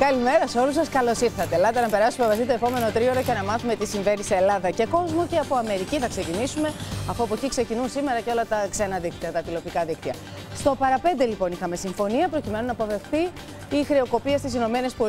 Καλημέρα σε όλους σας, καλώς ήρθατε. Ελάτε να περάσουμε μαζί το επόμενο τρίωρο και να μάθουμε τι συμβαίνει σε Ελλάδα και κόσμο, και από Αμερική θα ξεκινήσουμε, αφού από εκεί ξεκινούν σήμερα και όλα τα ξένα δίκτυα, τα τηλεοπτικά δίκτυα. Στο παραπέντε λοιπόν είχαμε συμφωνία προκειμένου να αποφευθεί η χρεοκοπία στις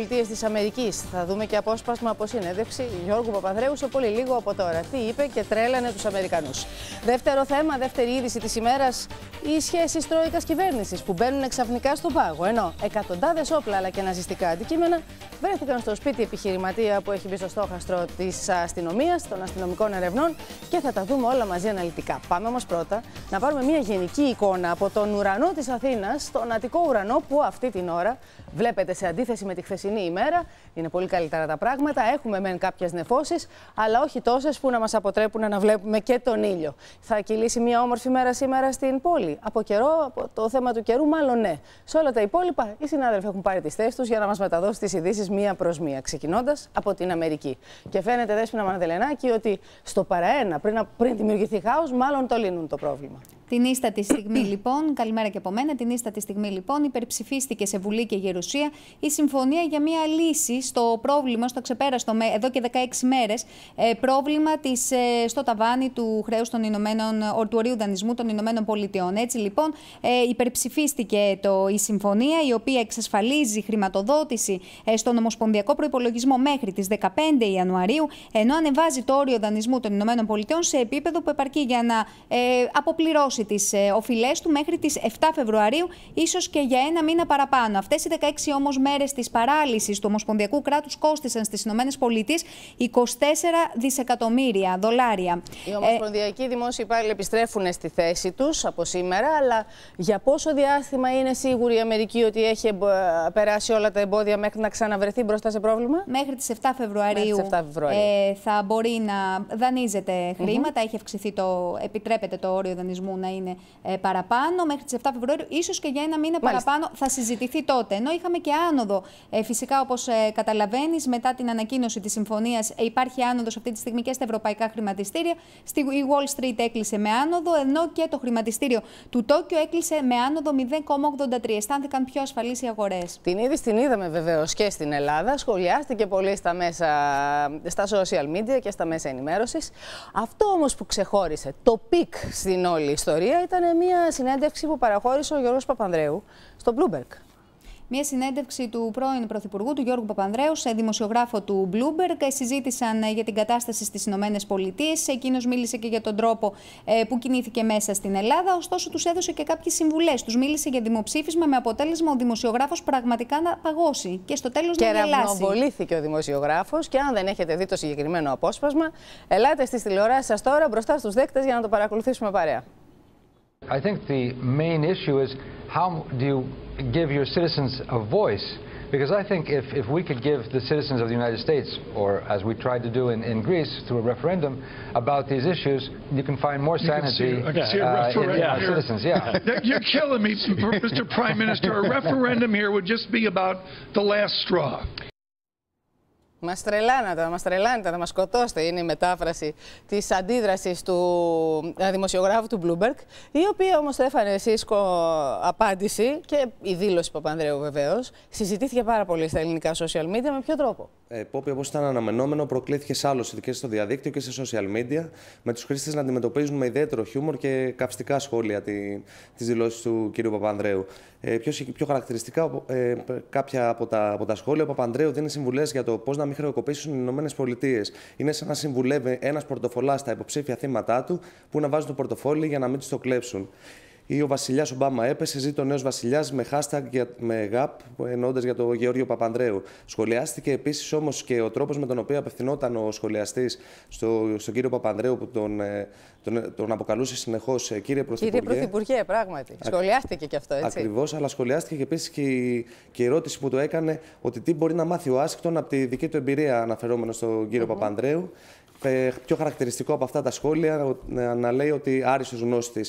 ΗΠΑ. Θα δούμε και απόσπασμα από συνέντευξη Γιώργου Παπανδρέου σε πολύ λίγο από τώρα. Τι είπε και τρέλανε τους Αμερικανούς. Δεύτερο θέμα, δεύτερη είδηση της ημέρας, οι σχέσεις Τρόικας κυβέρνησης που μπαίνουν ξαφνικά στον πάγο. Ενώ εκατοντάδες όπλα αλλά και ναζιστικά αντικείμενα βρέθηκαν στο σπίτι επιχειρηματία που έχει μπει στο στόχαστρο της αστυνομίας, των αστυνομικών ερευνών, και θα τα δούμε όλα μαζί αναλυτικά. Πάμε όμως πρώτα να πάρουμε μια γενική εικόνα από τον ουρανό της Αθήνας, τον Αττικό ουρανό, που αυτή την ώρα βλέπετε σε αντίθεση με τη χθεσινή ημέρα. Είναι πολύ καλύτερα τα πράγματα. Έχουμε μεν κάποιες νεφώσεις, αλλά όχι τόσες που να μας αποτρέπουν να βλέπουμε και τον ήλιο. Θα κυλήσει μια όμορφη μέρα σήμερα στην πόλη. Από καιρό, από το θέμα του καιρού, μάλλον ναι. Σε όλα τα υπόλοιπα, οι συνάδελφοι έχουν πάρει τις θέσεις τους για να μας μεταδώσουν τις ειδήσεις μία προς μία, ξεκινώντας από την Αμερική. Και φαίνεται, Δέσποινα Μαναδελενάκη, ότι στο παραένα, πριν δημιουργηθεί χάος, μάλλον το λύνουν το πρόβλημα. Την ίστατη στιγμή λοιπόν, καλημέρα και από μένα, την ίστατη στιγμή λοιπόν υπερψηφίστηκε σε Βουλή και Γερουσία η συμφωνία για μια λύση στο πρόβλημα, στο ξεπέραστο εδώ και 16 μέρες, πρόβλημα στο ταβάνι του χρέους του ορίου δανεισμού των Ηνωμένων Πολιτειών. Έτσι λοιπόν υπερψηφίστηκε η συμφωνία, η οποία εξασφαλίζει χρηματοδότηση στον ομοσπονδιακό προϋπολογισμό μέχρι τις 15 Ιανουαρίου, ενώ ανεβάζει το όριο δανεισμού των Ηνωμένων Πολιτειών σε επίπεδο που επαρκεί για να αποπληρώσει τις οφειλές του μέχρι τις 7 Φεβρουαρίου, ίσως και για ένα μήνα παραπάνω. Αυτές οι 16 όμως μέρες της παράλυσης του ομοσπονδιακού κράτους κόστησαν στις ΗΠΑ 24 δισεκατομμύρια δολάρια. Οι ομοσπονδιακοί δημόσιοι υπάλληλοι επιστρέφουν στη θέση τους από σήμερα, αλλά για πόσο διάστημα είναι σίγουρη η Αμερική ότι έχει περάσει όλα τα εμπόδια μέχρι να ξαναβρεθεί μπροστά σε πρόβλημα? Μέχρι τις 7 Φεβρουαρίου, θα μπορεί να δανείζεται χρήματα. Έχει αυξηθεί επιτρέπεται το όριο δανεισμού να είναι παραπάνω. Μέχρι τις 7 Φεβρουαρίου, ίσως και για ένα μήνα παραπάνω, θα συζητηθεί τότε. Ενώ είχαμε και άνοδο, φυσικά, όπως καταλαβαίνεις, μετά την ανακοίνωση της συμφωνίας, υπάρχει άνοδος αυτή τη στιγμή και στα ευρωπαϊκά χρηματιστήρια. Στη Wall Street έκλεισε με άνοδο, ενώ και το χρηματιστήριο του Τόκιο έκλεισε με άνοδο 0,83. Αισθάνθηκαν πιο ασφαλείς οι αγορές. Την είδηση την είδαμε βεβαίως και στην Ελλάδα. Σχολιάστηκε πολύ στα social media και στα μέσα ενημέρωσης. Αυτό όμως που ξεχώρισε, το πικ στην όλη ιστορία, ήταν μια συνέντευξη που παραχώρησε ο Γιώργος Παπανδρέου στο Bloomberg. Μια συνέντευξη του πρώην Πρωθυπουργού, του Γιώργου Παπανδρέου, σε δημοσιογράφο του Bloomberg. Συζήτησαν για την κατάσταση στις Ηνωμένες Πολιτείες. Εκείνος μίλησε και για τον τρόπο που κινήθηκε μέσα στην Ελλάδα. Ωστόσο, τους έδωσε και κάποιες συμβουλές. Τους μίλησε για δημοψήφισμα, με αποτέλεσμα ο δημοσιογράφος πραγματικά να παγώσει και στο τέλος να γελάσει. Και ραυνοβολήθηκε ο δημοσιογράφος. Και αν δεν έχετε δει το συγκεκριμένο απόσπασμα, ελάτε στις τηλεοράσεις σας τώρα μπροστά στους δέκτες για να το παρακολουθήσουμε παρέα. I think the main issue is how do you give your citizens a voice? Because I think if we could give the citizens of the United States, or as we tried to do in Greece through a referendum about these issues, you can find more sanity in our citizens. Yeah. You're killing me, Mr. Prime Minister. A referendum here would just be about the last straw. Μας τρελάνετε, να μας σκοτώσετε, είναι η μετάφραση της αντίδρασης του δημοσιογράφου του Bloomberg, η οποία όμως έφανε ΣΥΣΚΟ απάντηση, και η δήλωση Παπανδρέου βεβαίως συζητήθηκε πάρα πολύ στα ελληνικά social media. Με ποιο τρόπο? Πόπη, όπως ήταν αναμενόμενο, προκλήθηκε σάλωση και στο διαδίκτυο και σε social media, με τους χρήστες να αντιμετωπίζουν με ιδιαίτερο χιούμορ και καυστικά σχόλια τις δηλώσεις του κ. Παπανδρέου. Πιο χαρακτηριστικά, κάποια από τα σχόλια, ο Παπανδρέου δίνει συμβουλές για το πώς να μην χρεοκοπήσουν οι ΗΠΑ. Είναι σαν να συμβουλεύει ένας πορτοφολάς στα υποψήφια θύματά του που να βάζουν το πορτοφόλι για να μην τους το κλέψουν. Ή ο βασιλιάς Ομπάμα έπεσε, ζει το νέος βασιλιάς, με hashtag με ΓΑΠ, εννοώντας για τον Γεώργιο Παπανδρέου. Σχολιάστηκε επίσης όμως και ο τρόπος με τον οποίο απευθυνόταν ο σχολιαστής στον κύριο Παπανδρέου, που τον αποκαλούσε συνεχώς κύριε Πρωθυπουργέ. Κύριε Πρωθυπουργέ, πράγματι. Σχολιάστηκε και αυτό, έτσι. Ακριβώς, αλλά σχολιάστηκε και επίσης και η ερώτηση που του έκανε ότι τι μπορεί να μάθει ο Άσκτον από τη δική του εμπειρία, αναφερόμενο στον κύριο Παπανδρέου. Πιο χαρακτηριστικό από αυτά τα σχόλια να λέει ότι άριστος γνώστης.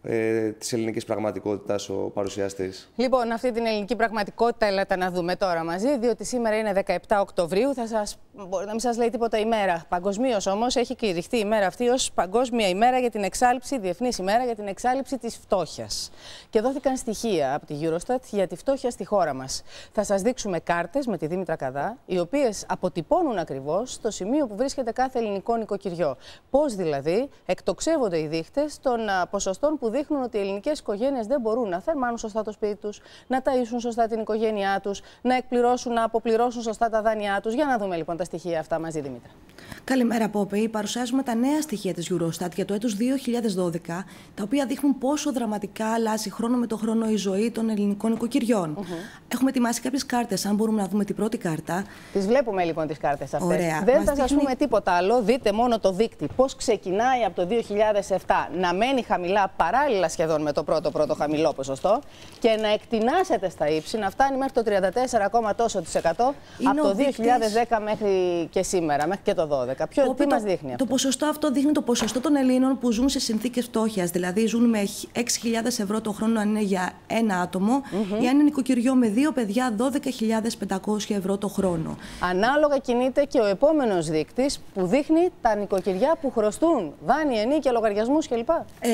της ελληνικής πραγματικότητας ο παρουσιαστής. Λοιπόν, αυτή την ελληνική πραγματικότητα έλατε να δούμε τώρα μαζί, διότι σήμερα είναι 17 Οκτωβρίου. Μπορεί να μην σας λέει τίποτα ημέρα. Παγκοσμίως όμως έχει κηρυχθεί η ημέρα αυτή ως Παγκόσμια ημέρα για την εξάλειψη, Διεθνής ημέρα για την εξάλειψη της φτώχειας. Και δόθηκαν στοιχεία από τη Eurostat για τη φτώχεια στη χώρα μας. Θα σας δείξουμε κάρτες με τη Δήμητρα Καδά, οι οποίες αποτυπώνουν ακριβώς το σημείο που βρίσκεται κάθε ελληνικό νοικοκυριό. Πώς δηλαδή εκτοξεύονται οι δείχτες των ποσοστών που δείχνουν ότι οι ελληνικές οικογένειες δεν μπορούν να θερμάνουν σωστά το σπίτι τους, να ταΐσουν σωστά την οικογένειά τους, να εκπληρώσουν, να αποπληρώσουν σωστά τα δάνειά τους. Για να δούμε λοιπόν τα στοιχεία αυτά μαζί, Δήμητρα. Καλημέρα, Πόπη. Παρουσιάζουμε τα νέα στοιχεία της Eurostat για το έτος 2012, τα οποία δείχνουν πόσο δραματικά αλλάζει χρόνο με το χρόνο η ζωή των ελληνικών οικοκυριών. Έχουμε ετοιμάσει κάποιες κάρτες, αν μπορούμε να δούμε την πρώτη κάρτα. Τις βλέπουμε λοιπόν τις κάρτες αυτές. Ωραία. Δεν θα σας πούμε τίποτα άλλο. Δείτε μόνο το δείκτη. Πώς ξεκινάει από το 2007 να μένει χαμηλά, παράλληλα σχεδόν με το πρώτο χαμηλό ποσοστό, και να εκτινάσεται στα ύψη, να φτάνει μέχρι το 34,τόσο% από το 2010 μέχρι και σήμερα, μέχρι και το 2012. Τι μας δείχνει αυτό? Το ποσοστό αυτό δείχνει το ποσοστό των Ελλήνων που ζουν σε συνθήκες φτώχειας. Δηλαδή ζουν με 6.000 ευρώ το χρόνο αν είναι για ένα άτομο, ή αν είναι νοικοκυριό με 2 παιδιά, 12.500 ευρώ το χρόνο. Ανάλογα κινείται και ο επόμενος δείκτης που δείχνει τα νοικοκυριά που χρωστούν δάνεια, ενίκια, λογαριασμούς κλπ.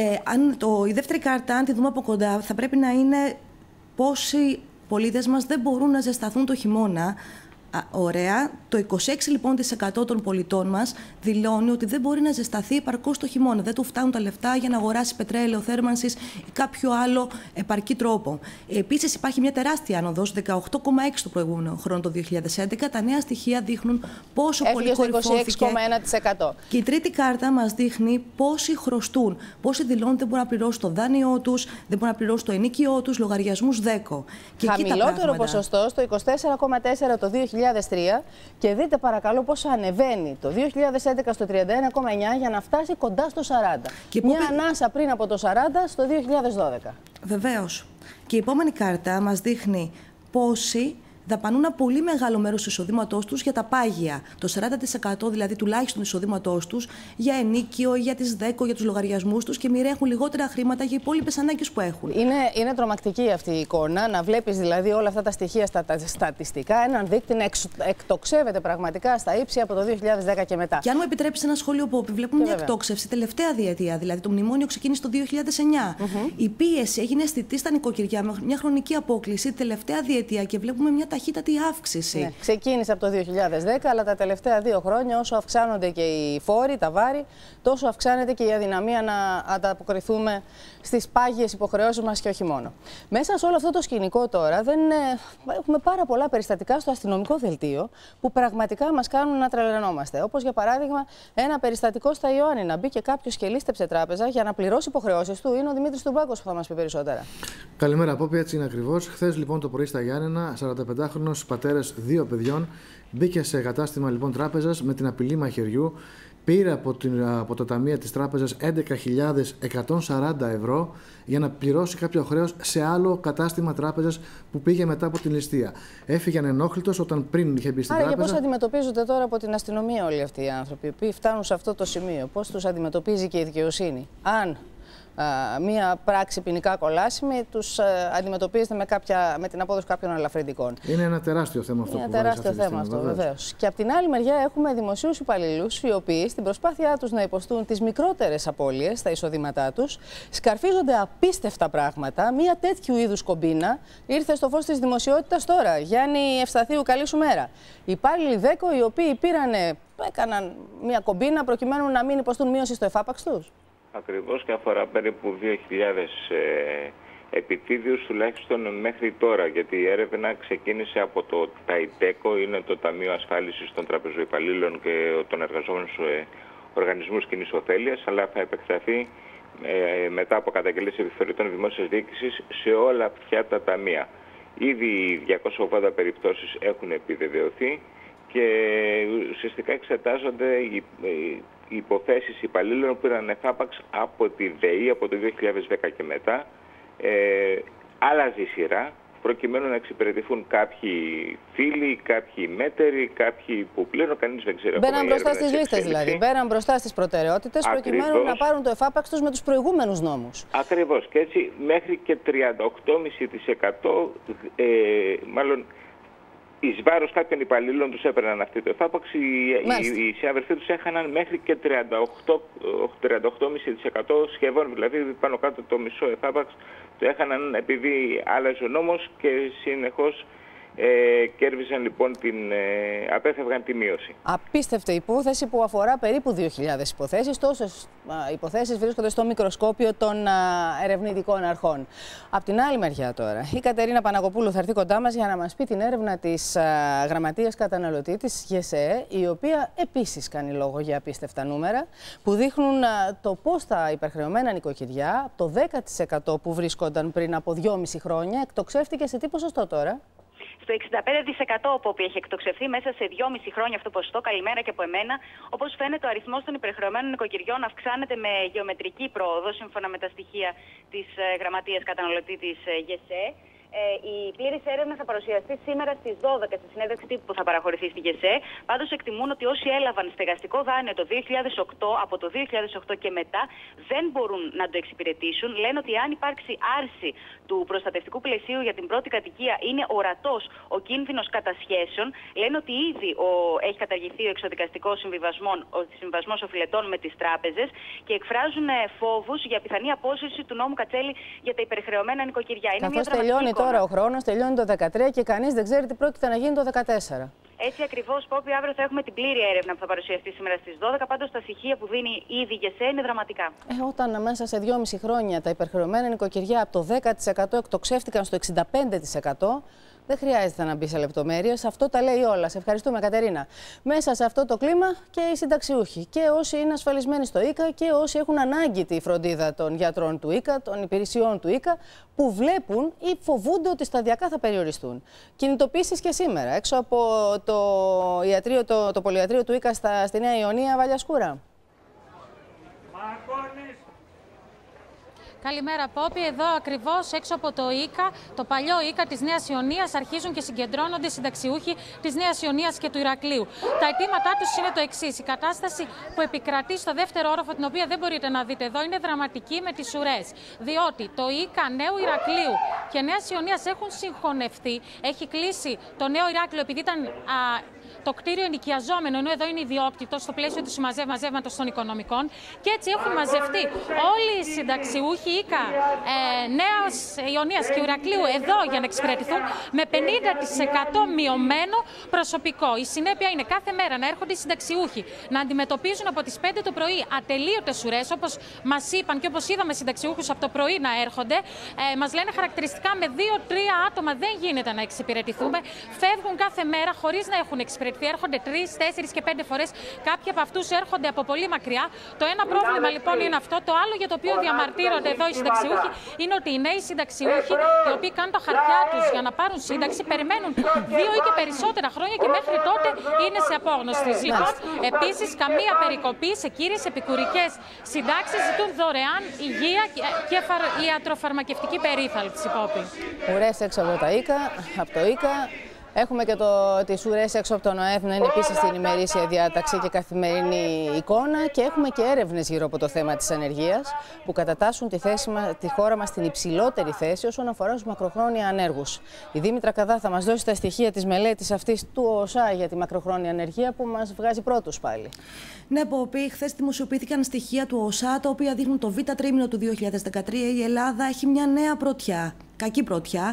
Η δεύτερη κάρτα, αν τη δούμε από κοντά, θα πρέπει να είναι πόσοι πολίτες μας δεν μπορούν να ζεσταθούν το χειμώνα. Ωραία. Το 26% λοιπόν των πολιτών μας δηλώνει ότι δεν μπορεί να ζεσταθεί επαρκώς το χειμώνα. Δεν του φτάνουν τα λεφτά για να αγοράσει πετρέλαιο θέρμανσης ή κάποιο άλλο επαρκή τρόπο. Επίσης, υπάρχει μια τεράστια άνοδος, 18,6% το προηγούμενο χρόνο, το 2011. Τα νέα στοιχεία δείχνουν πόσο πολύ κορυφώθηκε. 26,1%. Και η τρίτη κάρτα μας δείχνει πόσοι χρωστούν. Πόσοι δηλώνουν δεν μπορούν να πληρώσουν το δάνειό τους, δεν μπορούν να πληρώσουν το ενοίκιό τους, λογαριασμούς ΔΕΚΟ. Χαμηλότερο ποσοστό στο 24,4% το 2003, και δείτε παρακαλώ πόσο ανεβαίνει το 2011 στο 31,9% για να φτάσει κοντά στο 40%. Και μια ανάσα πριν από το 40% στο 2012. Βεβαίως. Και η επόμενη κάρτα μας δείχνει πόσοι δαπανούν ένα πολύ μεγάλο μέρος του εισοδήματός τους για τα πάγια. Το 40% δηλαδή τουλάχιστον του εισοδήματός τους για ενίκιο, για τις ΔΕΚΟ, για τους λογαριασμούς τους, και μοιραίουν λιγότερα χρήματα για υπόλοιπες ανάγκες που έχουν. Είναι τρομακτική αυτή η εικόνα. Να βλέπεις δηλαδή όλα αυτά τα στοιχεία στα στατιστικά, έναν δείκτη να εκτοξεύεται πραγματικά στα ύψη από το 2010 και μετά. Και αν μου επιτρέψεις ένα σχόλιο που βλέπουμε μια εκτόξευση τελευταία διετία, δηλαδή το μνημόνιο ξεκίνησε το 2009. Η πίεση έγινε αισθητή στα νοικοκυριά με μια χρονική απόκληση τελευταία διετία και βλέπουμε μια ταχύτατη αύξηση. Ναι, ξεκίνησε από το 2010, αλλά τα τελευταία 2 χρόνια, όσο αυξάνονται και οι φόροι, τα βάρη, τόσο αυξάνεται και η αδυναμία να ανταποκριθούμε στις πάγιες υποχρεώσεις μας και όχι μόνο. Μέσα σε όλο αυτό το σκηνικό τώρα έχουμε πάρα πολλά περιστατικά στο αστυνομικό δελτίο που πραγματικά μας κάνουν να τρελαινόμαστε. Όπως για παράδειγμα ένα περιστατικό στα Ιωάννινα. Μπήκε κάποιος και λίστεψε τράπεζα για να πληρώσει υποχρεώσεις του. Είναι ο Δημήτρης Τουμπάκος που θα μας πει περισσότερα. Καλημέρα, Πόπη, έτσι είναι ακριβώς. Χθες λοιπόν το πρωί στα Γιάννενα, 45χρονος πατέρας 2 παιδιών μπήκε σε κατάστημα λοιπόν τράπεζας με την απειλή μαχαιριού. Πήρε από τα ταμεία της τράπεζας 11.140 ευρώ για να πληρώσει κάποιο χρέος σε άλλο κατάστημα τράπεζας που πήγε μετά από την ληστεία. Έφυγε ανενόχλητος όταν πριν είχε μπει στην τράπεζα. Και πώς αντιμετωπίζονται τώρα από την αστυνομία όλοι αυτοί οι άνθρωποι που φτάνουν σε αυτό το σημείο, πώς τους αντιμετωπίζει και η δικαιοσύνη? Αν μία πράξη ποινικά κολάσιμη τους αντιμετωπίζεται με την απόδοση κάποιων ελαφρυντικών. Είναι ένα τεράστιο θέμα αυτό. Είναι ένα τεράστιο θέμα αυτό, βεβαίως. Και από την άλλη μεριά έχουμε δημοσίους υπαλλήλους οι οποίοι στην προσπάθειά τους να υποστούν τις μικρότερες απώλειες στα εισοδήματά τους σκαρφίζονται απίστευτα πράγματα. Μία τέτοιου είδους κομπίνα ήρθε στο φως της δημοσιότητας τώρα. Γιάννη Ευσταθίου, καλή σου μέρα. Οι υπάλληλοι ΔΕΚΟ οι οποίοι έκαναν μία κομπίνα προκειμένου να μην υποστούν μείωση στο εφάπαξ τους. Ακριβώς, και αφορά περίπου 2.000 επιτίδιους τουλάχιστον μέχρι τώρα, γιατί η έρευνα ξεκίνησε από το ΤΑΙΤΕΚΟ, είναι το Ταμείο Ασφάλισης των Τραπεζοϊπαλλήλων και των Εργαζόμενων Οργανισμούς Κοινής Ωφέλειας, αλλά θα επεκταθεί μετά από καταγγελίες επιθεωρητών δημόσιας διοίκησης σε όλα πια τα ταμεία. Ήδη 280 περιπτώσεις έχουν επιβεβαιωθεί και ουσιαστικά εξετάζονται οι υποθέσεις υπαλλήλων που πήραν εφάπαξ από τη ΔΕΗ από το 2010 και μετά. Άλλαζε η σειρά, προκειμένου να εξυπηρετηθούν κάποιοι φίλοι, κάποιοι μέτεροι, κάποιοι που πλέον κανείς δεν ξέρει. Μπαίναν μπροστά στις λίστες δηλαδή. Μπαίναν μπροστά στις προτεραιότητες προκειμένου να πάρουν το εφάπαξ τους με τους προηγούμενους νόμους. Ακριβώς. Και έτσι μέχρι και 38,5% μάλλον εις βάρος κάποιων υπαλλήλων τους έπαιρναν αυτή το εφάπαξ. Οι συναδελφοί τους έχαναν μέχρι και 38,5%, σχεδόν δηλαδή πάνω κάτω το μισό εφάπαξ το έχαναν επειδή άλλαζε ο νόμος και συνεχώς κέρδιζαν λοιπόν απέφευγαν τη μείωση. Απίστευτη υπόθεση που αφορά περίπου 2.000 υποθέσεις. Τόσες υποθέσεις βρίσκονται στο μικροσκόπιο των ερευνητικών αρχών. Απ' την άλλη μεριά τώρα, η Κατερίνα Παναγοπούλου θα έρθει κοντά μας για να μας πει την έρευνα της Γραμματείας Καταναλωτή της ΓΕΣΕ, η οποία επίσης κάνει λόγο για απίστευτα νούμερα που δείχνουν το πώς τα υπερχρεωμένα νοικοκυριά, το 10% που βρίσκονταν πριν από 2,5 χρόνια, εκτοξεύτηκε σε τι ποσοστό τώρα? Στο 65% που έχει εκτοξευθεί μέσα σε 2,5 χρόνια αυτό το ποσοστό. Καλημέρα και από εμένα. Όπως φαίνεται, ο αριθμός των υπερχρεωμένων νοικοκυριών αυξάνεται με γεωμετρική πρόοδο, σύμφωνα με τα στοιχεία της Γραμματείας Καταναλωτή της ΓΕΣΕ. Η πλήρης έρευνα θα παρουσιαστεί σήμερα στις 12 στη συνέντευξη τύπου που θα παραχωρηθεί στη ΓΕΣΕ. Πάντως εκτιμούν ότι όσοι έλαβαν στεγαστικό δάνειο το 2008, από το 2008 και μετά, δεν μπορούν να το εξυπηρετήσουν. Λένε ότι αν υπάρξει άρση του προστατευτικού πλαισίου για την πρώτη κατοικία, είναι ορατός ο κίνδυνος κατασχέσεων. Λένε ότι ήδη έχει καταργηθεί ο εξοδικαστικός συμβιβασμός οφειλετών με τις τράπεζες και εκφράζουν φόβους για πιθανή απόσυρση του νόμου Κατσέλη για τα υπερχρεωμένα νοικοκυριά. Είναι μια δραματική τώρα ο χρόνος, τελειώνει το 2013 και κανείς δεν ξέρει τι πρόκειται να γίνει το 2014. Έτσι ακριβώς, Πόπη, αύριο θα έχουμε την πλήρη έρευνα που θα παρουσιαστεί σήμερα στις 12. Πάντως τα στοιχεία που δίνει ήδη η ΓΕΣΕ είναι δραματικά. Όταν μέσα σε 2,5 χρόνια τα υπερχρεωμένα νοικοκυριά από το 10% εκτοξεύτηκαν στο 65%, δεν χρειάζεται να μπει σε λεπτομέρειες. Αυτό τα λέει όλα. Σε ευχαριστούμε, Κατερίνα. Μέσα σε αυτό το κλίμα και οι συνταξιούχοι. Και όσοι είναι ασφαλισμένοι στο ΙΚΑ και όσοι έχουν ανάγκη τη φροντίδα των γιατρών του ΙΚΑ, των υπηρεσιών του ΙΚΑ, που βλέπουν ή φοβούνται ότι σταδιακά θα περιοριστούν. Κινητοποίησεις και σήμερα, έξω από το πολυιατρείο του ΙΚΑ στη Νέα Ιωνία, Βαλιασκούρα. Καλημέρα, Πόπη. Εδώ ακριβώς έξω από το ΙΚΑ, το παλιό ΙΚΑ της Νέας Ιωνίας, αρχίζουν και συγκεντρώνονται οι συνταξιούχοι της Νέας Ιωνίας και του Ηρακλείου. Τα αιτήματά τους είναι το εξής. Η κατάσταση που επικρατεί στο δεύτερο όροφο, την οποία δεν μπορείτε να δείτε εδώ, είναι δραματική με τις ουρές. Διότι το ΙΚΑ Νέου Ηρακλείου και Νέας Ιωνίας έχουν συγχωνευτεί. Έχει κλείσει το Νέο Ηράκλειο επειδή ήταν το κτίριο ενοικιαζόμενο, ενώ εδώ είναι ιδιόκτητο στο πλαίσιο του μαζεύματος των οικονομικών. Και έτσι έχουν μαζευτεί όλοι οι συνταξιούχοι ΙΚΑ Νέας Ιωνίας και Ηρακλείου εδώ για να εξυπηρετηθούν με 50% μειωμένο προσωπικό. Η συνέπεια είναι κάθε μέρα να έρχονται οι συνταξιούχοι να αντιμετωπίζουν από τις 5 το πρωί ατελείωτες ουρές, όπως μας είπαν και όπως είδαμε συνταξιούχους από το πρωί να έρχονται. Μας λένε χαρακτηριστικά με 2-3 άτομα δεν γίνεται να εξυπηρετηθούμε. Φεύγουν κάθε μέρα χωρίς να έχουν εξυπηρετηθεί. Έρχονται 3, 4 και 5 φορές. Κάποιοι από αυτούς έρχονται από πολύ μακριά. Το ένα πρόβλημα λοιπόν είναι αυτό. Το άλλο για το οποίο διαμαρτύρονται εδώ οι συνταξιούχοι είναι ότι οι νέοι συνταξιούχοι, οι οποίοι κάνουν τα χαρτιά τους για να πάρουν σύνταξη, περιμένουν 2 ή και περισσότερα χρόνια και μέχρι τότε είναι σε απόγνωστη ζήτηση. Επίσης, καμία περικοπή σε κύριες επικουρικές συντάξεις, ζητούν δωρεάν υγεία και ιατροφαρμακευτική περίθαλψη. Ουρές έξω από το ΙΚΑ. Έχουμε και τις ουρές έξω από τον ΟΕΔ να είναι επίσης στην ημερήσια διάταξη και καθημερινή εικόνα. Και έχουμε και έρευνες γύρω από το θέμα της ανεργίας που κατατάσσουν τη χώρα μας στην υψηλότερη θέση όσον αφορά τους μακροχρόνια ανέργους. Η Δήμητρα Καδά θα μας δώσει τα στοιχεία της μελέτης αυτής του ΟΣΑ για τη μακροχρόνια ανεργία που μας βγάζει πρώτους πάλι. Ναι, Πόπη, χθες δημοσιοποιήθηκαν στοιχεία του ΟΣΑ τα οποία δείχνουν το β' τρίμηνο του 2013. Η Ελλάδα έχει μια νέα πρωτιά. Κακή πρωτιά,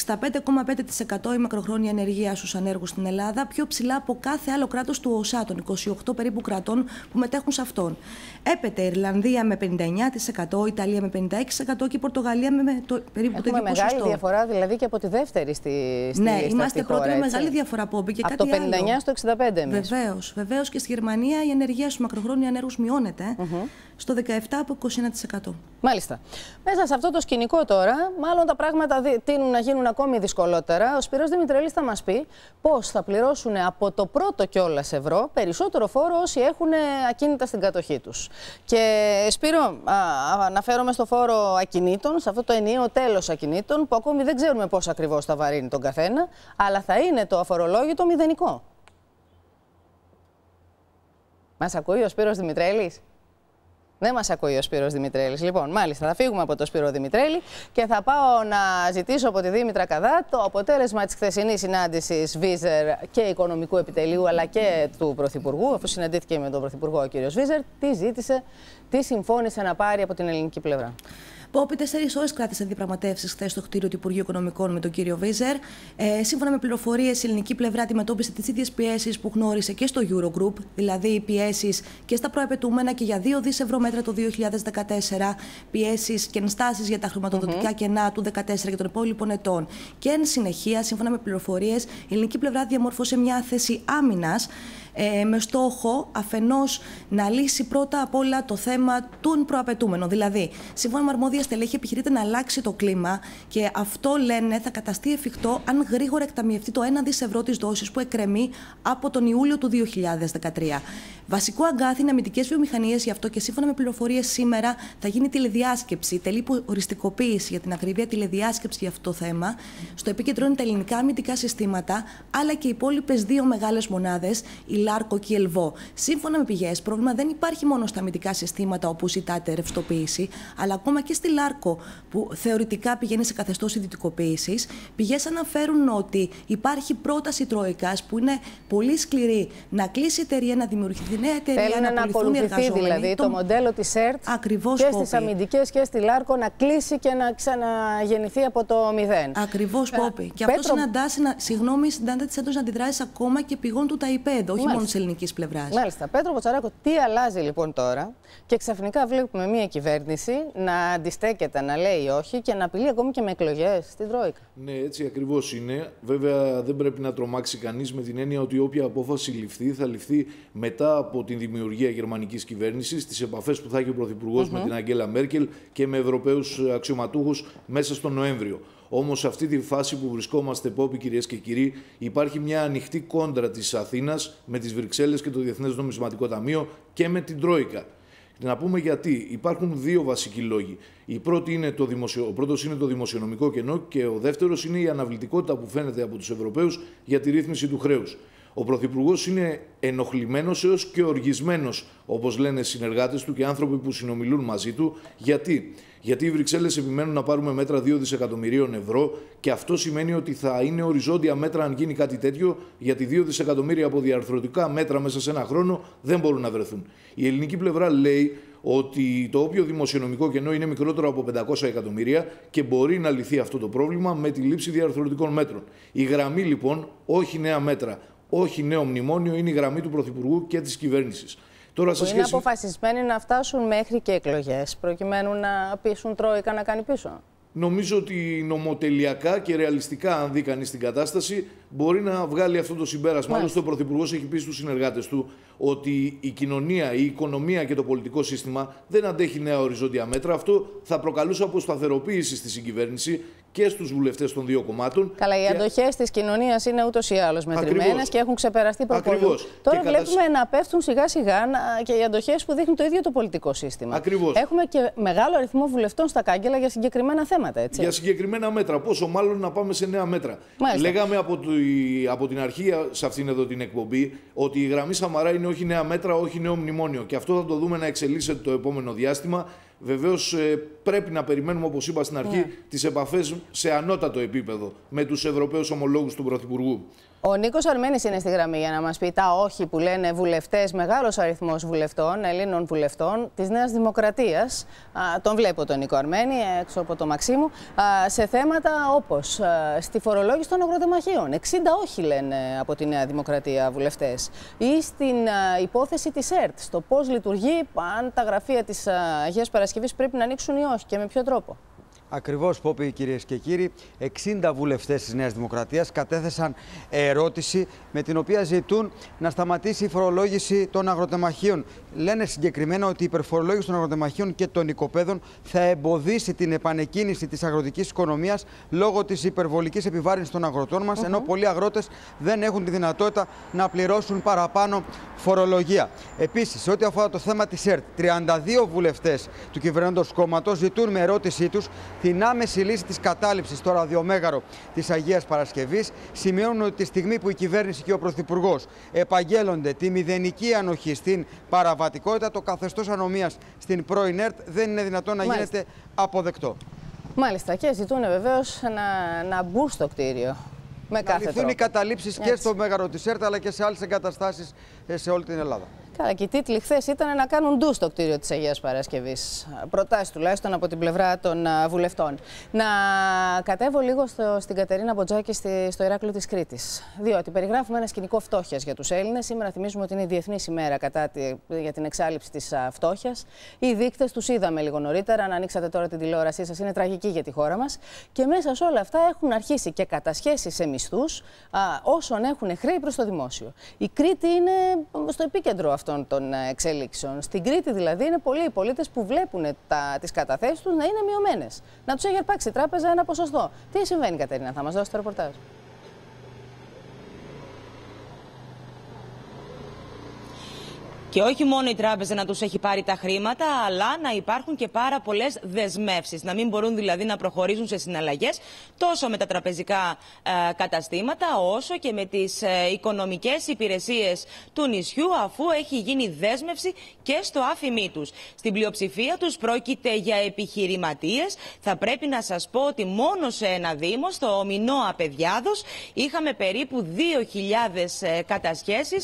65,5% η μακροχρόνια ανεργία στους ανέργους στην Ελλάδα, πιο ψηλά από κάθε άλλο κράτος του ΟΣΑ, των 28 περίπου κρατών που μετέχουν σε αυτόν. Έπεται η Ιρλανδία με 59%, η Ιταλία με 56% και η Πορτογαλία με περίπου το ίδιο ποσοστό. Μεγάλη διαφορά δηλαδή και από τη δεύτερη στη ναι, είμαστε πρώτοι με μεγάλη διαφορά, Πόπη. Και από το 59% στο 65%. Βεβαίως και στη Γερμανία η ανεργία στους μακροχρόνια ανέργους μειώνεται. στο 17% από 21%. Μάλιστα. Μέσα σε αυτό το σκηνικό τώρα, μάλλον τα πράγματα τείνουν να γίνουν ακόμη δυσκολότερα. Ο Σπύρος Δημητρέλης θα μας πει πώς θα πληρώσουν από το πρώτο κιόλας ευρώ περισσότερο φόρο όσοι έχουν ακίνητα στην κατοχή τους. Και Σπύρο, αναφέρομαι στο φόρο ακινήτων, σε αυτό το ενιαίο τέλος ακινήτων, που ακόμη δεν ξέρουμε πώς ακριβώς θα βαρύνει τον καθένα, αλλά θα είναι το αφορολόγητο μηδενικό. Μας ακούει ο Σπύρος Δημητρέλης? Δεν μας ακούει ο Σπύρος Δημητρέλης. Λοιπόν, μάλιστα, θα φύγουμε από τον Σπύρο Δημητρέλη και θα πάω να ζητήσω από τη Δήμητρα Καδά το αποτέλεσμα της χθεσινής συνάντησης Βίζερ και Οικονομικού Επιτελείου, αλλά και του Πρωθυπουργού, αφού συναντήθηκε με τον Πρωθυπουργό ο κ. Βίζερ, τι ζήτησε, τι συμφώνησε να πάρει από την ελληνική πλευρά. Πόπι, 4 ώρες κράτησε διαπραγματεύσεις χθες στο κτίριο του Υπουργείου Οικονομικών με τον κύριο Βίζερ. Σύμφωνα με πληροφορίες, η ελληνική πλευρά αντιμετώπισε τις ίδιες πιέσεις που γνώρισε και στο Eurogroup, δηλαδή πιέσεις και στα προαπαιτούμενα και για 2 δις ευρώ μέτρα το 2014, πιέσεις και ενστάσεις για τα χρηματοδοτικά κενά του 2014 και των υπόλοιπων ετών. Και εν συνεχεία, σύμφωνα με πληροφορίες, η ελληνική πλευρά διαμόρφωσε μια θέση άμυνας με στόχο αφενός να λύσει πρώτα απ' όλα το θέμα των προαπαιτούμενων. Δηλαδή, σύμφωνα με αρμόδια στελέχη, επιχειρείται να αλλάξει το κλίμα και αυτό, λένε, θα καταστεί εφικτό αν γρήγορα εκταμιευτεί το 1 δις ευρώ της δόσης που εκκρεμεί από τον Ιούλιο του 2013. Βασικό αγκάθι είναι αμυντικές βιομηχανίες, γι' αυτό και σύμφωνα με πληροφορίες σήμερα θα γίνει τηλεδιάσκεψη, τελή οριστικοποίηση για την ακρίβεια, τηλεδιάσκεψη για αυτό το θέμα. Στο επίκεντρο είναι τα ελληνικά αμυντικά συστήματα, αλλά και οι υπόλοιπες 2 μεγάλες μονάδες, η Λάρκο και η Ελβό. Σύμφωνα με πηγές, πρόβλημα δεν υπάρχει μόνο στα αμυντικά συστήματα όπου ζητάτε ρευστοποίηση, αλλά ακόμα και στη Λάρκο, που θεωρητικά πηγαίνει σε καθεστώς ιδιωτικοποίησης. Πηγές αναφέρουν ότι υπάρχει πρόταση Τρόικας που είναι πολύ σκληρή να κλείσει η εταιρεία, να δημιουργηθεί νέα εταιρεία, να ακολουθεί δηλαδή το μοντέλο της ΕΡΤ και στις αμυντικές και στη Λάρκο να κλείσει και να ξαναγεννηθεί από το μηδέν. Ακριβώς, Πόπη. Και αυτό συναντά τις έντονες αντιδράσεις ακόμα και πηγών του ΤΑΙΠΕΔ, όχι μόνο της ελληνικής πλευράς. Μάλιστα. Πέτρο Ποτσαράκο, τι αλλάζει λοιπόν τώρα και ξαφνικά βλέπουμε μια κυβέρνηση να αντιστέκεται, να λέει όχι και να απειλεί ακόμη και με εκλογές στην Τρόικα. Ναι, έτσι ακριβώς είναι. Βέβαια, δεν πρέπει να τρομάξει κανείς με την έννοια ότι όποια απόφαση ληφθεί θα ληφθεί μετά από την δημιουργία γερμανικής κυβέρνησης, τις επαφές που θα έχει ο Πρωθυπουργός με την Αγγέλα Μέρκελ και με Ευρωπαίους αξιωματούχους μέσα στον Νοέμβριο. Όμως, σε αυτή τη φάση που βρισκόμαστε, Πόπι, κυρίες και κύριοι, υπάρχει μια ανοιχτή κόντρα της Αθήνας με τις Βρυξέλλες και το Διεθνές Νομισματικό Ταμείο και με την Τρόικα. Να πούμε γιατί. Υπάρχουν 2 βασικοί λόγοι. Ο πρώτος είναι το δημοσιονομικό κενό και ο δεύτερος είναι η αναβλητικότητα που φαίνεται από τους Ευρωπαίους για τη ρύθμιση του χρέους. Ο Πρωθυπουργός είναι ενοχλημένος έως και οργισμένος, όπως λένε συνεργάτες του και άνθρωποι που συνομιλούν μαζί του. Γιατί οι Βρυξέλλες επιμένουν να πάρουμε μέτρα 2 δισεκατομμυρίων ευρώ και αυτό σημαίνει ότι θα είναι οριζόντια μέτρα αν γίνει κάτι τέτοιο, γιατί 2 δισεκατομμύρια από διαρθρωτικά μέτρα μέσα σε ένα χρόνο δεν μπορούν να βρεθούν. Η ελληνική πλευρά λέει ότι το όποιο δημοσιονομικό κενό είναι μικρότερο από 500 εκατομμύρια και μπορεί να λυθεί αυτό το πρόβλημα με τη λήψη διαρθρωτικών μέτρων. Η γραμμή λοιπόν, όχι νέα μέτρα, όχι νέο μνημόνιο, είναι η γραμμή του Πρωθυπουργού και της κυβέρνησης. Τώρα, που είναι αποφασισμένοι να φτάσουν μέχρι και εκλογές, προκειμένου να πείσουν Τρόικα να κάνει πίσω. Νομίζω ότι νομοτελειακά και ρεαλιστικά, αν δει κανείς την κατάσταση, μπορεί να βγάλει αυτό το συμπέρασμα. Άλλωστε, ο Πρωθυπουργός έχει πει στους συνεργάτες του ότι η κοινωνία, η οικονομία και το πολιτικό σύστημα δεν αντέχει νέα οριζόντια μέτρα. Αυτό θα προκαλούσε αποσταθεροποίηση στη συγκυβέρνηση και στους βουλευτές των 2 κομμάτων. Καλά, οι αντοχές της κοινωνίας είναι ούτως ή άλλως μετρημένες και έχουν ξεπεραστεί προπολού. Τώρα βλέπουμε να πέφτουν σιγά-σιγά και οι αντοχές που δείχνουν το ίδιο το πολιτικό σύστημα. Ακριβώς. Έχουμε και μεγάλο αριθμό βουλευτών στα κάγκελα για συγκεκριμένα θέματα. Έτσι. Για συγκεκριμένα μέτρα. Πόσο μάλλον να πάμε σε νέα μέτρα. Μάλιστα. Λέγαμε από την αρχή σε αυτήν εδώ την εκπομπή ότι η γραμμή Σαμαρά είναι όχι νέα μέτρα, όχι νέο μνημόνιο. Και αυτό θα το δούμε να εξελίσσεται το επόμενο διάστημα. Βεβαίως πρέπει να περιμένουμε, όπως είπα στην αρχή, τις επαφές σε ανώτατο επίπεδο με τους Ευρωπαίους ομολόγους του Πρωθυπουργού. Ο Νίκος Αρμένης είναι στη γραμμή για να μας πει τα όχι που λένε βουλευτές, μεγάλος αριθμός βουλευτών, Ελλήνων βουλευτών της Νέας Δημοκρατίας. Τον βλέπω τον Νίκο Αρμένη έξω από το Μαξίμου. Σε θέματα όπως στη φορολόγηση των αγροτεμαχίων. 60 όχι λένε από τη Νέα Δημοκρατία βουλευτές. Ή στην υπόθεση της ΕΡΤ, στο πώς λειτουργεί, αν τα γραφεία της Αγίας Παρασκευής πρέπει να ανοίξουν ή όχι και με ποιο τρόπο. Ακριβώς, Πόπη, κυρίες και κύριοι, 60 βουλευτές της Νέας Δημοκρατίας κατέθεσαν ερώτηση με την οποία ζητούν να σταματήσει η φορολόγηση των αγροτεμαχίων. Λένε συγκεκριμένα ότι η υπερφορολόγηση των αγροτεμαχίων και των οικοπαίδων θα εμποδίσει την επανεκκίνηση της αγροτικής οικονομίας λόγω της υπερβολικής επιβάρυνσης των αγροτών μας, ενώ πολλοί αγρότες δεν έχουν τη δυνατότητα να πληρώσουν παραπάνω φορολογία. Επίσης, σε ό,τι αφορά το θέμα της ΕΡΤ, 32 βουλευτές του κυβερνώντος κόμματος ζητούν με ερώτησή τους την άμεση λύση της κατάληψης στο ραδιομέγαρο της Αγίας Παρασκευής. Σημειώνουν ότι τη στιγμή που η κυβέρνηση και ο Πρωθυπουργός επαγγέλλονται τη μηδενική ανοχή στην παραβατικότητα, το καθεστώς ανομίας στην πρώην ΕΡΤ δεν είναι δυνατόν να γίνεται αποδεκτό. Μάλιστα, και ζητούν βεβαίως να μπουν στο κτίριο. Με να λυθούν οι καταλήψεις και στο μέγαρο της ΕΡΤ αλλά και σε άλλες εγκαταστάσεις σε όλη την Ελλάδα. Καλά, και οι τίτλοι χθες ήταν να κάνουν ντου στο κτίριο της Αγίας Παρασκευής. Προτάσεις τουλάχιστον από την πλευρά των βουλευτών. Να κατέβω λίγο στην Κατερίνα Μποτζάκη στο Ηράκλειο της Κρήτης. Διότι περιγράφουμε ένα σκηνικό φτώχειας για τους Έλληνες. Σήμερα θυμίζουμε ότι είναι η Διεθνής ημέρα για την εξάλληψη της φτώχειας. Οι δείκτες τους είδαμε λίγο νωρίτερα. Αν ανοίξατε τώρα την τηλεόρασή σας, είναι τραγική για τη χώρα μας. Και μέσα σε όλα αυτά έχουν αρχίσει και κατασχέσεις σε μισθούς όσων έχουν χρέη προς το δημόσιο. Η Κρήτη είναι στο επίκεντρο αυτών των εξέλιξεων. Στην Κρήτη δηλαδή είναι πολλοί οι πολίτες που βλέπουν τις καταθέσεις τους να είναι μειωμένες. Να τους έχει αρπάξει η τράπεζα ένα ποσοστό. Τι συμβαίνει, Κατερίνα, θα μας δώσει το ρεπορτάζ. Και όχι μόνο η τράπεζα να τους έχει πάρει τα χρήματα, αλλά να υπάρχουν και πάρα πολλές δεσμεύσεις. Να μην μπορούν δηλαδή να προχωρήσουν σε συναλλαγές τόσο με τα τραπεζικά καταστήματα, όσο και με τις οικονομικές υπηρεσίες του νησιού, αφού έχει γίνει δέσμευση και στο άφημί τους. Στην πλειοψηφία τους πρόκειται για επιχειρηματίες. Θα πρέπει να σας πω ότι μόνο σε ένα δήμο, στο Μινό Απεδιάδος, είχαμε περίπου 2.000 κατασχέσεις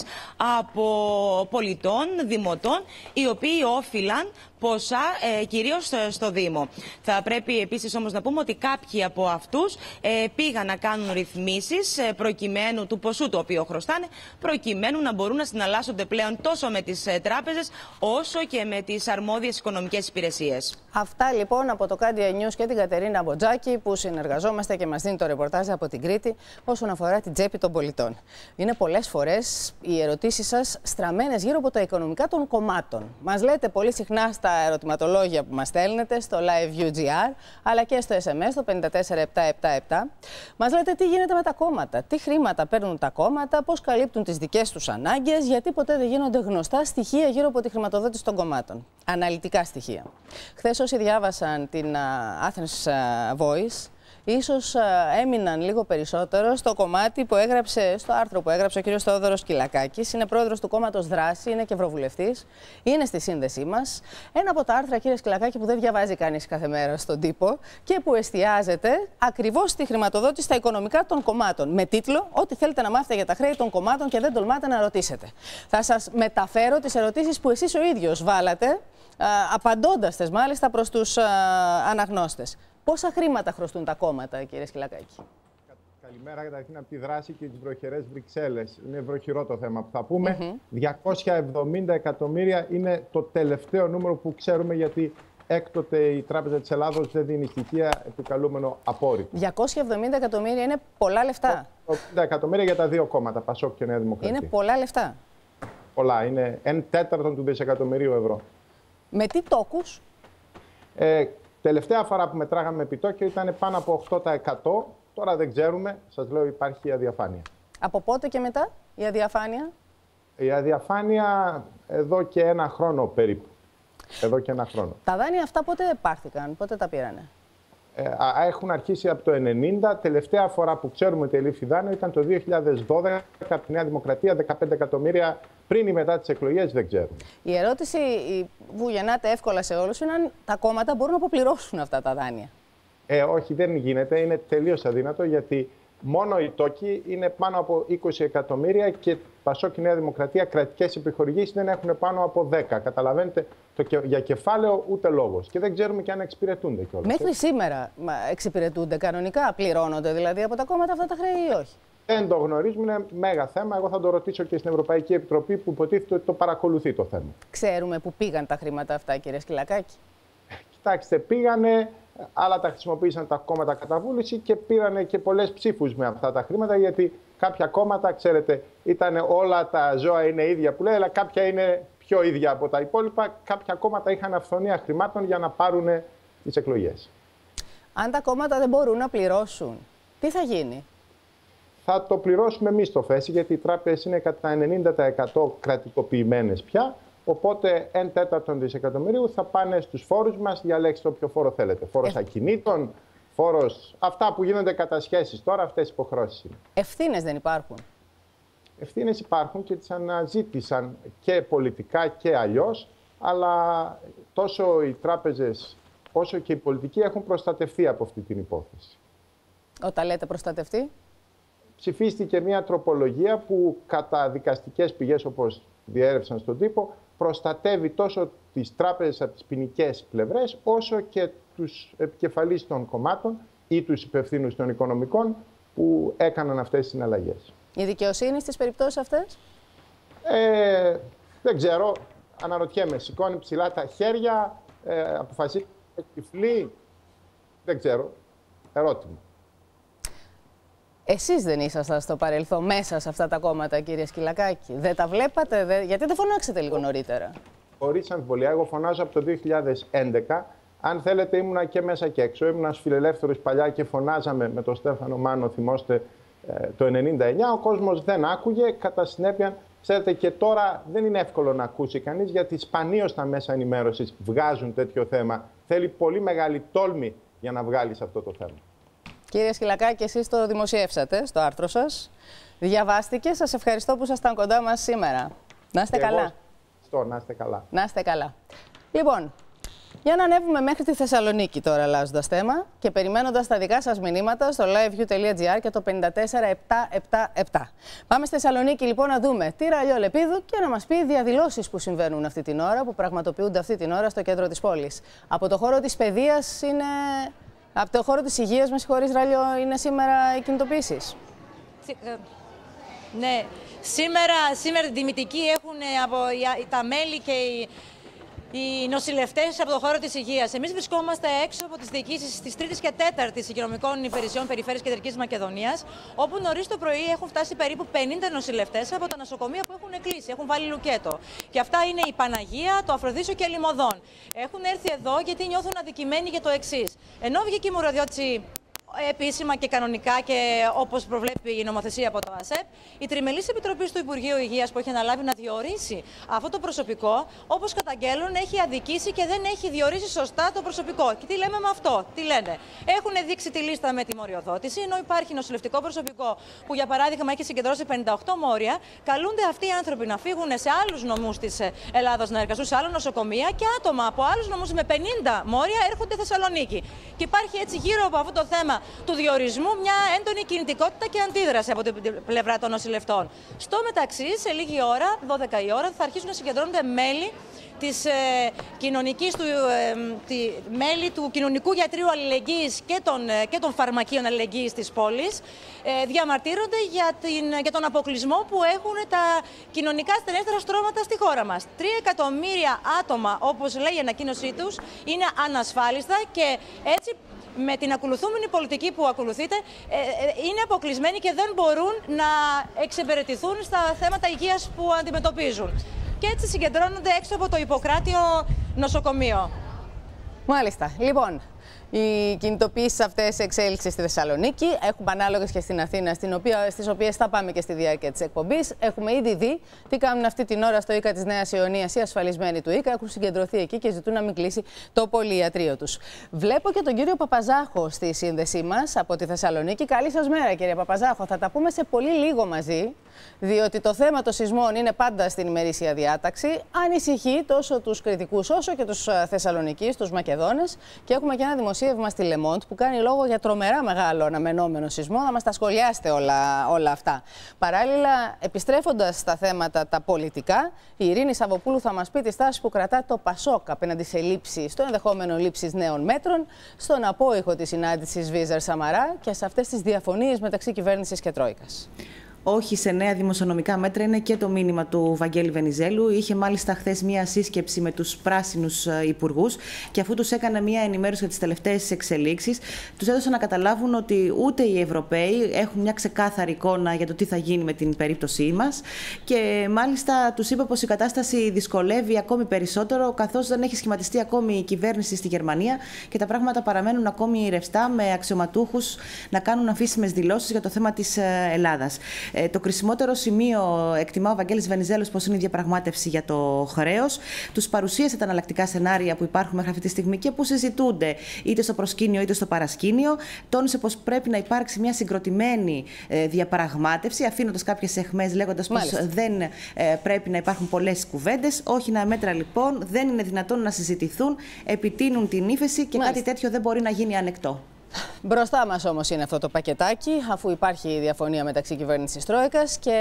από πολιτών, δημοτών, οι οποίοι όφυλαν ποσά κυρίως στο Δήμο. Θα πρέπει επίσης όμως να πούμε ότι κάποιοι από αυτούς πήγαν να κάνουν ρυθμίσεις προκειμένου του ποσού το οποίο χρωστάνε, προκειμένου να μπορούν να συναλλάσσονται πλέον τόσο με τις τράπεζες όσο και με τις αρμόδιες οικονομικές υπηρεσίες. Αυτά λοιπόν από το Κάνdia News και την Κατερίνα Μποτζάκη, που συνεργαζόμαστε και μας δίνει το ρεπορτάζ από την Κρήτη όσον αφορά την τσέπη των πολιτών. Είναι πολλές φορές οι ερωτήσεις σας στραμμένες γύρω από τα οικονομικά των κομμάτων. Μας λέτε πολύ συχνά στα ερωτηματολόγια που μας στέλνετε στο Live.UGR, αλλά και στο SMS, το 54777. Μας λέτε τι γίνεται με τα κόμματα, τι χρήματα παίρνουν τα κόμματα, πώς καλύπτουν τις δικές τους ανάγκες, γιατί ποτέ δεν γίνονται γνωστά στοιχεία γύρω από τη χρηματοδότηση των κομμάτων. Αναλυτικά στοιχεία. Χθες όσοι διάβασαν την Athens Voice, ίσως έμειναν λίγο περισσότερο στο κομμάτι που έγραψε, στο άρθρο που έγραψε ο κ. Θεόδωρος Κυλακάκης. Είναι πρόεδρος του κόμματος Δράση, είναι και ευρωβουλευτής, είναι στη σύνδεσή μας. Ένα από τα άρθρα, κ. Κυλακάκη, που δεν διαβάζει κανείς κάθε μέρα στον τύπο και που εστιάζεται ακριβώς στη χρηματοδότηση στα οικονομικά των κομμάτων. Με τίτλο «Ό,τι θέλετε να μάθετε για τα χρέη των κομμάτων και δεν τολμάτε να ρωτήσετε». Θα σας μεταφέρω τις ερωτήσεις που εσείς ο ίδιος βάλατε, απαντώντας τες μάλιστα προς τους αναγνώστες. Πόσα χρήματα χρωστούν τα κόμματα, κύριε Σκυλακάκη? Καλημέρα, καταρχήν από τη Δράση και τις βροχερές Βρυξέλλες. Είναι βροχερό το θέμα που θα πούμε. 270 εκατομμύρια είναι το τελευταίο νούμερο που ξέρουμε, γιατί έκτοτε η Τράπεζα της Ελλάδος δεν δίνει στοιχεία επικαλούμενο απόρριτο. 270 εκατομμύρια είναι πολλά λεφτά. 270 εκατομμύρια για τα δύο κόμματα, Πασόκ και Νέα Δημοκρατία. Είναι πολλά λεφτά. Πολλά, είναι 1/4 του δισεκατομμυρίου ευρώ. Με τι τόκους? Τελευταία φορά που μετράγαμε επιτόκιο ήταν πάνω από 8%. Τώρα δεν ξέρουμε. Σας λέω, υπάρχει αδιαφάνεια. Από πότε και μετά η αδιαφάνεια? Η αδιαφάνεια εδώ και ένα χρόνο περίπου. Εδώ και ένα χρόνο. Τα δάνεια αυτά πότε πάρθηκαν, πότε τα πήρανε? Έχουν αρχίσει από το 1990. Τελευταία φορά που ξέρουμε ότι ελήφθη δάνειο ήταν το 2012 από τη Νέα Δημοκρατία, 15 εκατομμύρια πριν ή μετά τις εκλογές, δεν ξέρουμε. Η ερώτηση που γεννάται εύκολα σε όλους είναι αν τα κόμματα μπορούν να αποπληρώσουν αυτά τα δάνεια. Όχι, δεν γίνεται. Είναι τελείως αδύνατο, γιατί μόνο οι τόκοι είναι πάνω από 20 εκατομμύρια και Πασόκ και Νέα Δημοκρατία κρατικές επιχορηγήσεις δεν έχουν πάνω από 10. Καταλαβαίνετε, για κεφάλαιο ούτε λόγος. Και δεν ξέρουμε και αν εξυπηρετούνται κιόλας. Μέχρι σήμερα εξυπηρετούνται κανονικά, πληρώνονται δηλαδή από τα κόμματα αυτά τα χρέη ή όχι? Δεν το γνωρίζουμε, είναι μέγα θέμα. Εγώ θα το ρωτήσω και στην Ευρωπαϊκή Επιτροπή, που υποτίθεται ότι το παρακολουθεί το θέμα. Ξέρουμε που πήγαν τα χρήματα αυτά, κύριε Σκυλακάκη? Κοιτάξτε, πήγανε Άλλα τα χρησιμοποίησαν τα κόμματα κατά βούληση και πήρανε και πολλές ψήφους με αυτά τα χρήματα, γιατί κάποια κόμματα, ξέρετε, ήταν όλα τα ζώα είναι ίδια που λέει, αλλά κάποια είναι πιο ίδια από τα υπόλοιπα. Κάποια κόμματα είχαν αυθονία χρημάτων για να πάρουν τις εκλογές. Αν τα κόμματα δεν μπορούν να πληρώσουν, τι θα γίνει? Θα το πληρώσουμε εμείς το ΦΕΣΥ, γιατί οι τράπεζες είναι κατά 90% κρατικοποιημένες πια. Οπότε 1/4 δισεκατομμυρίου θα πάνε στους φόρους μας. Διαλέξτε όποιο φόρο θέλετε. Φόρος ακινήτων, φόρος. Αυτά που γίνονται κατά σχέσεις τώρα, αυτές οι υποχρεώσεις είναι. Ευθύνες δεν υπάρχουν? Ευθύνες υπάρχουν και τις αναζήτησαν και πολιτικά και αλλιώς. Αλλά τόσο οι τράπεζες όσο και οι πολιτικοί έχουν προστατευτεί από αυτή την υπόθεση. Όταν λέτε προστατευτεί? Ψηφίστηκε μια τροπολογία που κατά δικαστικές πηγές, όπως διέρευσαν στον τύπο, προστατεύει τόσο τις τράπεζες από τις ποινικές πλευρές, όσο και τους επικεφαλείς των κομμάτων ή τους υπευθύνους των οικονομικών που έκαναν αυτές τις συναλλαγές. Η δικαιοσύνη στις περιπτώσεις αυτές? Δεν ξέρω, αναρωτιέμαι. Σηκώνει ψηλά τα χέρια, αποφασίζει τυφλή. Δεν ξέρω. Ερώτημα. Εσείς δεν ήσασταν στο παρελθόν μέσα σε αυτά τα κόμματα, κύριε Σκυλακάκη? Δεν τα βλέπατε? Γιατί δεν φωνάξετε λίγο νωρίτερα? Χωρίς αμφιβολία. Εγώ φωνάζω από το 2011. Αν θέλετε, ήμουνα και μέσα και έξω. Ήμουνα φιλελεύθερος παλιά και φωνάζαμε με τον Στέφανο Μάνο, θυμόστε, το 1999. Ο κόσμος δεν άκουγε. Κατά συνέπεια, ξέρετε, και τώρα δεν είναι εύκολο να ακούσει κανείς, γιατί σπανίως τα μέσα ενημέρωσης βγάζουν τέτοιο θέμα. Θέλει πολύ μεγάλη τόλμη για να βγάλεις αυτό το θέμα. Κύριε Σκυλακάκη, εσείς το δημοσιεύσατε στο άρθρο σας. Διαβάστηκε. Σας ευχαριστώ που ήσασταν κοντά μας σήμερα. Να είστε καλά. Να είστε καλά. Να είστε καλά. Λοιπόν, για να ανέβουμε μέχρι τη Θεσσαλονίκη τώρα, αλλάζοντας θέμα και περιμένοντας τα δικά σας μηνύματα στο liveview.gr και το 54777. Πάμε στη Θεσσαλονίκη λοιπόν να δούμε τη Ραλιό Λεπίδου και να μας πει διαδηλώσεις που συμβαίνουν αυτή την ώρα, που πραγματοποιούνται αυτή την ώρα στο κέντρο της πόλης. Από το χώρο της παιδείας είναι... Από το χώρο της υγείας, με συγχωρείς Ραλιό, είναι σήμερα οι κινητοποιήσεις? Ναι, σήμερα την τιμητική έχουν από τα μέλη και οι νοσηλευτές από το χώρο της υγείας. Εμείς βρισκόμαστε έξω από τις διοικήσεις της 3ης και 4ης Υγειονομικών Υπηρεσιών Περιφέρειας Κεντρικής Μακεδονίας, όπου νωρίς το πρωί έχουν φτάσει περίπου 50 νοσηλευτές από τα νοσοκομεία που έχουν κλείσει, έχουν βάλει λουκέτο. Και αυτά είναι η Παναγία, το Αφροδίσιο και Λιμωδών. Έχουν έρθει εδώ γιατί νιώθουν αδικημένοι για το εξής. Ενώ βγήκε η Μουραδιώτηση επίσημα και κανονικά και όπως προβλέπει η νομοθεσία από το ΑΣΕΠ, η Τριμελής Επιτροπή του Υπουργείου Υγείας που έχει αναλάβει να διορίσει αυτό το προσωπικό, όπως καταγγέλνουν, έχει αδικήσει και δεν έχει διορίσει σωστά το προσωπικό. Και τι λέμε με αυτό? Τι λένε? Έχουν δείξει τη λίστα με τη μοριοδότηση, ενώ υπάρχει νοσηλευτικό προσωπικό που, για παράδειγμα, έχει συγκεντρώσει 58 μόρια. Καλούνται αυτοί οι άνθρωποι να φύγουν σε άλλους νομούς της Ελλάδας, να εργαστούν σε άλλα νοσοκομεία, και άτομα από άλλους νομούς με 50 μόρια έρχονται στη Θεσσαλονίκη. Και υπάρχει έτσι γύρω από αυτό το θέμα του διορισμού μια έντονη κινητικότητα και αντίδραση από την πλευρά των νοσηλευτών. Στο μεταξύ, σε λίγη ώρα, 12 η ώρα, θα αρχίσουν να συγκεντρώνονται μέλη μέλη του Κοινωνικού Γιατρίου Αλληλεγγύης και των Φαρμακείων Αλληλεγγύης της πόλης. Διαμαρτύρονται για τον αποκλεισμό που έχουν τα κοινωνικά ασθενέστερα στρώματα στη χώρα μας. 3 εκατομμύρια άτομα, όπως λέει η ανακοίνωσή τους, είναι ανασφάλιστα και έτσι, με την ακολουθούμενη πολιτική που ακολουθείτε, είναι αποκλεισμένοι και δεν μπορούν να εξυπηρετηθούν στα θέματα υγείας που αντιμετωπίζουν. Και έτσι συγκεντρώνονται έξω από το Ιπποκράτιο νοσοκομείο. Μάλιστα. Λοιπόν, οι κινητοποιήσεις αυτές εξέλιξης στη Θεσσαλονίκη έχουμε ανάλογες και στην Αθήνα, στις οποίες θα πάμε και στη διάρκεια της εκπομπής. Έχουμε ήδη δει τι κάνουν αυτή την ώρα στο ΙΚΑ της Νέας Ιωνίας οι ασφαλισμένοι του ΙΚΑ. Έχουν συγκεντρωθεί εκεί και ζητούν να μην κλείσει το πολυιατρείο τους. Βλέπω και τον κύριο Παπαζάχο στη σύνδεσή μας από τη Θεσσαλονίκη. Καλή σας μέρα, κύριε Παπαζάχο. Θα τα πούμε σε πολύ λίγο μαζί, διότι το θέμα των σεισμών είναι πάντα στην ημερήσια διάταξη. Ανησυχεί τόσο τους κριτικούς όσο και τους Θεσσαλονικείς, τους Μακεδόνες, και έχουμε και ένα δημοσίευμα στη Λεμόντ που κάνει λόγο για τρομερά μεγάλο αναμενόμενο σεισμό. Να μας τα σχολιάσετε όλα αυτά. Παράλληλα, επιστρέφοντας στα θέματα τα πολιτικά, η Ειρήνη Σαββοπούλου θα μας πει τη στάση που κρατά το ΠΑΣΟΚ απέναντι σε λήψη, στο ενδεχόμενο λήψης νέων μέτρων, στον απόϊχο της συνάντησης Βίζερ Σαμαρά και σε αυτές τις διαφωνίες μεταξύ κυβέρνησης και Τρόικας. όχι σε νέα δημοσιονομικά μέτρα είναι και το μήνυμα του Βαγγέλη Βενιζέλου. Είχε μάλιστα χθες μία σύσκεψη με τους πράσινους υπουργούς και αφού τους έκανε μία ενημέρωση για τις τελευταίες εξελίξεις, τους έδωσαν να καταλάβουν ότι ούτε οι Ευρωπαίοι έχουν μια ξεκάθαρη εικόνα για το τι θα γίνει με την περίπτωσή μας. Και μάλιστα τους είπε πως η κατάσταση δυσκολεύει ακόμη περισσότερο, καθώς δεν έχει σχηματιστεί ακόμη η κυβέρνηση στη Γερμανία και τα πράγματα παραμένουν ακόμη ρευστά, με αξιωματούχους να κάνουν αμφίσιμες δηλώσεις για το θέμα της Ελλάδας. Το κρισιμότερο σημείο, εκτιμά ο Βαγγέλης Βενιζέλος, πως είναι η διαπραγμάτευση για το χρέος. Τους παρουσίασε τα εναλλακτικά σενάρια που υπάρχουν μέχρι αυτή τη στιγμή και που συζητούνται είτε στο προσκήνιο είτε στο παρασκήνιο. Τόνισε πως πρέπει να υπάρξει μια συγκροτημένη διαπραγμάτευση, αφήνοντας κάποιες αιχμές, λέγοντας πως δεν πρέπει να υπάρχουν πολλές κουβέντες. Όχι νέα μέτρα λοιπόν, δεν είναι δυνατόν να συζητηθούν, επιτείνουν την ύφεση και κάτι τέτοιο δεν μπορεί να γίνει ανεκτό. Μπροστά μας όμως είναι αυτό το πακετάκι, αφού υπάρχει διαφωνία μεταξύ κυβέρνησης Τρόικας, και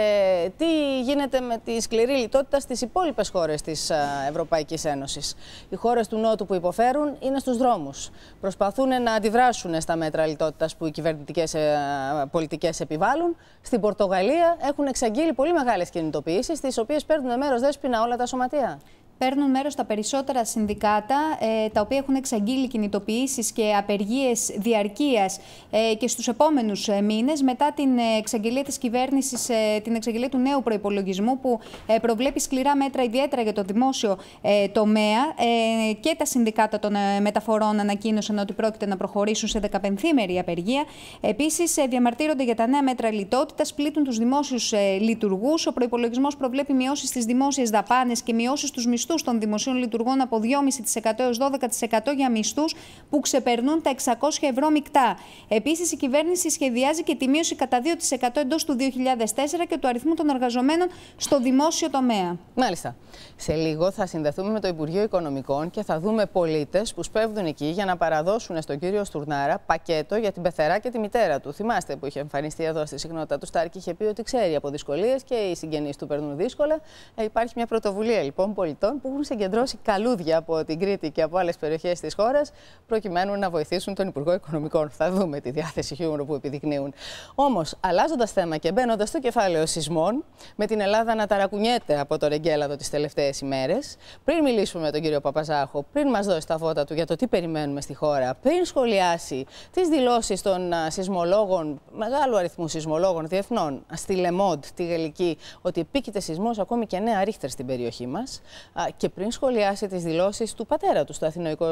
τι γίνεται με τη σκληρή λιτότητα στις υπόλοιπες χώρες της Ευρωπαϊκής Ένωσης. Οι χώρες του Νότου που υποφέρουν είναι στους δρόμους. Προσπαθούν να αντιδράσουν στα μέτρα λιτότητας που οι κυβερνητικές πολιτικές επιβάλλουν. Στην Πορτογαλία έχουν εξαγγείλει πολύ μεγάλες κινητοποιήσεις, στις οποίες παίρνουν μέρος, Δέσποινα, όλα τα σωματεία. Παίρνουν μέρος τα περισσότερα συνδικάτα, τα οποία έχουν εξαγγείλει κινητοποιήσεις και απεργίες διαρκείας και στους επόμενους μήνες, μετά την εξαγγελία της κυβέρνησης, την εξαγγελία του νέου προϋπολογισμού, που προβλέπει σκληρά μέτρα ιδιαίτερα για το δημόσιο τομέα. Και τα συνδικάτα των μεταφορών ανακοίνωσαν ότι πρόκειται να προχωρήσουν σε 15ημερη απεργία. Επίσης, διαμαρτύρονται για τα νέα μέτρα λιτότητας, πλήττουν τους δημόσιους λειτουργούς. Ο προϋπολογισμός προβλέπει μειώσεις στις δημόσιες δαπάνες και μειώσεις στους μισθούς των δημοσίων λειτουργών από 2,5% έως 12% για μισθούς που ξεπερνούν τα 600 ευρώ μεικτά. Επίσης, η κυβέρνηση σχεδιάζει και τη μείωση κατά 2% εντός του 2004 και του αριθμού των εργαζομένων στο δημόσιο τομέα. Μάλιστα. Σε λίγο θα συνδεθούμε με το Υπουργείο Οικονομικών και θα δούμε πολίτες που σπέβδουν εκεί για να παραδώσουν στον κύριο Στουρνάρα πακέτο για την πεθερά και τη μητέρα του. Θυμάστε που είχε εμφανιστεί εδώ στη συχνότητα του Στάρ και είχε πει ότι ξέρει από δυσκολίες και οι συγγενείς του περνούν δύσκολα. Υπάρχει μια πρωτοβουλία λοιπόν πολιτών που έχουν συγκεντρώσει καλούδια από την Κρήτη και από άλλες περιοχές της χώρας, προκειμένου να βοηθήσουν τον Υπουργό Οικονομικών. Θα δούμε τη διάθεση χιούμορ που επιδεικνύουν. Όμως, αλλάζοντας θέμα και μπαίνοντας στο κεφάλαιο σεισμών, με την Ελλάδα να ταρακουνιέται από το ρεγγέλαδο τις τελευταίες ημέρες, πριν μιλήσουμε με τον κύριο Παπαζάχο, πριν μας δώσει τα φώτα του για το τι περιμένουμε στη χώρα, πριν σχολιάσει τις δηλώσεις των σεισμολόγων, μεγάλου αριθμού σεισμολόγων διεθνών, στη Λεμόντ, τη γαλλική, ότι επίκειται σεισμός ακόμη και 9 Ρίχτερ στην περιοχή μας, και πριν σχολιάσει τις δηλώσεις του πατέρα του στο Αθηναϊκό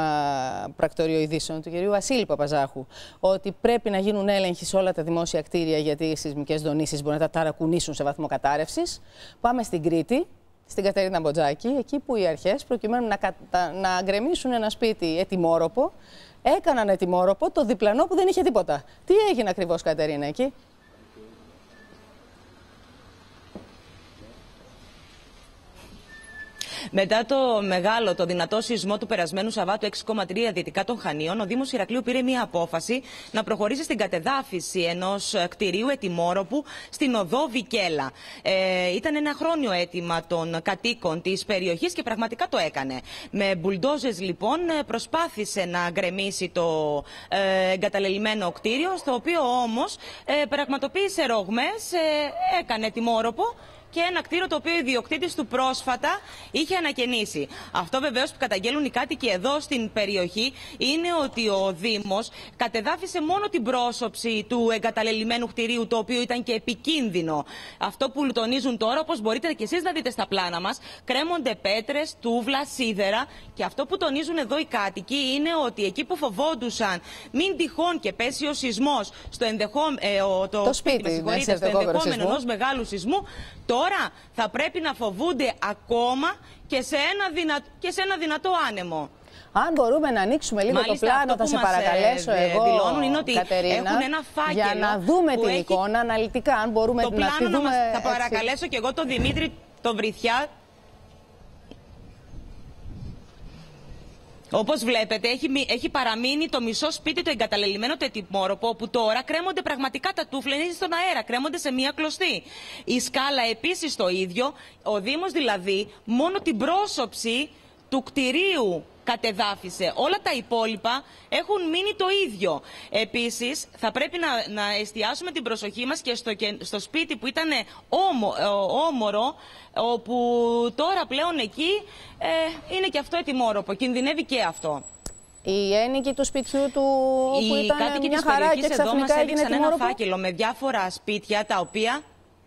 Πρακτορείο Ειδήσεων, του κυρίου Βασίλη Παπαζάχου, ότι πρέπει να γίνουν έλεγχοι σε όλα τα δημόσια κτίρια γιατί οι σεισμικές δονήσεις μπορεί να τα ταρακουνήσουν σε βαθμό κατάρρευσης. Πάμε στην Κρήτη, στην Κατερίνα Μποτζάκη, εκεί που οι αρχές, προκειμένου να γκρεμίσουν ένα σπίτι ετοιμόρροπο, έκαναν ετοιμόρροπο το διπλανό που δεν είχε τίποτα. Τι έγινε ακριβώς, Κατερίνα, εκεί? Μετά το δυνατό σεισμό του περασμένου Σαββάτου 6,3 δυτικά των Χανίων, ο Δήμος Ηρακλείου πήρε μια απόφαση να προχωρήσει στην κατεδάφιση ενός κτηρίου ετοιμόρροπου στην οδό Βικέλα. Ήταν ένα χρόνιο αίτημα των κατοίκων της περιοχής και πραγματικά το έκανε. Με μπουλντόζες λοιπόν προσπάθησε να γκρεμίσει το εγκαταλελειμμένο κτίριο, στο οποίο όμως πραγματοποίησε ρογμές, έκανε ετοιμόρροπο και ένα κτίριο το οποίο ο ιδιοκτήτης του πρόσφατα είχε ανακαινήσει. Αυτό βεβαίως που καταγγέλουν οι κάτοικοι εδώ στην περιοχή είναι ότι ο Δήμος κατεδάφισε μόνο την πρόσωψη του εγκαταλελειμμένου κτηρίου, το οποίο ήταν και επικίνδυνο. Αυτό που τονίζουν τώρα, όπως μπορείτε και εσείς να δείτε στα πλάνα μας, κρέμονται πέτρες, τούβλα, σίδερα, και αυτό που τονίζουν εδώ οι κάτοικοι είναι ότι εκεί που φοβόντουσαν μην τυχόν και πέσει ο σεισμός στο ενδεχόμενο ενός μεγάλου σεισμού, τώρα θα πρέπει να φοβούνται ακόμα και σε ένα δυνατό άνεμο. Αν μπορούμε να ανοίξουμε λίγο το πλάνο, θα σε παρακαλέσω εγώ, δηλώνουν είναι ότι Κατερίνα, έχουν ένα φάκελο για να δούμε την εικόνα αναλυτικά. Αν μπορούμε το να τη δούμε. Θα παρακαλέσω και εγώ τον Δημήτρη τον Βρυθιά. Όπως βλέπετε, έχει παραμείνει το μισό σπίτι το εγκαταλελειμμένο το ετοιμόρροπο, όπου τώρα κρέμονται πραγματικά τα τούφλα, είναι στον αέρα, κρέμονται σε μία κλωστή. Η σκάλα επίσης το ίδιο. Ο Δήμος δηλαδή μόνο την πρόσωψη του κτηρίου κατεδάφισε. Όλα τα υπόλοιπα έχουν μείνει το ίδιο. Επίσης, θα πρέπει να εστιάσουμε την προσοχή μας και στο σπίτι που ήταν όμορο, όπου τώρα πλέον εκεί είναι και αυτό ετοιμόρροπο. Κινδυνεύει και αυτό. Οι ένοικοι του σπιτιού του που ήταν μια χαρά και ξαφνικά εδώ μας έδειξαν ένα φάκελο με διάφορα σπίτια τα οποία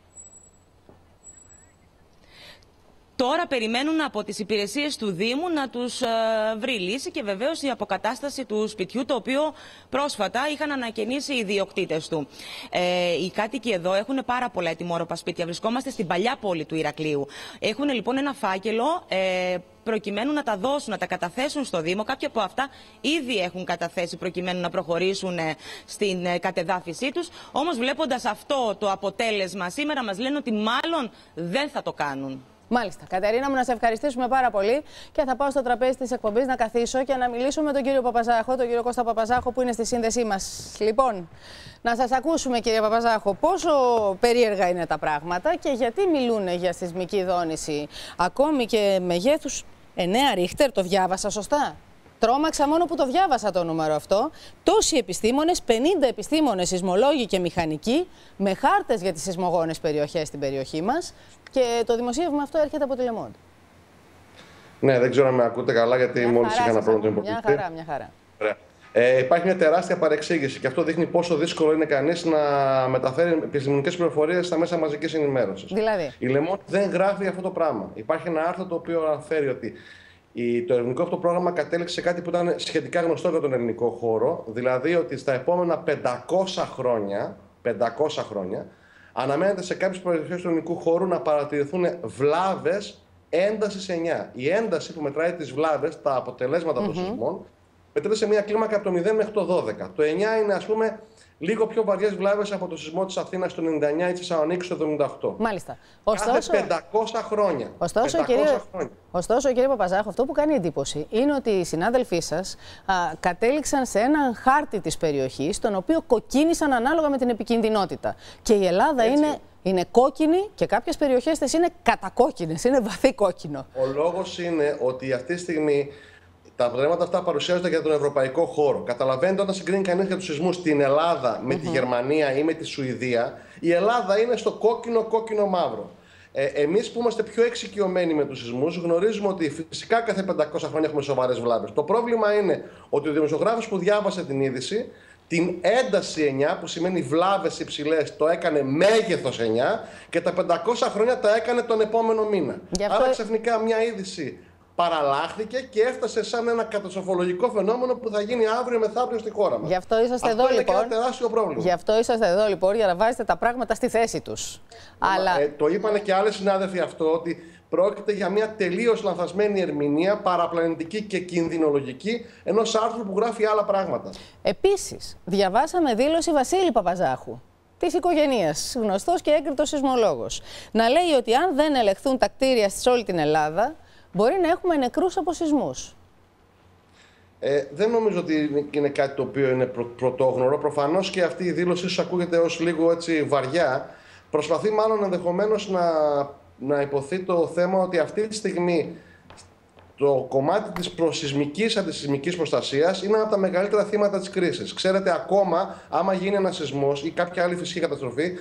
τώρα περιμένουν από τις υπηρεσίες του Δήμου να τους βρει λύση και βεβαίως η αποκατάσταση του σπιτιού, το οποίο πρόσφατα είχαν ανακαινήσει οι ιδιοκτήτες του. Οι κάτοικοι εδώ έχουν πάρα πολλά ετοιμόρροπα σπίτια. Βρισκόμαστε στην παλιά πόλη του Ηρακλείου. Έχουν λοιπόν ένα φάκελο προκειμένου να τα δώσουν, να τα καταθέσουν στο Δήμο. Κάποια από αυτά ήδη έχουν καταθέσει προκειμένου να προχωρήσουν στην κατεδάφιση τους. Όμως βλέποντας αυτό το αποτέλεσμα σήμερα μας λένε ότι μάλλον δεν θα το κάνουν. Μάλιστα. Κατερίνα μου, να σε ευχαριστήσουμε πάρα πολύ και θα πάω στο τραπέζι της εκπομπής να καθίσω και να μιλήσω με τον κύριο Παπαζάχο, τον κύριο Κώστα Παπαζάχο που είναι στη σύνδεσή μας. Λοιπόν, να σας ακούσουμε κύριε Παπαζάχο πόσο περίεργα είναι τα πράγματα και γιατί μιλούν για σεισμική δόνηση ακόμη και μεγέθους 9 Ρίχτερ, το διάβασα σωστά? Τρόμαξα μόνο που το διάβασα το νούμερο αυτό. Τόσοι επιστήμονες, 50 επιστήμονες, σεισμολόγοι και μηχανικοί, με χάρτες για τις σεισμογόνες περιοχές στην περιοχή μας. Και το δημοσίευμα αυτό έρχεται από τη Le Monde. Ναι, δεν ξέρω αν με ακούτε καλά, γιατί μόλις είχα ένα πρόβλημα με τον υποκριτή. Μια χαρά. Υπάρχει μια τεράστια παρεξήγηση και αυτό δείχνει πόσο δύσκολο είναι κανείς να μεταφέρει επιστημονικές πληροφορίες στα μέσα μαζικής ενημέρωσης. Δηλαδή, η Le Monde δεν γράφει αυτό το πράγμα. Υπάρχει ένα άρθρο το οποίο αναφέρει ότι το ερευνητικό αυτό πρόγραμμα κατέληξε σε κάτι που ήταν σχετικά γνωστό για τον ελληνικό χώρο, δηλαδή ότι στα επόμενα 500 χρόνια αναμένεται σε κάποιες περιοχές του ελληνικού χώρου να παρατηρηθούν βλάβες έντασης 9. Η ένταση που μετράει τις βλάβες, τα αποτελέσματα των σεισμών, μετράει σε μια κλίμακα από το 0 μέχρι το 12. Το 9 είναι, ας πούμε, λίγο πιο βαριές βλάβες από το σεισμό της Αθήνας το 99 ή της Θεσσαλονίκης το 78. Μάλιστα. Κάθε 500 χρόνια. Ωστόσο, κύριε Παπαζάχο, αυτό που κάνει εντύπωση είναι ότι οι συνάδελφοί σας κατέληξαν σε έναν χάρτη της περιοχής, τον οποίο κοκκίνησαν ανάλογα με την επικινδυνότητα. Και η Ελλάδα είναι κόκκινη και κάποιες περιοχές της είναι κατακόκκινες, είναι βαθύ κόκκινο. Ο λόγος είναι ότι αυτή τη στιγμή τα αποτελέσματα αυτά παρουσιάζονται για τον ευρωπαϊκό χώρο. Καταλαβαίνετε, όταν συγκρίνει κανείς για τους σεισμούς στην Ελλάδα με τη Γερμανία ή με τη Σουηδία, η Ελλάδα είναι στο κόκκινο-μαύρο. Εμείς που είμαστε πιο εξοικειωμένοι με τους σεισμούς, γνωρίζουμε ότι φυσικά κάθε 500 χρόνια έχουμε σοβαρές βλάβες. Το πρόβλημα είναι ότι ο δημοσιογράφος που διάβασε την είδηση, την ένταση 9, που σημαίνει βλάβες υψηλές, το έκανε μέγεθος 9 και τα 500 χρόνια τα έκανε τον επόμενο μήνα. Άρα ξαφνικά μια είδηση παραλλάχθηκε και έφτασε σαν ένα καταστροφολογικό φαινόμενο που θα γίνει αύριο μεθαύριο στη χώρα μας. Γι' αυτό είσαστε εδώ, είναι λοιπόν. Και ένα τεράστιο πρόβλημα. Γι' αυτό είσαστε εδώ, λοιπόν, για να βάζετε τα πράγματα στη θέση τους. Αλλά... το είπανε και άλλοι συνάδελφοι αυτό, ότι πρόκειται για μια τελείως λανθασμένη ερμηνεία, παραπλανητική και κινδυνολογική, ενός άρθρου που γράφει άλλα πράγματα. Επίσης, διαβάσαμε δήλωση Βασίλη Παπαζάχου, της οικογένειας, γνωστός και έγκριτος σεισμολόγος, να λέει ότι αν δεν ελεγχθούν τα κτίρια σε όλη την Ελλάδα, μπορεί να έχουμε νεκρούς από σεισμούς. Δεν νομίζω ότι είναι κάτι το οποίο είναι πρωτόγνωρο. Προφανώς και αυτή η δήλωση ίσως ακούγεται ως λίγο έτσι βαριά. Προσπαθεί μάλλον ενδεχομένως να υποθεί το θέμα ότι αυτή τη στιγμή το κομμάτι της προσεισμικής αντισεισμικής προστασίας είναι ένα από τα μεγαλύτερα θύματα της κρίσης. Ξέρετε, ακόμα άμα γίνει ένας σεισμός ή κάποια άλλη φυσική καταστροφή,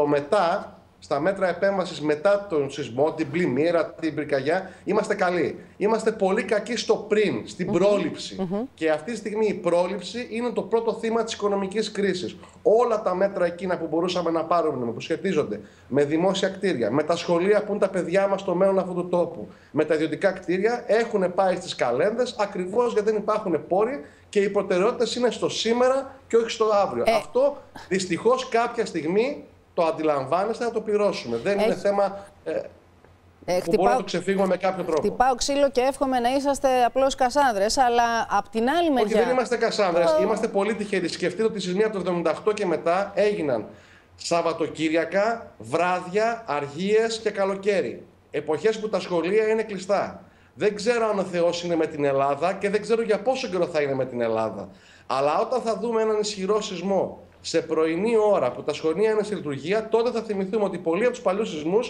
στα μέτρα επέμβασης μετά τον σεισμό, την πλημμύρα, την πυρκαγιά, είμαστε καλοί. Είμαστε πολύ κακοί στο πριν, στην πρόληψη. Και αυτή τη στιγμή η πρόληψη είναι το πρώτο θύμα της οικονομικής κρίσης. Όλα τα μέτρα εκείνα που μπορούσαμε να πάρουμε, που σχετίζονται με δημόσια κτίρια, με τα σχολεία που είναι τα παιδιά μας στο μέλλον αυτού του τόπου, με τα ιδιωτικά κτίρια, έχουν πάει στις καλένδες ακριβώς γιατί δεν υπάρχουν πόροι και οι προτεραιότητες είναι στο σήμερα και όχι στο αύριο. Αυτό δυστυχώς κάποια στιγμή το αντιλαμβάνεστε να το πληρώσουμε. Δεν είναι θέμα που μπορούμε να το ξεφύγουμε με κάποιο τρόπο. Χτυπάω ξύλο και εύχομαι να είσαστε απλώς Κασάνδρες, αλλά απ' την άλλη μεριά... Όχι, δεν είμαστε Κασάνδρες. Είμαστε πολύ τυχεροί. Σκεφτείτε ότι οι σεισμοί από το 1978 και μετά έγιναν Σαββατοκύριακα, βράδια, αργίες και καλοκαίρι. Εποχές που τα σχολεία είναι κλειστά. Δεν ξέρω αν ο Θεός είναι με την Ελλάδα και δεν ξέρω για πόσο καιρό θα είναι με την Ελλάδα. Αλλά όταν θα δούμε έναν ισχυρό σεισμό σε πρωινή ώρα που τα σχολεία είναι σε λειτουργία, τότε θα θυμηθούμε ότι πολλοί από τους παλιούς σεισμούς